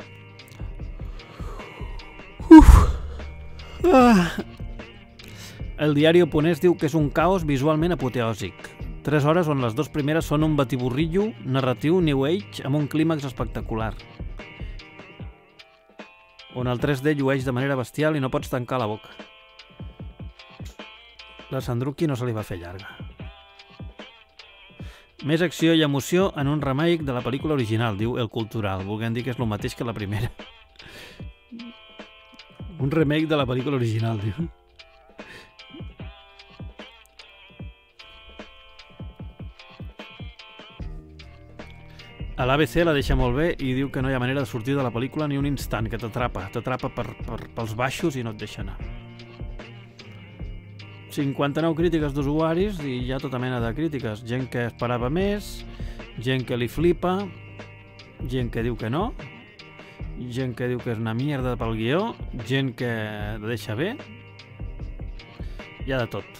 Uf! Ah. El diari Oponés diu que és un caos visualment apoteòsic. Tres hores on les dues primeres són un batiburrillo narratiu New Age amb un clímax espectacular, on el tres D llueix de manera bestial i no pots tancar la boca. La Sandruki no se li va fer llarga. Més acció i emoció en un remake de la pel·lícula original, diu El Cultural, volguem dir que és el mateix que la primera. Un remake de la pel·lícula original, diu. A l'A B C la deixa molt bé i diu que no hi ha manera de sortir de la pel·lícula ni un instant, que t'atrapa, t'atrapa per, per, pels baixos i no et deixa anar. cinquanta-nou crítiques d'usuaris i hi ha tota mena de crítiques. Gent que esperava més, gent que li flipa, gent que diu que no, gent que diu que és una mierda pel guió, gent que la deixa bé. Hi ha de tot.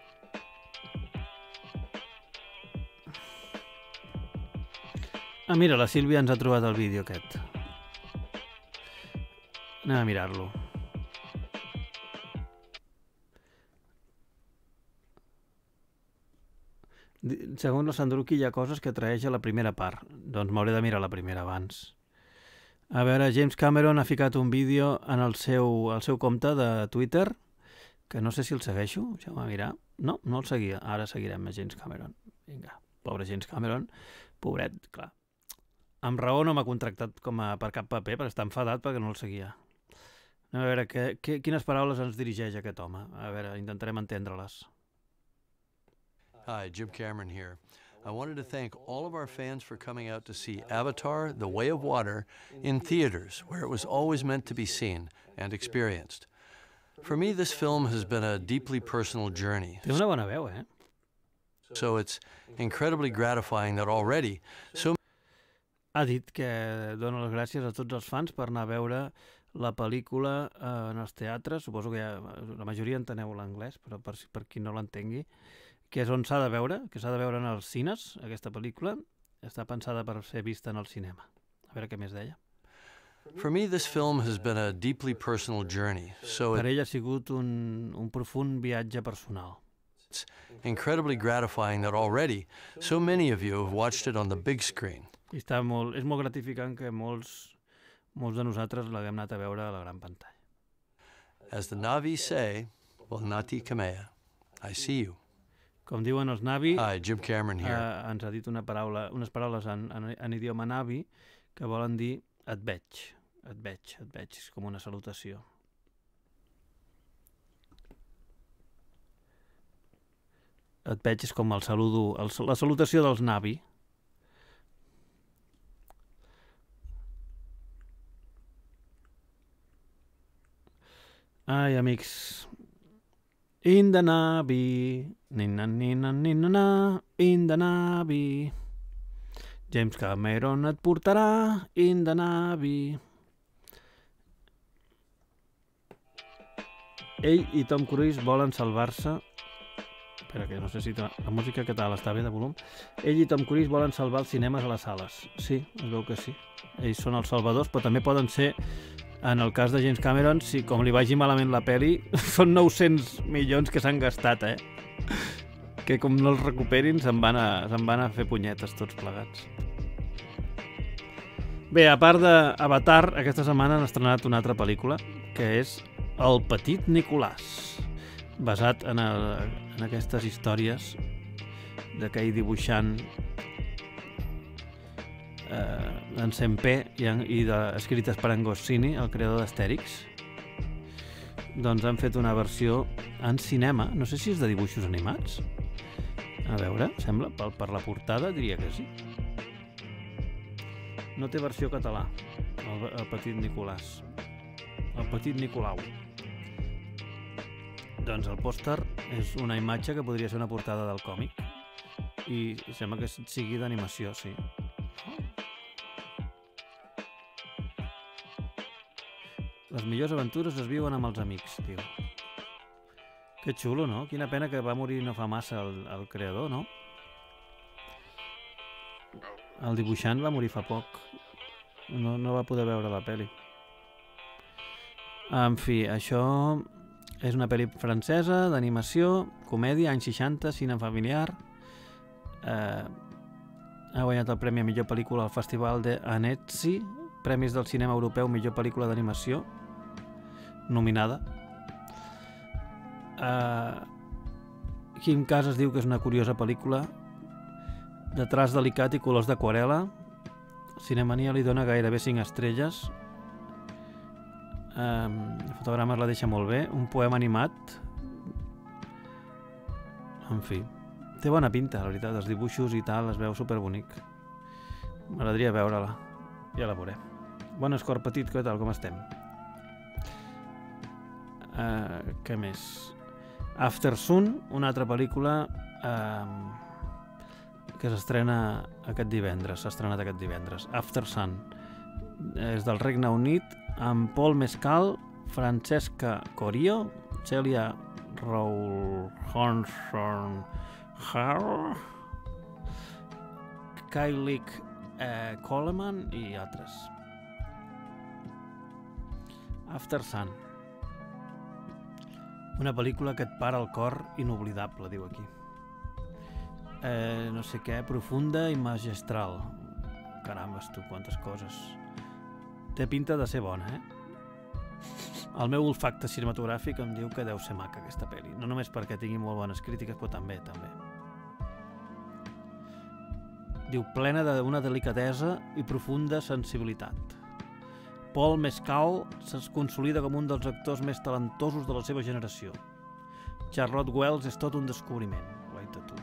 Ah, mira, la Sílvia ens ha trobat el vídeo aquest. Anem a mirar-lo. Segons la Sandruki hi ha coses que atraeix a la primera part. Doncs m'hauré de mirar la primera abans. A veure, James Cameron ha ficat un vídeo en el seu, el seu compte de Twitter, que no sé si el segueixo, deixeu-me mirar. No, no el seguia. Ara seguirem a James Cameron. Vinga, pobre James Cameron. Pobret, clar. Amb raó no m'ha contractat com a, per cap paper, perquè està enfadat perquè no el seguia. A veure, que, que, quines paraules ens dirigeix aquest home? A veure, intentarem entendre-les. Hi, Jim Cameron here. I wanted to thank all of our fans for coming out to see Avatar: The Way of Water in theaters, where it was always meant to be seen and experienced. For me, this film has been a deeply personal journey. Té una bona veu, eh? So it's incredibly gratifying that already so ha dit que dona les gràcies a tots els fans per anar a veure la pel·lícula en els teatres. Suposo que ja, la majoria enteneu l'anglès, però per, per qui no l'entengui, que és on s'ha de veure, que s'ha de veure en els cines, aquesta pel·lícula. Està pensada per ser vista en el cinema. A veure què més deia. For me, this film has been a deeply personal journey. So per ell ha sigut un, un profund viatge personal. It's incredibly gratifying that already so many of you have watched it on the big screen. I està molt, és molt gratificant que molts, molts de nosaltres l'haguem anat a veure a la gran pantalla. As the Na'vi say, well, Nati Kamea, I see you. Com diuen els Na'vi, Hi, Jim Cameron here. Uh, ens ha dit una paraula, unes paraules en, en, en idioma Na'vi que volen dir et veig, et veig, et veig, és com una salutació. Et veig és com el saludo, el, la salutació dels Na'vi. Ai, amics. In the Na'vi, nina, nina, nina, na, in the Na'vi. James Cameron et portarà in the Na'vi. Ell i Tom Cruise volen salvar-se. Espera, que no sé si la música que tal està bé de volum. Ell i Tom Cruise volen salvar els cinemes a les sales. Sí, es veu que sí. Ells són els salvadors, però també poden ser, en el cas de James Cameron, si com li vagi malament la peli, són nou-cents milions que s'han gastat, eh? Que com no els recuperin se'n van, se'n van a fer punyetes tots plegats. Bé, a part d'Avatar, aquesta setmana han estrenat una altra pel·lícula, que és El petit Nicolàs, basat en, el, en aquestes històries d'aquell dibuixant eh, en Sempé i, en, i de, escrites per en Goscinny, el creador d'Astèrix. Doncs han fet una versió en cinema, no sé si és de dibuixos animats. A veure, sembla, per, per la portada diria que sí. No té versió català, el, el petit Nicolàs. El petit Nicolau. Doncs el pòster és una imatge que podria ser una portada del còmic i sembla que sigui d'animació, sí. Les millors aventures es viuen amb els amics, diu. Que xulo, no? Quina pena que va morir no fa massa el, el creador, no? El dibuixant va morir fa poc. No, no va poder veure la pel·li. En fi, això és una pel·li francesa d'animació, comèdia, anys seixanta, cine familiar. Eh, ha guanyat el premi a millor pel·lícula al Festival de Annecy, Premis del Cinema Europeu millor pel·lícula d'animació, nominada. Eh, Quim Casas diu que és una curiosa pel·lícula de traç delicat i colors d'aquarel·la. Cinemania li dona gairebé cinc estrelles. Um, el fotograma la deixa molt bé. Un poema animat. En fi, té bona pinta, la veritat. Els dibuixos i tal es veu superbonic. M'agradaria veure-la. Ja la veuré. Bon escort petit, què tal, com estem? Uh, què més? After Sun, una altra pel·lícula uh, que s'estrena aquest divendres, s'ha estrenat aquest divendres. After Sun. És del Regne Unit, amb Paul Mescal, Francesca Corio, Celia Rawhorn, Kylie eh, Coleman i altres. After Sun. Una pel·lícula que et para el cor inoblidable, diu aquí. Eh, no sé què, profunda i magistral. Carambes, tu, quantes coses. Té pinta de ser bona, eh? El meu olfacte cinematogràfic em diu que deu ser maca aquesta pel·li. No només perquè tingui molt bones crítiques, però també, també. Diu, plena d'una delicadesa i profunda sensibilitat. Paul Mescal es consolida com un dels actors més talentosos de la seva generació. Charlotte Wells és tot un descobriment. Guaita tu.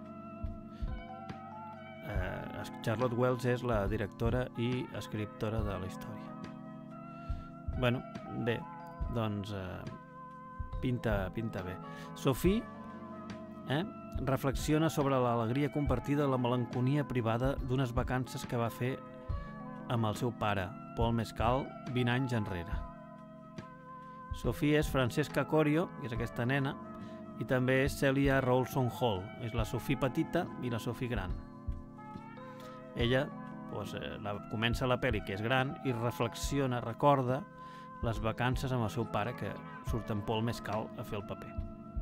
Eh, Charlotte Wells és la directora i escriptora de la història. Bueno, bé, doncs eh, pinta, pinta bé. Sophie eh, reflexiona sobre l'alegria compartida i la melanconia privada d'unes vacances que va fer amb el seu pare, Paul Mescal, vint anys enrere. Sophie és Francesca Corio, que és aquesta nena, i també és Celia Rawson Hall, és la Sophie petita i la Sophie gran. Ella doncs, eh, la, comença la pel·li, que és gran, i reflexiona, recorda les vacances amb el seu pare, que surt en Paul Mescal a fer el paper.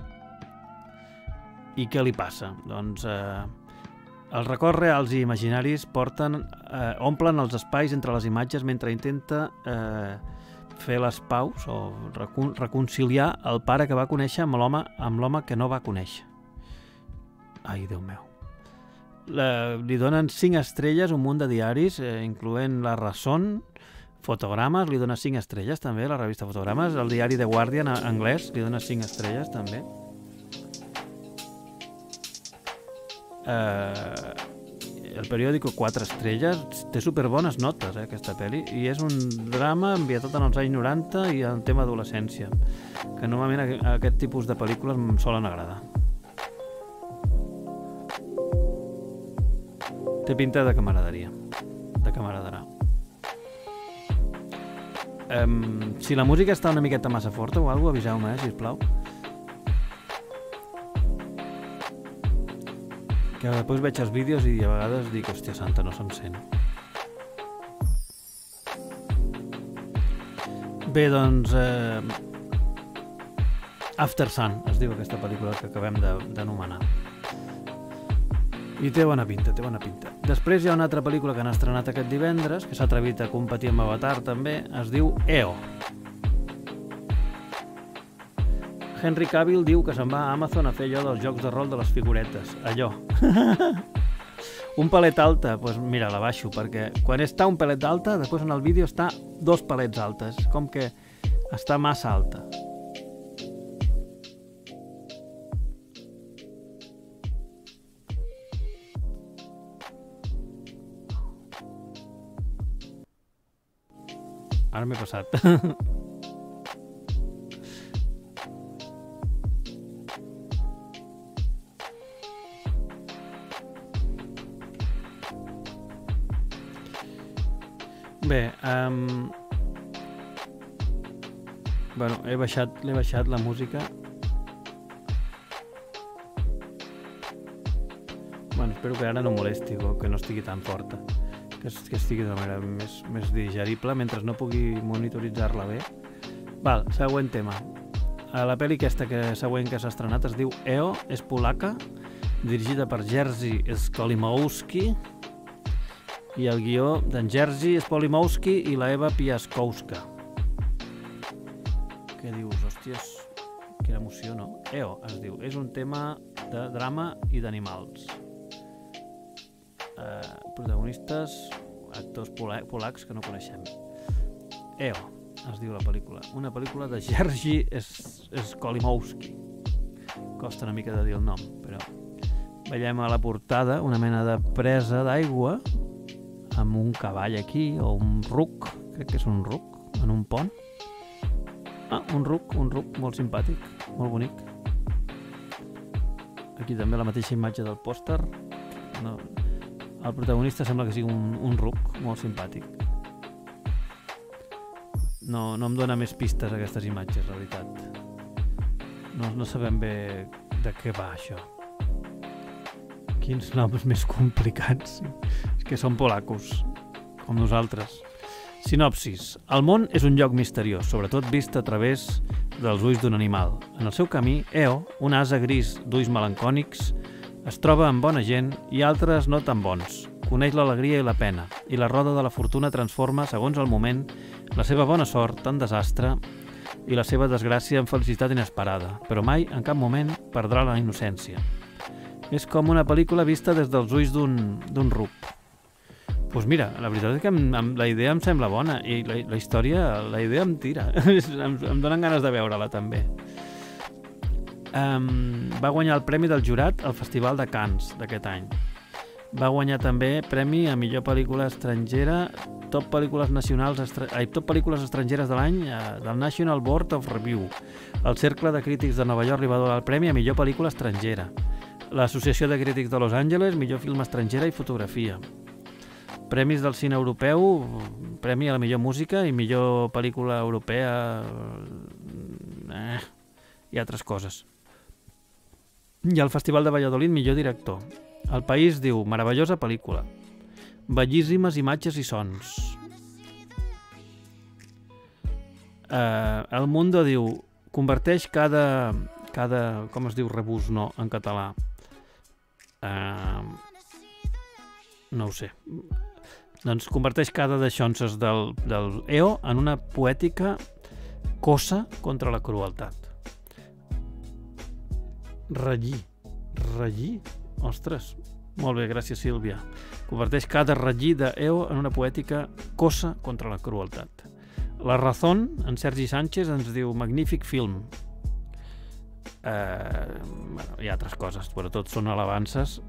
I què li passa? Doncs eh, els records reals i imaginaris porten, eh, omplen els espais entre les imatges mentre intenta eh, fer les paus o recon reconciliar el pare que va conèixer amb l'home amb l'home que no va conèixer. Ai, Déu meu. La, li donen cinc estrelles, un munt de diaris, eh, incloent la Razón, Fotogrames, li dona cinc estrelles també, la revista Fotogrames, el diari The Guardian anglès li dona cinc estrelles també. Uh, el periòdico quatre estrelles, té superbones notes eh, aquesta pel·li, i és un drama ambientat en els anys noranta i el tema adolescència, que normalment aquest tipus de pel·lícules em solen agradar. Té pinta de que m'agradaria, de que m'agradarà. Um, si la música està una miqueta massa forta o alguna cosa, aviseu-me, eh, sisplau. Que després veig els vídeos i a vegades dic, hòstia santa, no se'm sent. Bé, doncs... Eh, After Sun es diu aquesta pel·lícula que acabem d'anomenar. I té bona pinta, té bona pinta. Després hi ha una altra pel·lícula que han estrenat aquest divendres, que s'ha atrevit a competir amb Avatar també, es diu E O. Henry Cavill diu que se'n va a Amazon a fer allò dels jocs de rol de les figuretes. Allò. Un palet alta, doncs mira, la baixo, perquè quan està un palet alta, després en el vídeo està dos palets altes, com que està massa alta. Ara m'he passat. Bé, um... bueno, he baixat, l'he baixat la música. Bueno, espero que ara no molesti o que no estigui tan forta. Que estigui de manera més, més digerible mentre no pugui monitoritzar-la bé. Val, següent tema. La pel·li aquesta que següent que s'ha estrenat es diu E O, és polaca, dirigida per Jerzy Skolimowski, i el guió d'en Jerzy Skolimowski i la Eva Piaskowska. Què dius? Hòsties, quina emoció, no? E O es diu. És un tema de drama i d'animals. Uh, protagonistes, actors polacs que no coneixem. E O es diu la pel·lícula. Una pel·lícula de Jerzy Skolimowski. Costa una mica de dir el nom, però veiem a la portada una mena de presa d'aigua amb un cavall aquí, o un ruc, crec que és un ruc, en un pont. Ah, un ruc, un ruc molt simpàtic, molt bonic. Aquí també la mateixa imatge del pòster. No, el protagonista sembla que sigui un, un ruc molt simpàtic. No, no em dona més pistes aquestes imatges, la veritat. No, no sabem bé de què va això. Quins noms més complicats. És que són polacos, com nosaltres. Sinopsis. El món és un lloc misteriós, sobretot vist a través dels ulls d'un animal. En el seu camí, Eo, un ase gris d'ulls melancònics, es troba amb bona gent i altres no tan bons. Coneix l'alegria i la pena, i la roda de la fortuna transforma, segons el moment, la seva bona sort en desastre i la seva desgràcia en felicitat inesperada, però mai, en cap moment, perdrà la innocència. És com una pel·lícula vista des dels ulls d'un ruc. Doncs pues mira, la veritat és que em, em, la idea em sembla bona i la, la història, la idea em tira. em, em donen ganes de veure-la també. Um, va guanyar el Premi del Jurat al Festival de Cannes d'aquest any. Va guanyar també Premi a millor pel·lícula estrangera, top pel·lícules nacionals, estra... ai, top pel·lícules estrangeres de l'any uh, del National Board of Review. El Cercle de Crítics de Nova York li va donar el Premi a millor pel·lícula estrangera. L'Associació de Crítics de Los Angeles, millor film estrangera i fotografia. Premis del cine europeu, premi a la millor música i millor pel·lícula europea eh, i altres coses. I al Festival de Valladolid, millor director. El País diu, meravellosa pel·lícula, bellíssimes imatges i sons. Eh, El Mundo diu, converteix cada, cada com es diu rebús, no, en català. Eh, no ho sé. Doncs converteix cada deixonses del, del Eo en una poètica cosa contra la crueltat. Rellir. Rellir? Ostres, molt bé, gràcies Sílvia. Converteix cada rellir de Eo en una poètica cosa contra la crueltat. La Razón, en Sergi Sánchez, ens diu magnífic film. Eh, bueno, hi ha altres coses, però tot són alabances.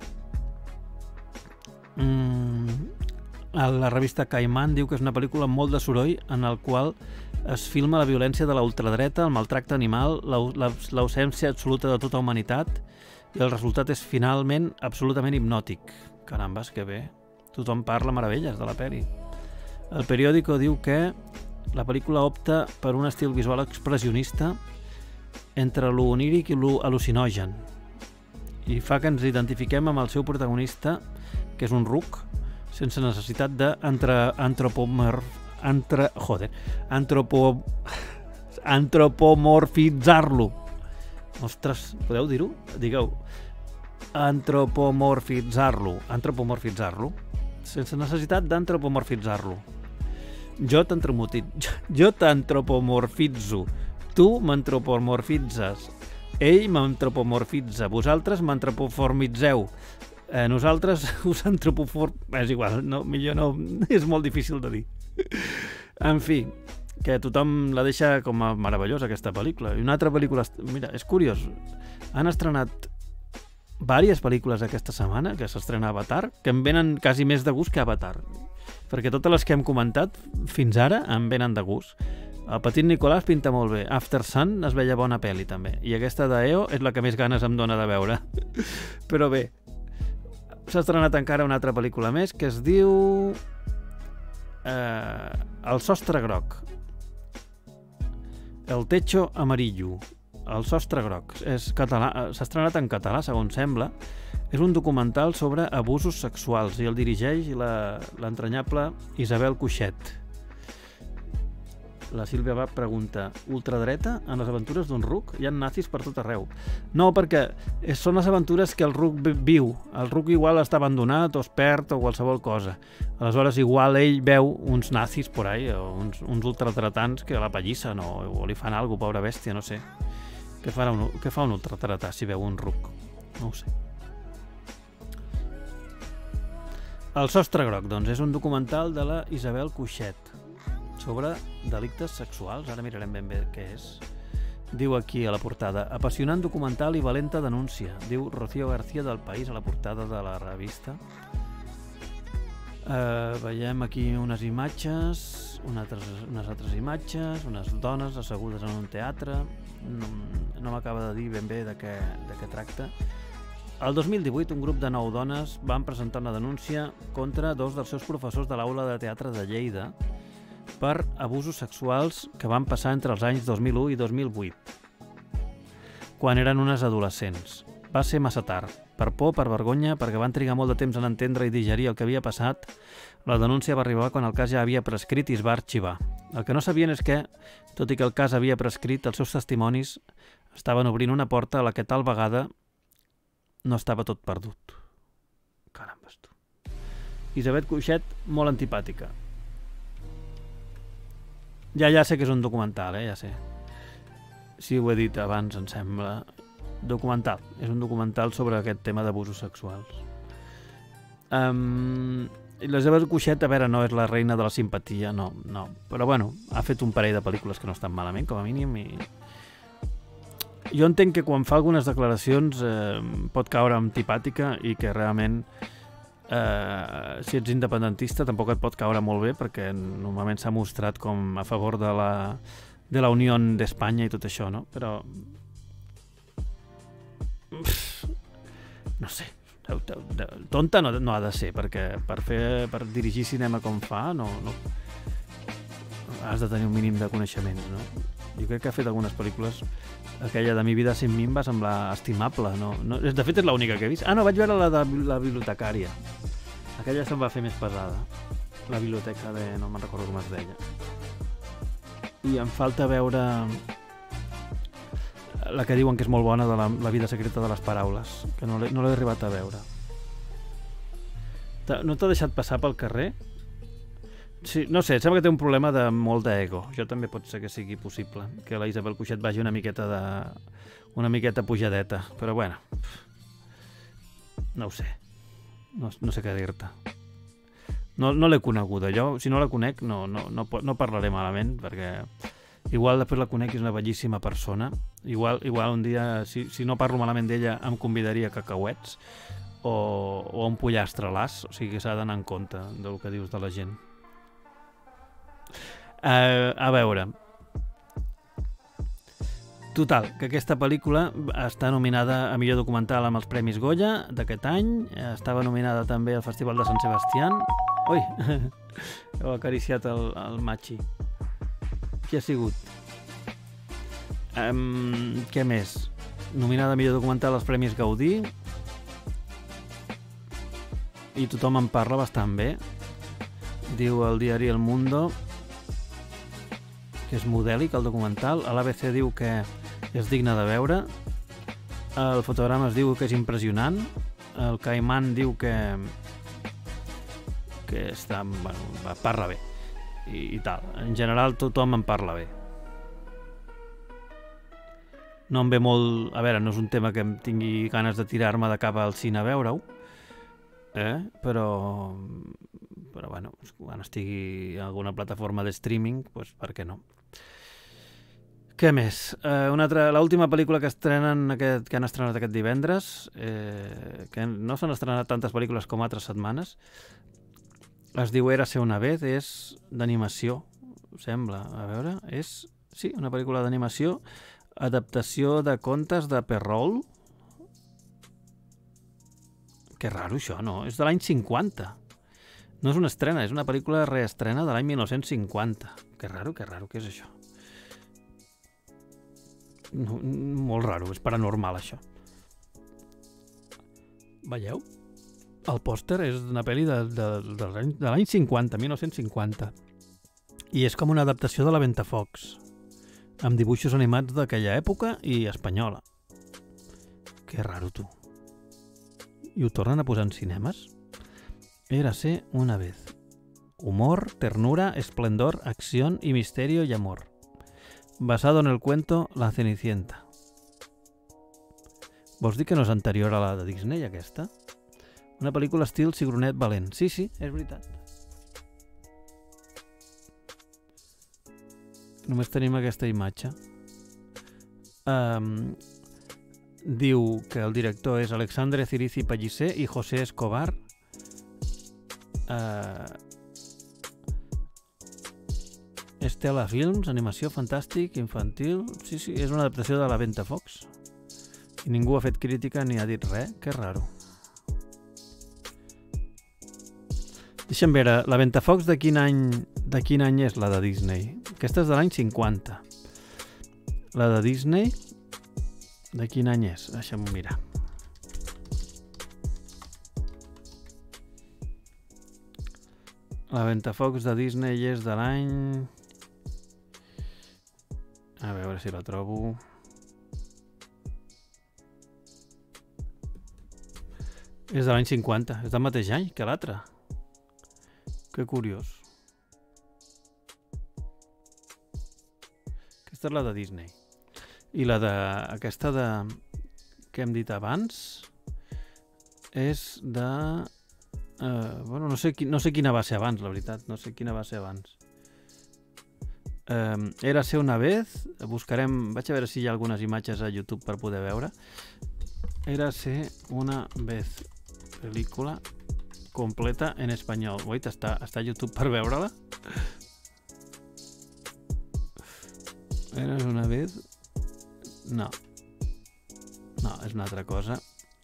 Mm, la revista Caimán diu que és una pel·lícula amb molt de soroll en el qual es filma la violència de la ultradreta, el maltracte animal, l'ausència absoluta de tota humanitat i el resultat és finalment absolutament hipnòtic. Carambes, que bé. Tothom parla meravelles de la pel·li. El Periódico diu que la pel·lícula opta per un estil visual expressionista entre lo oníric i lo al·lucinogen i fa que ens identifiquem amb el seu protagonista, que és un ruc, sense necessitat d'antropomorf... Entre... Joder. Antropo... Antropomorfitzar-lo. Ostres, podeu dir-ho? Digueu. Antropomorfitzar-lo. Antropomorfitzar-lo. Sense necessitat d'antropomorfitzar-lo. Jo t'antropomorfitzo. Jo t'antropomorfitzo. Tu m'antropomorfitzes. Ell m'antropomorfitza. Vosaltres m'antropomorfitzeu. Eh, nosaltres us antropofor... És igual, no, millor no... És molt difícil de dir. En fi, que tothom la deixa com a meravellosa, aquesta pel·lícula. I una altra pel·lícula... Mira, és curiós. Han estrenat diverses pel·lícules aquesta setmana, que s'estrena Avatar, que em venen quasi més de gust que Avatar. Perquè totes les que hem comentat fins ara em venen de gust. El Petit Nicolàs pinta molt bé. After Sun es veia bona pel·li, també. I aquesta d'Eo és la que més ganes em dona de veure. Però bé, s'ha estrenat encara una altra pel·lícula més que es diu eh, El sostre groc. El techo amarillo. El sostre groc. És català, s'ha estrenat en català, segons sembla. És un documental sobre abusos sexuals i el dirigeix l'entranyable Isabel Cuixet. La Sílvia va preguntar, ultradreta en les aventures d'un ruc? Hi ha nazis per tot arreu. No, perquè són les aventures que el ruc viu. El ruc igual està abandonat o es perd o qualsevol cosa. Aleshores igual ell veu uns nazis por ahí, o uns, uns ultradretans que la pallissen o, o li fan alguna cosa, pobra bèstia, no sé. Què fa un, què fa un ultradretà si veu un ruc? No ho sé. El sostre groc, doncs, és un documental de la Isabel Cuixet sobre delictes sexuals. Ara mirarem ben bé què és. Diu aquí a la portada, apassionant documental i valenta denúncia. Diu Rocío García del País a la portada de la revista. Uh, veiem aquí unes imatges, unes altres, unes altres imatges, unes dones assegudes en un teatre. No, no m'acaba de dir ben bé de què, de què tracta. El dos mil divuit, un grup de nou dones van presentar una denúncia contra dos dels seus professors de l'aula de teatre de Lleida per abusos sexuals que van passar entre els anys dos mil u i dos mil vuit, quan eren unes adolescents. Va ser massa tard. Per por, per vergonya, perquè van trigar molt de temps en entendre i digerir el que havia passat, la denúncia va arribar quan el cas ja havia prescrit i es va arxivar. El que no sabien és que, tot i que el cas havia prescrit, els seus testimonis estaven obrint una porta a la que tal vegada no estava tot perdut. Carambes, tu. Isabel Cuixet, molt antipàtica. Ja, ja sé que és un documental, eh? Ja sé. Si ho he dit abans, em sembla... Documental. És un documental sobre aquest tema d'abusos sexuals. Um, L'Isabel Cuixet, a veure, no és la reina de la simpatia, no, no. Però bueno, ha fet un parell de pel·lícules que no estan malament, com a mínim, i... Jo entenc que quan fa algunes declaracions eh, pot caure antipàtica i que realment eh, si ets independentista tampoc et pot caure molt bé, perquè normalment s'ha mostrat com a favor de la, de la Unió d'Espanya i tot això, no? Però... no sé, tonta no, no ha de ser, perquè per, fer, per dirigir cinema com fa no, no has de tenir un mínim de coneixements, no? Jo crec que ha fet algunes pel·lícules. Aquella de Mi vida sin mi em va semblar estimable, no? No, de fet és l'única que he vist. Ah, no, vaig veure la de la bibliotecària. Aquella se'm va fer més pesada, la biblioteca de... no me'n recordo com es deia. I em falta veure la que diuen que és molt bona, de la, la vida secreta de les paraules, que no l'he no l'he arribat a veure. No t'ha deixat passar pel carrer? Sí, no sé, sembla que té un problema de molt d'ego. Jo també pot ser que sigui possible, que la Isabel Cuixet vagi una miqueta de... una miqueta pujadeta, però bueno, no ho sé. No, no sé què dir-te. No, no l'he coneguda. Jo, si no la conec, no, no, no, no parlaré malament, perquè... Igual després la conec i és una bellíssima persona. Igual, igual un dia, si, si no parlo malament d'ella, em convidaria a cacauets o, o a un pollastre a l'as. O sigui que s'ha d'anar en compte del que dius de la gent. Uh, a veure... Total, que aquesta pel·lícula està nominada a millor documental amb els Premis Goya d'aquest any. Estava nominada també al Festival de Sant Sebastián. Ui, heu acariciat el, el Machi. Qui ha sigut? Um, què més? Nominada a millor documental als Premis Gaudí. I tothom en parla bastant bé. Diu el diari El Mundo que és modèlic el documental. A l'A B C diu que és digne de veure. El Fotogrames diu que és impressionant. El Caimán diu que que està, bueno, parla bé. I, i tal. En general tothom en parla bé. No em ve molt... A veure, no és un tema que em tingui ganes de tirar-me de cap al cine a veure-ho, eh? però però bueno, quan estigui a alguna plataforma de streaming, doncs per què no? Què més? Eh, una altra, l'última pel·lícula que estrenen aquest, que han estrenat aquest divendres, eh, que no s'han estrenat tantes pel·lícules com altres setmanes, es diu Érase una vez, és d'animació, sembla, a veure, és, sí, una pel·lícula d'animació, adaptació de contes de Perrault. Que raro això, no? És de l'any cinquanta. No és una estrena, és una pel·lícula reestrena de l'any mil nou-cents cinquanta. Que raro, que raro, què és això? No, molt raro, és paranormal, això. Veieu? El pòster és una pel·li de, de, de, de l'any cinquanta, mil nou-cents cinquanta. I és com una adaptació de la Ventafocs, amb dibuixos animats d'aquella època i espanyola. Que raro, tu. I ho tornen a posar en cinemes? Érase una vez. Humor, ternura, esplendor, acción y misterio y amor. Basado en el cuento La Cenicienta. Vols dir que no és anterior a la de Disney, aquesta? Una pel·lícula estil Sigronet Valent. Sí, sí, és veritat. Només tenim aquesta imatge. Um, diu que el director és Alexandre Cirici Pellicer i José Escobar. Uh, Estela Films, animació fantàstic, infantil... Sí, sí, és una adaptació de la Ventafocs. I ningú ha fet crítica ni ha dit res, que raro. Deixa'm veure, la Ventafocs de quin any de quin any és la de Disney? Aquesta és de l'any cinquanta. La de Disney, de quin any és? Deixa'm-ho mirar. La Ventafocs de Disney és de l'any... A veure si la trobo... És de l'any cinquanta, és del mateix any que l'altre. Que curiós. Aquesta és la de Disney. I la de... aquesta de... que hem dit abans és de... Uh, bueno, no sé, qui, no sé quina va ser abans, la veritat. No sé quina va ser abans. Uh, Érase una vez. Buscarem... Vaig a veure si hi ha algunes imatges a YouTube per poder veure. Érase una vez. Pel·lícula completa en espanyol. Wait, està, està a YouTube per veure-la? Eres una vez... No. No, és una altra cosa.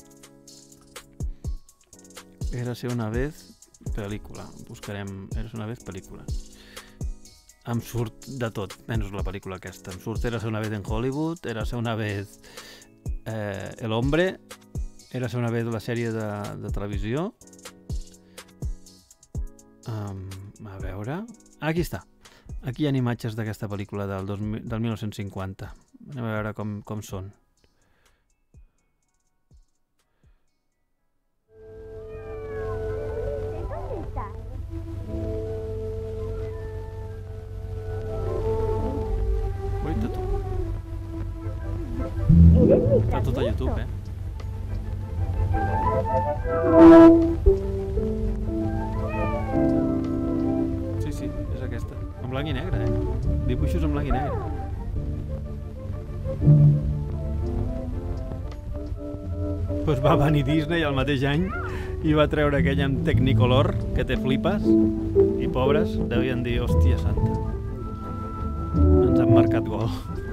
Érase una vez pel·lícula. Buscarem Érase una vez pel·lícula. Em surt de tot, menys la pel·lícula aquesta. Em surt Érase una vez en Hollywood, Érase una vez eh, El Hombre, Érase una vez la sèrie de, de televisió. Um, a veure... Aquí està. Aquí hi ha imatges d'aquesta pel·lícula del, dos mil, del mil nou-cents cinquanta. Anem a veure com, com són. Guaita tu. Està tot a YouTube, eh? Sí, sí, és aquesta. En blanc i negre, eh? Dibuixos en blanc i negre. Pues va venir Disney al mateix any i va treure aquell en Technicolor, que te flipes, i pobres devien dir, hòstia santa, ens han marcat gol.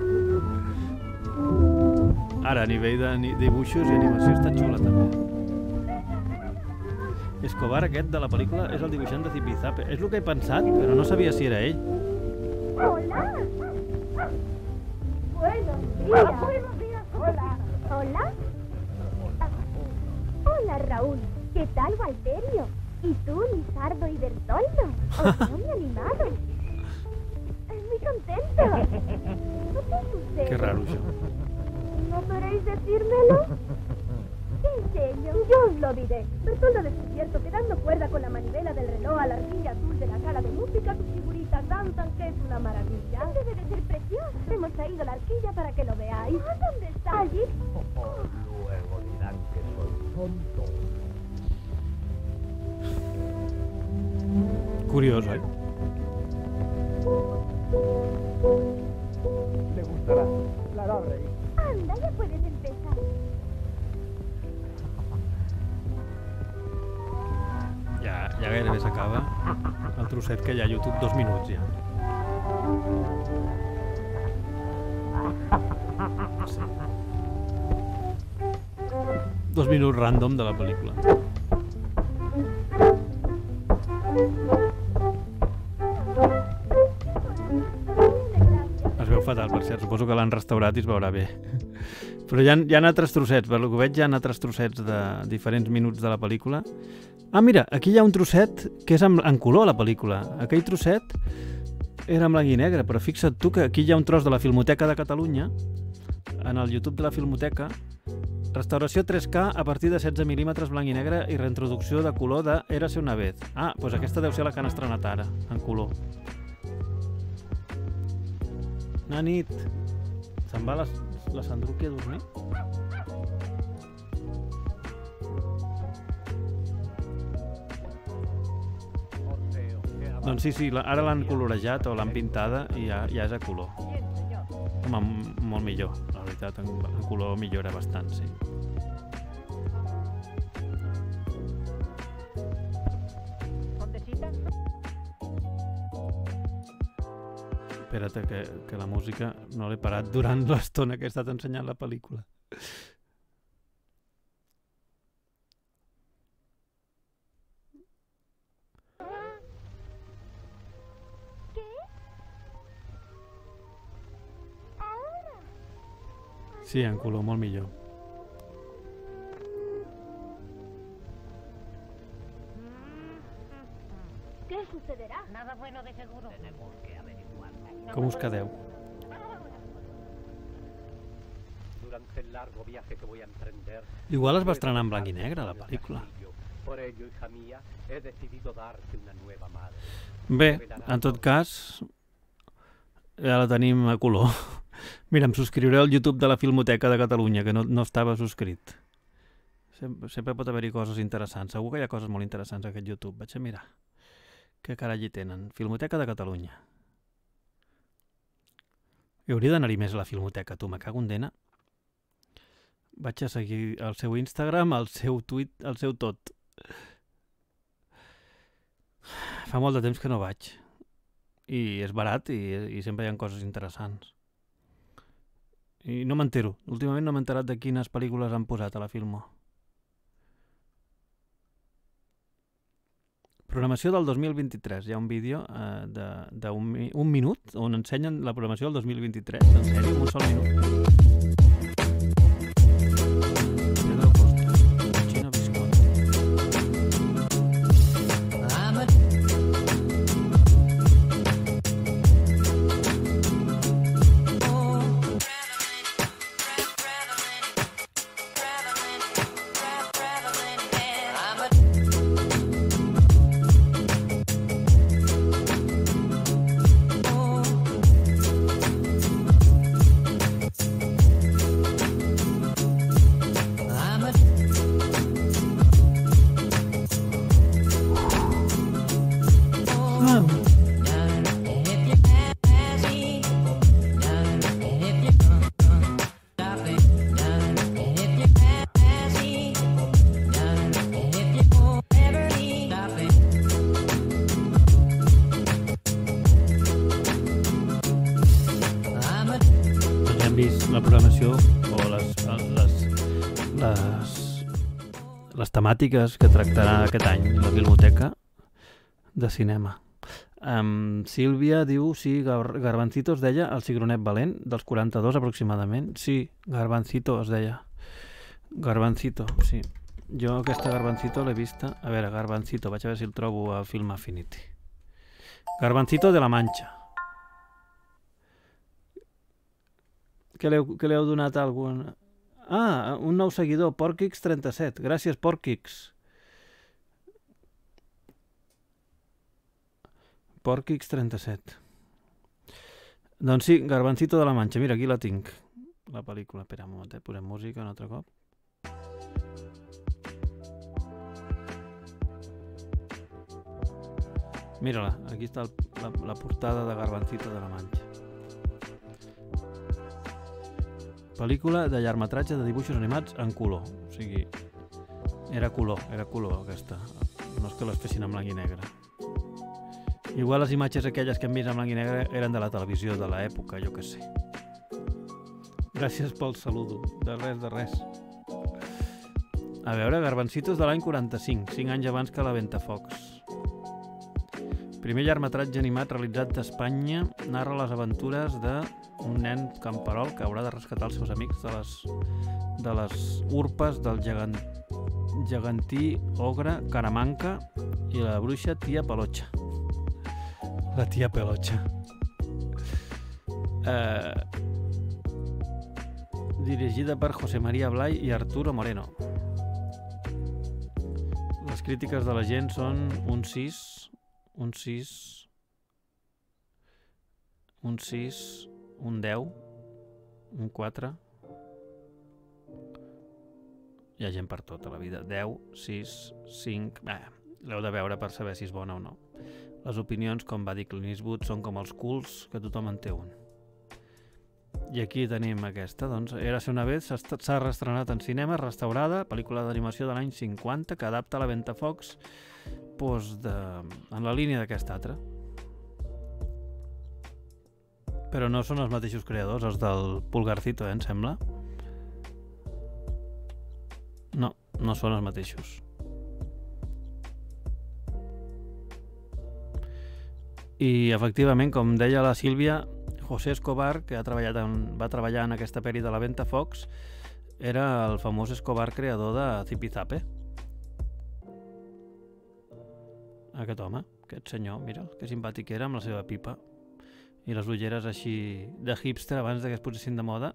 Ara, a nivell de dibuixos i animació està xula també. Escobar, aquest de la pel·lícula, és el dibuixant de Zipizape. És el que he pensat, però no sabia si era ell. Hola. Buenos días. Buenos días. Hola. Hola. Hola, Raúl. ¿Qué tal, Walterio? ¿Y tú, Lizardo y Bertoldo? Os veo muy animados. Muy contento. ¿Qué sucede? Qué raro això. ¿No queréis decírmelo? ¿En serio? Yo os lo diré. Bertoldo descubierto que dando cuerda con la manivela del reloj a la arcilla azul de la sala de música, sus figuritas danzan, que es una maravilla. Debe de ser precioso. Hemos traído la arquilla para que lo veáis. ¿Dónde está? Allí. Oh, luego dirán que soy tonto. Curiós, oi? Le gustará. La hará reír. Anda, ya puedes empezar. Ja, ja gairebé s'acaba el trosset que hi ha a YouTube, dos minuts ja. Sí. Dos minuts random de la pel·lícula. Es veu fatal, per cert. Suposo que l'han restaurat i es veurà bé. Però hi ha, hi ha altres trossets, per lo que veig hi ha altres trossets de diferents minuts de la pel·lícula. Ah, mira, aquí hi ha un trosset que és en, en color, la pel·lícula. Aquell trosset era en blanc i negre, però fixa't tu que aquí hi ha un tros de la Filmoteca de Catalunya, en el YouTube de la Filmoteca, restauració tres K a partir de setze mil·límetres blanc i negre i reintroducció de color de Érase una vez. Ah, doncs aquesta deu ser la que han estrenat ara, en color. Na nit. Se'n va la, la Sandruqui a dormir? Doncs sí, sí, ara l'han colorejat o l'han pintada i ja, ja és a color. Home, molt millor, la veritat, en, en color millora bastant, sí. Espera't que, que la música no l'he parat durant l'estona que he estat ensenyant la pel·lícula. Sí, en color, molt millor. ¿Qué sucederá? Nada bueno de seguro. Tenemos que averiguar. Com us quedeu? Durante el largo viaje que voy a emprender. Igual es va estrenar en blanc i negre, la pel·lícula. Por ello, hija mía, he decidido darte una nueva madre. Bé, en tot cas, ja la tenim a color. Mira, em subscriuré al YouTube de la Filmoteca de Catalunya, que no, no estava subscrit. Sempre, sempre pot haver-hi coses interessants. Segur que hi ha coses molt interessants a aquest YouTube. Vaig a mirar. Què carai hi tenen? Filmoteca de Catalunya. I hauria d'anar-hi més a la Filmoteca, tu, me cago en dena. Vaig a seguir el seu Instagram, el seu tuit, el seu tot. Fa molt de temps que no vaig. I és barat i, i sempre hi ha coses interessants. I no m'entero. Últimament no m'he enterat de quines pel·lícules han posat a la Filmo. Programació del dos mil vint-i-tres. Hi ha un vídeo eh, d'un mi un minut on ensenyen la programació del dos mil vint-i-tres. En sèrio, un sol minut. La programació o les, les, les, les temàtiques que tractarà aquest any la Filmoteca de cinema. Um, Sílvia diu, sí, Gar Garbancito es deia el cigronet valent, dels quaranta-dos aproximadament. Sí, Garbancito es deia. Garbancito, sí. Jo aquesta Garbancito l'he vista. A veure, Garbancito, vaig a veure si el trobo a Film Affinity. Garbancito de la Mancha. Què li heu donat a algun... Ah, un nou seguidor, Porkix trenta-set. Gràcies, Porkix. Porkix trenta-set. Doncs sí, Garbancito de la Mancha. Mira, aquí la tinc. La pel·lícula. Espera un moment, eh? Posem música un altre cop. Mira-la, aquí està el, la, la portada de Garbancito de la Mancha. Pel·lícula de llargmetratge de dibuixos animats en color. O sigui, era color, era color aquesta. No és que les fessin en blanc i negre. Igual les imatges aquelles que hem vist en blanc i negre eren de la televisió de l'època, jo què sé. Gràcies pel saludo. De res, de res. A veure, Garbancitos de l'any quaranta-cinc, cinc anys abans que la Ventafocs. Primer llargmetratge animat realitzat d'Espanya, narra les aventures d'un nen camperol que haurà de rescatar els seus amics de les, de les urpes del gegant, gegantí ogre Caramanca i la bruixa tia Pelotxa. La tia Pelotxa. Eh, dirigida per José María Blay i Arturo Moreno. Les crítiques de la gent són un sis... un sis, un sis, un deu, un quatre. Hi ha gent per tota la vida. deu, sis, cinc... Eh, l'heu de veure per saber si és bona o no. Les opinions, com va dir Clint Eastwood, són com els culs, que tothom en té un. I aquí tenim aquesta, doncs, Érase una vez, s'ha reestrenat en cinema, restaurada, pel·lícula d'animació de l'any cinquanta, que adapta la Ventafocs pues de, en la línia d'aquesta altra. Però no són els mateixos creadors, els del Pulgarcito, eh, em sembla. No, no són els mateixos. I, efectivament, com deia la Sílvia, José Escobar, que ha treballat en, va treballar en aquesta pel·li de la Ventafocs, era el famós Escobar creador de Zipizape. Aquest home, aquest senyor, mira, que simpàtic era amb la seva pipa. I les ulleres així de hipster abans que es posessin de moda.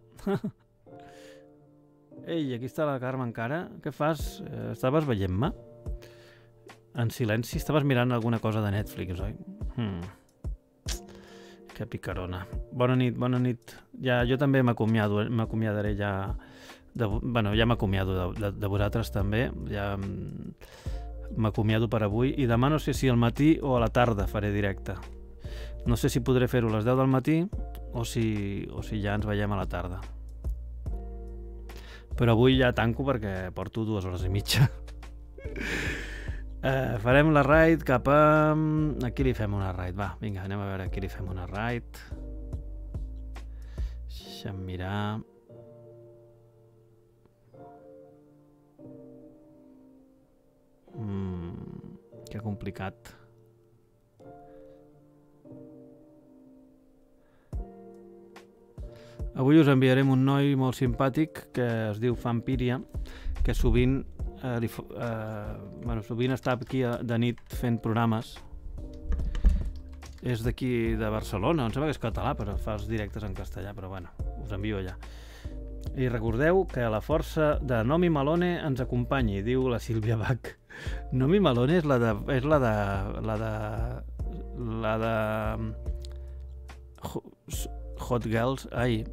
Ei, aquí està la Carme encara. Què fas? Eh, estaves veient-me? En silenci? Estaves mirant alguna cosa de Netflix, oi? Hmm. Que picarona. Bona nit, bona nit. Ja, jo també m'acomiado, m'acomiadaré ja... De, bueno, ja m'acomiado de, de, de vosaltres també. Ja m'acomiado per avui. I demà no sé si al matí o a la tarda faré directe. No sé si podré fer-ho a les deu del matí o si, o si ja ens veiem a la tarda. Però avui ja tanco perquè porto dues hores i mitja. eh, farem la raid cap a... Aquí li fem una raid, va, vinga, anem a veure aquí li fem una raid. Deixa'm mirar... Mm, que complicat. Avui us enviarem un noi molt simpàtic que es diu Fampiria, que sovint, eh, li, eh, bueno, sovint està aquí de nit fent programes. És d'aquí de Barcelona, em sembla que és català, però fa els directes en castellà, però bueno, us envio allà. I recordeu que la força de Nomi Malone ens acompanyi, diu la Sílvia Bach. Nomi Malone és la de... és la de... la de... la de... Hot Girls, ai,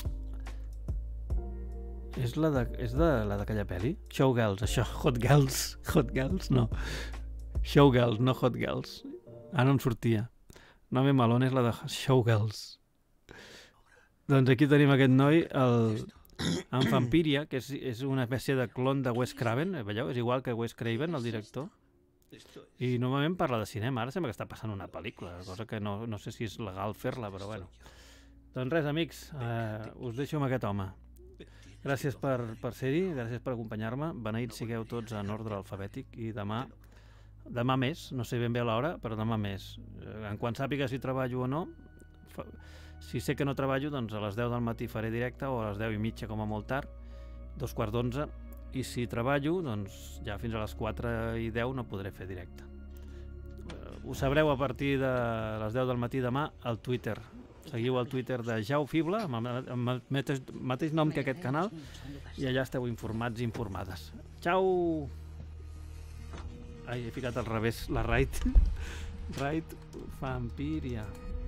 és la de, és de la d'aquella pel·li? Showgirls, això, Hot Girls, Hot Girls, no. Showgirls, no Hot Girls. Ah, no em sortia. Nomi Malone és la de Showgirls. Doncs aquí tenim aquest noi, el, en Fampiria, que és, és una espècie de clon de Wes Craven, veieu? És igual que Wes Craven, el director. I normalment parla de cinema, ara sembla que està passant una pel·lícula, cosa que no, no sé si és legal fer-la, però bueno. Doncs res, amics, eh, us deixo amb aquest home. Gràcies per, per ser-hi, gràcies per acompanyar-me. Beneïts sigueu tots en ordre alfabètic i demà, demà més, no sé ben bé l'hora, però demà més. En quan sàpiga si treballo o no, fa, si sé que no treballo, doncs a les deu del matí faré directe o a les deu i mitja com a molt tard, dos quarts d'onze, i si treballo, doncs ja fins a les quatre i deu no podré fer directe. Ho sabreu a partir de les deu del matí demà al Twitter. Seguiu el Twitter de Jau Fibla, amb el mateix, mateix nom que aquest canal, i allà esteu informats i informades. Ciao! Ai, he ficat al revés la raid. Raid Fampiria.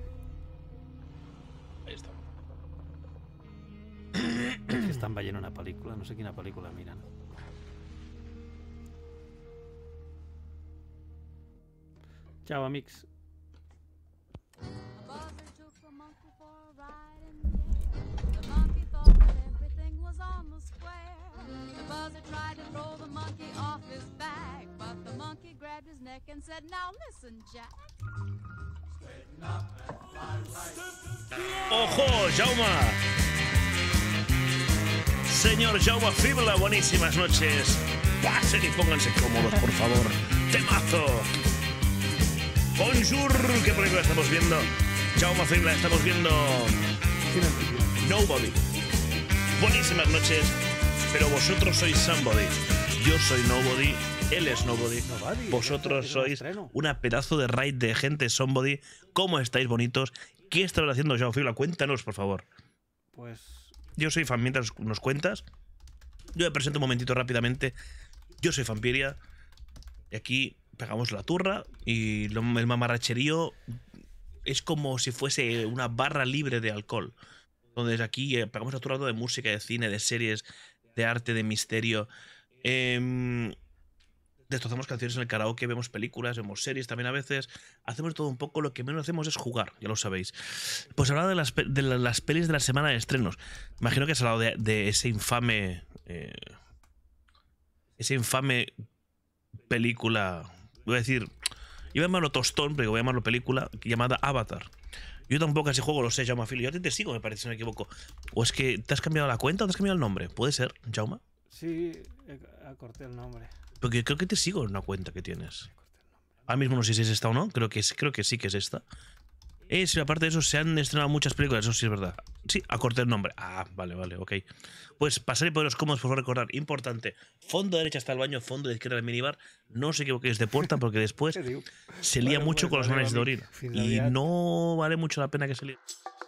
Ahí està. Que estan veient una pel·lícula, no sé quina pel·lícula miren. Ciao, amics. And said, now listen, Jack. ¡Ojo, Jaume! Señor Jaume Fibla, buenísimas noches. Pasen y pónganse cómodos, por favor. ¡Temazo! Bonjour, ¿qué película estamos viendo? Jaume Fibla, estamos viendo Nobody. Buenísimas noches, pero vosotros sois somebody. Yo soy nobody. Él es nobody. nobody. Vosotros sois una pedazo de raid de gente somebody. ¿Cómo estáis bonitos? ¿Qué estáis haciendo, Jaume Fibla? Cuéntanos, por favor. Pues... Yo soy fan, mientras nos cuentas. Yo me presento un momentito rápidamente. Yo soy Fampiria. Y aquí pegamos la turra. Y lo, el mamarracherío es como si fuese una barra libre de alcohol. Donde aquí eh, pegamos la turra de música, de cine, de series, de arte, de misterio. Eh... Destrozamos canciones en el karaoke, vemos películas, vemos series también a veces. Hacemos todo un poco, lo que menos hacemos es jugar, ya lo sabéis. Pues hablaba de las, de las pelis de la semana de estrenos. Imagino que has hablado de, de ese infame... Eh, esa infame película... Voy a decir... Iba a llamarlo tostón, pero voy a llamarlo película, llamada Avatar. Yo tampoco casi juego, lo sé, Jaume Fili. Yo a ti te sigo, me parece, si no me equivoco. ¿O es que te has cambiado la cuenta o te has cambiado el nombre? ¿Puede ser, Jaume? Sí, acorté el nombre. Porque creo que te sigo en una cuenta que tienes. Ahora mismo no sé si es esta o no, creo que, es, creo que sí que es esta. Es, aparte de eso, se han estrenado muchas películas, eso sí es verdad. Sí, acorté el nombre. Ah, vale, vale, ok. Pues pasar y poneros cómodos, por favor, recordar, importante. Fondo derecha está el baño, fondo de izquierda el minibar. No os equivoquéis de puerta porque después se lía Bueno, mucho pues, con los vale, manes de amic, orina. fins Y aviat. no vale mucho la pena que se líe.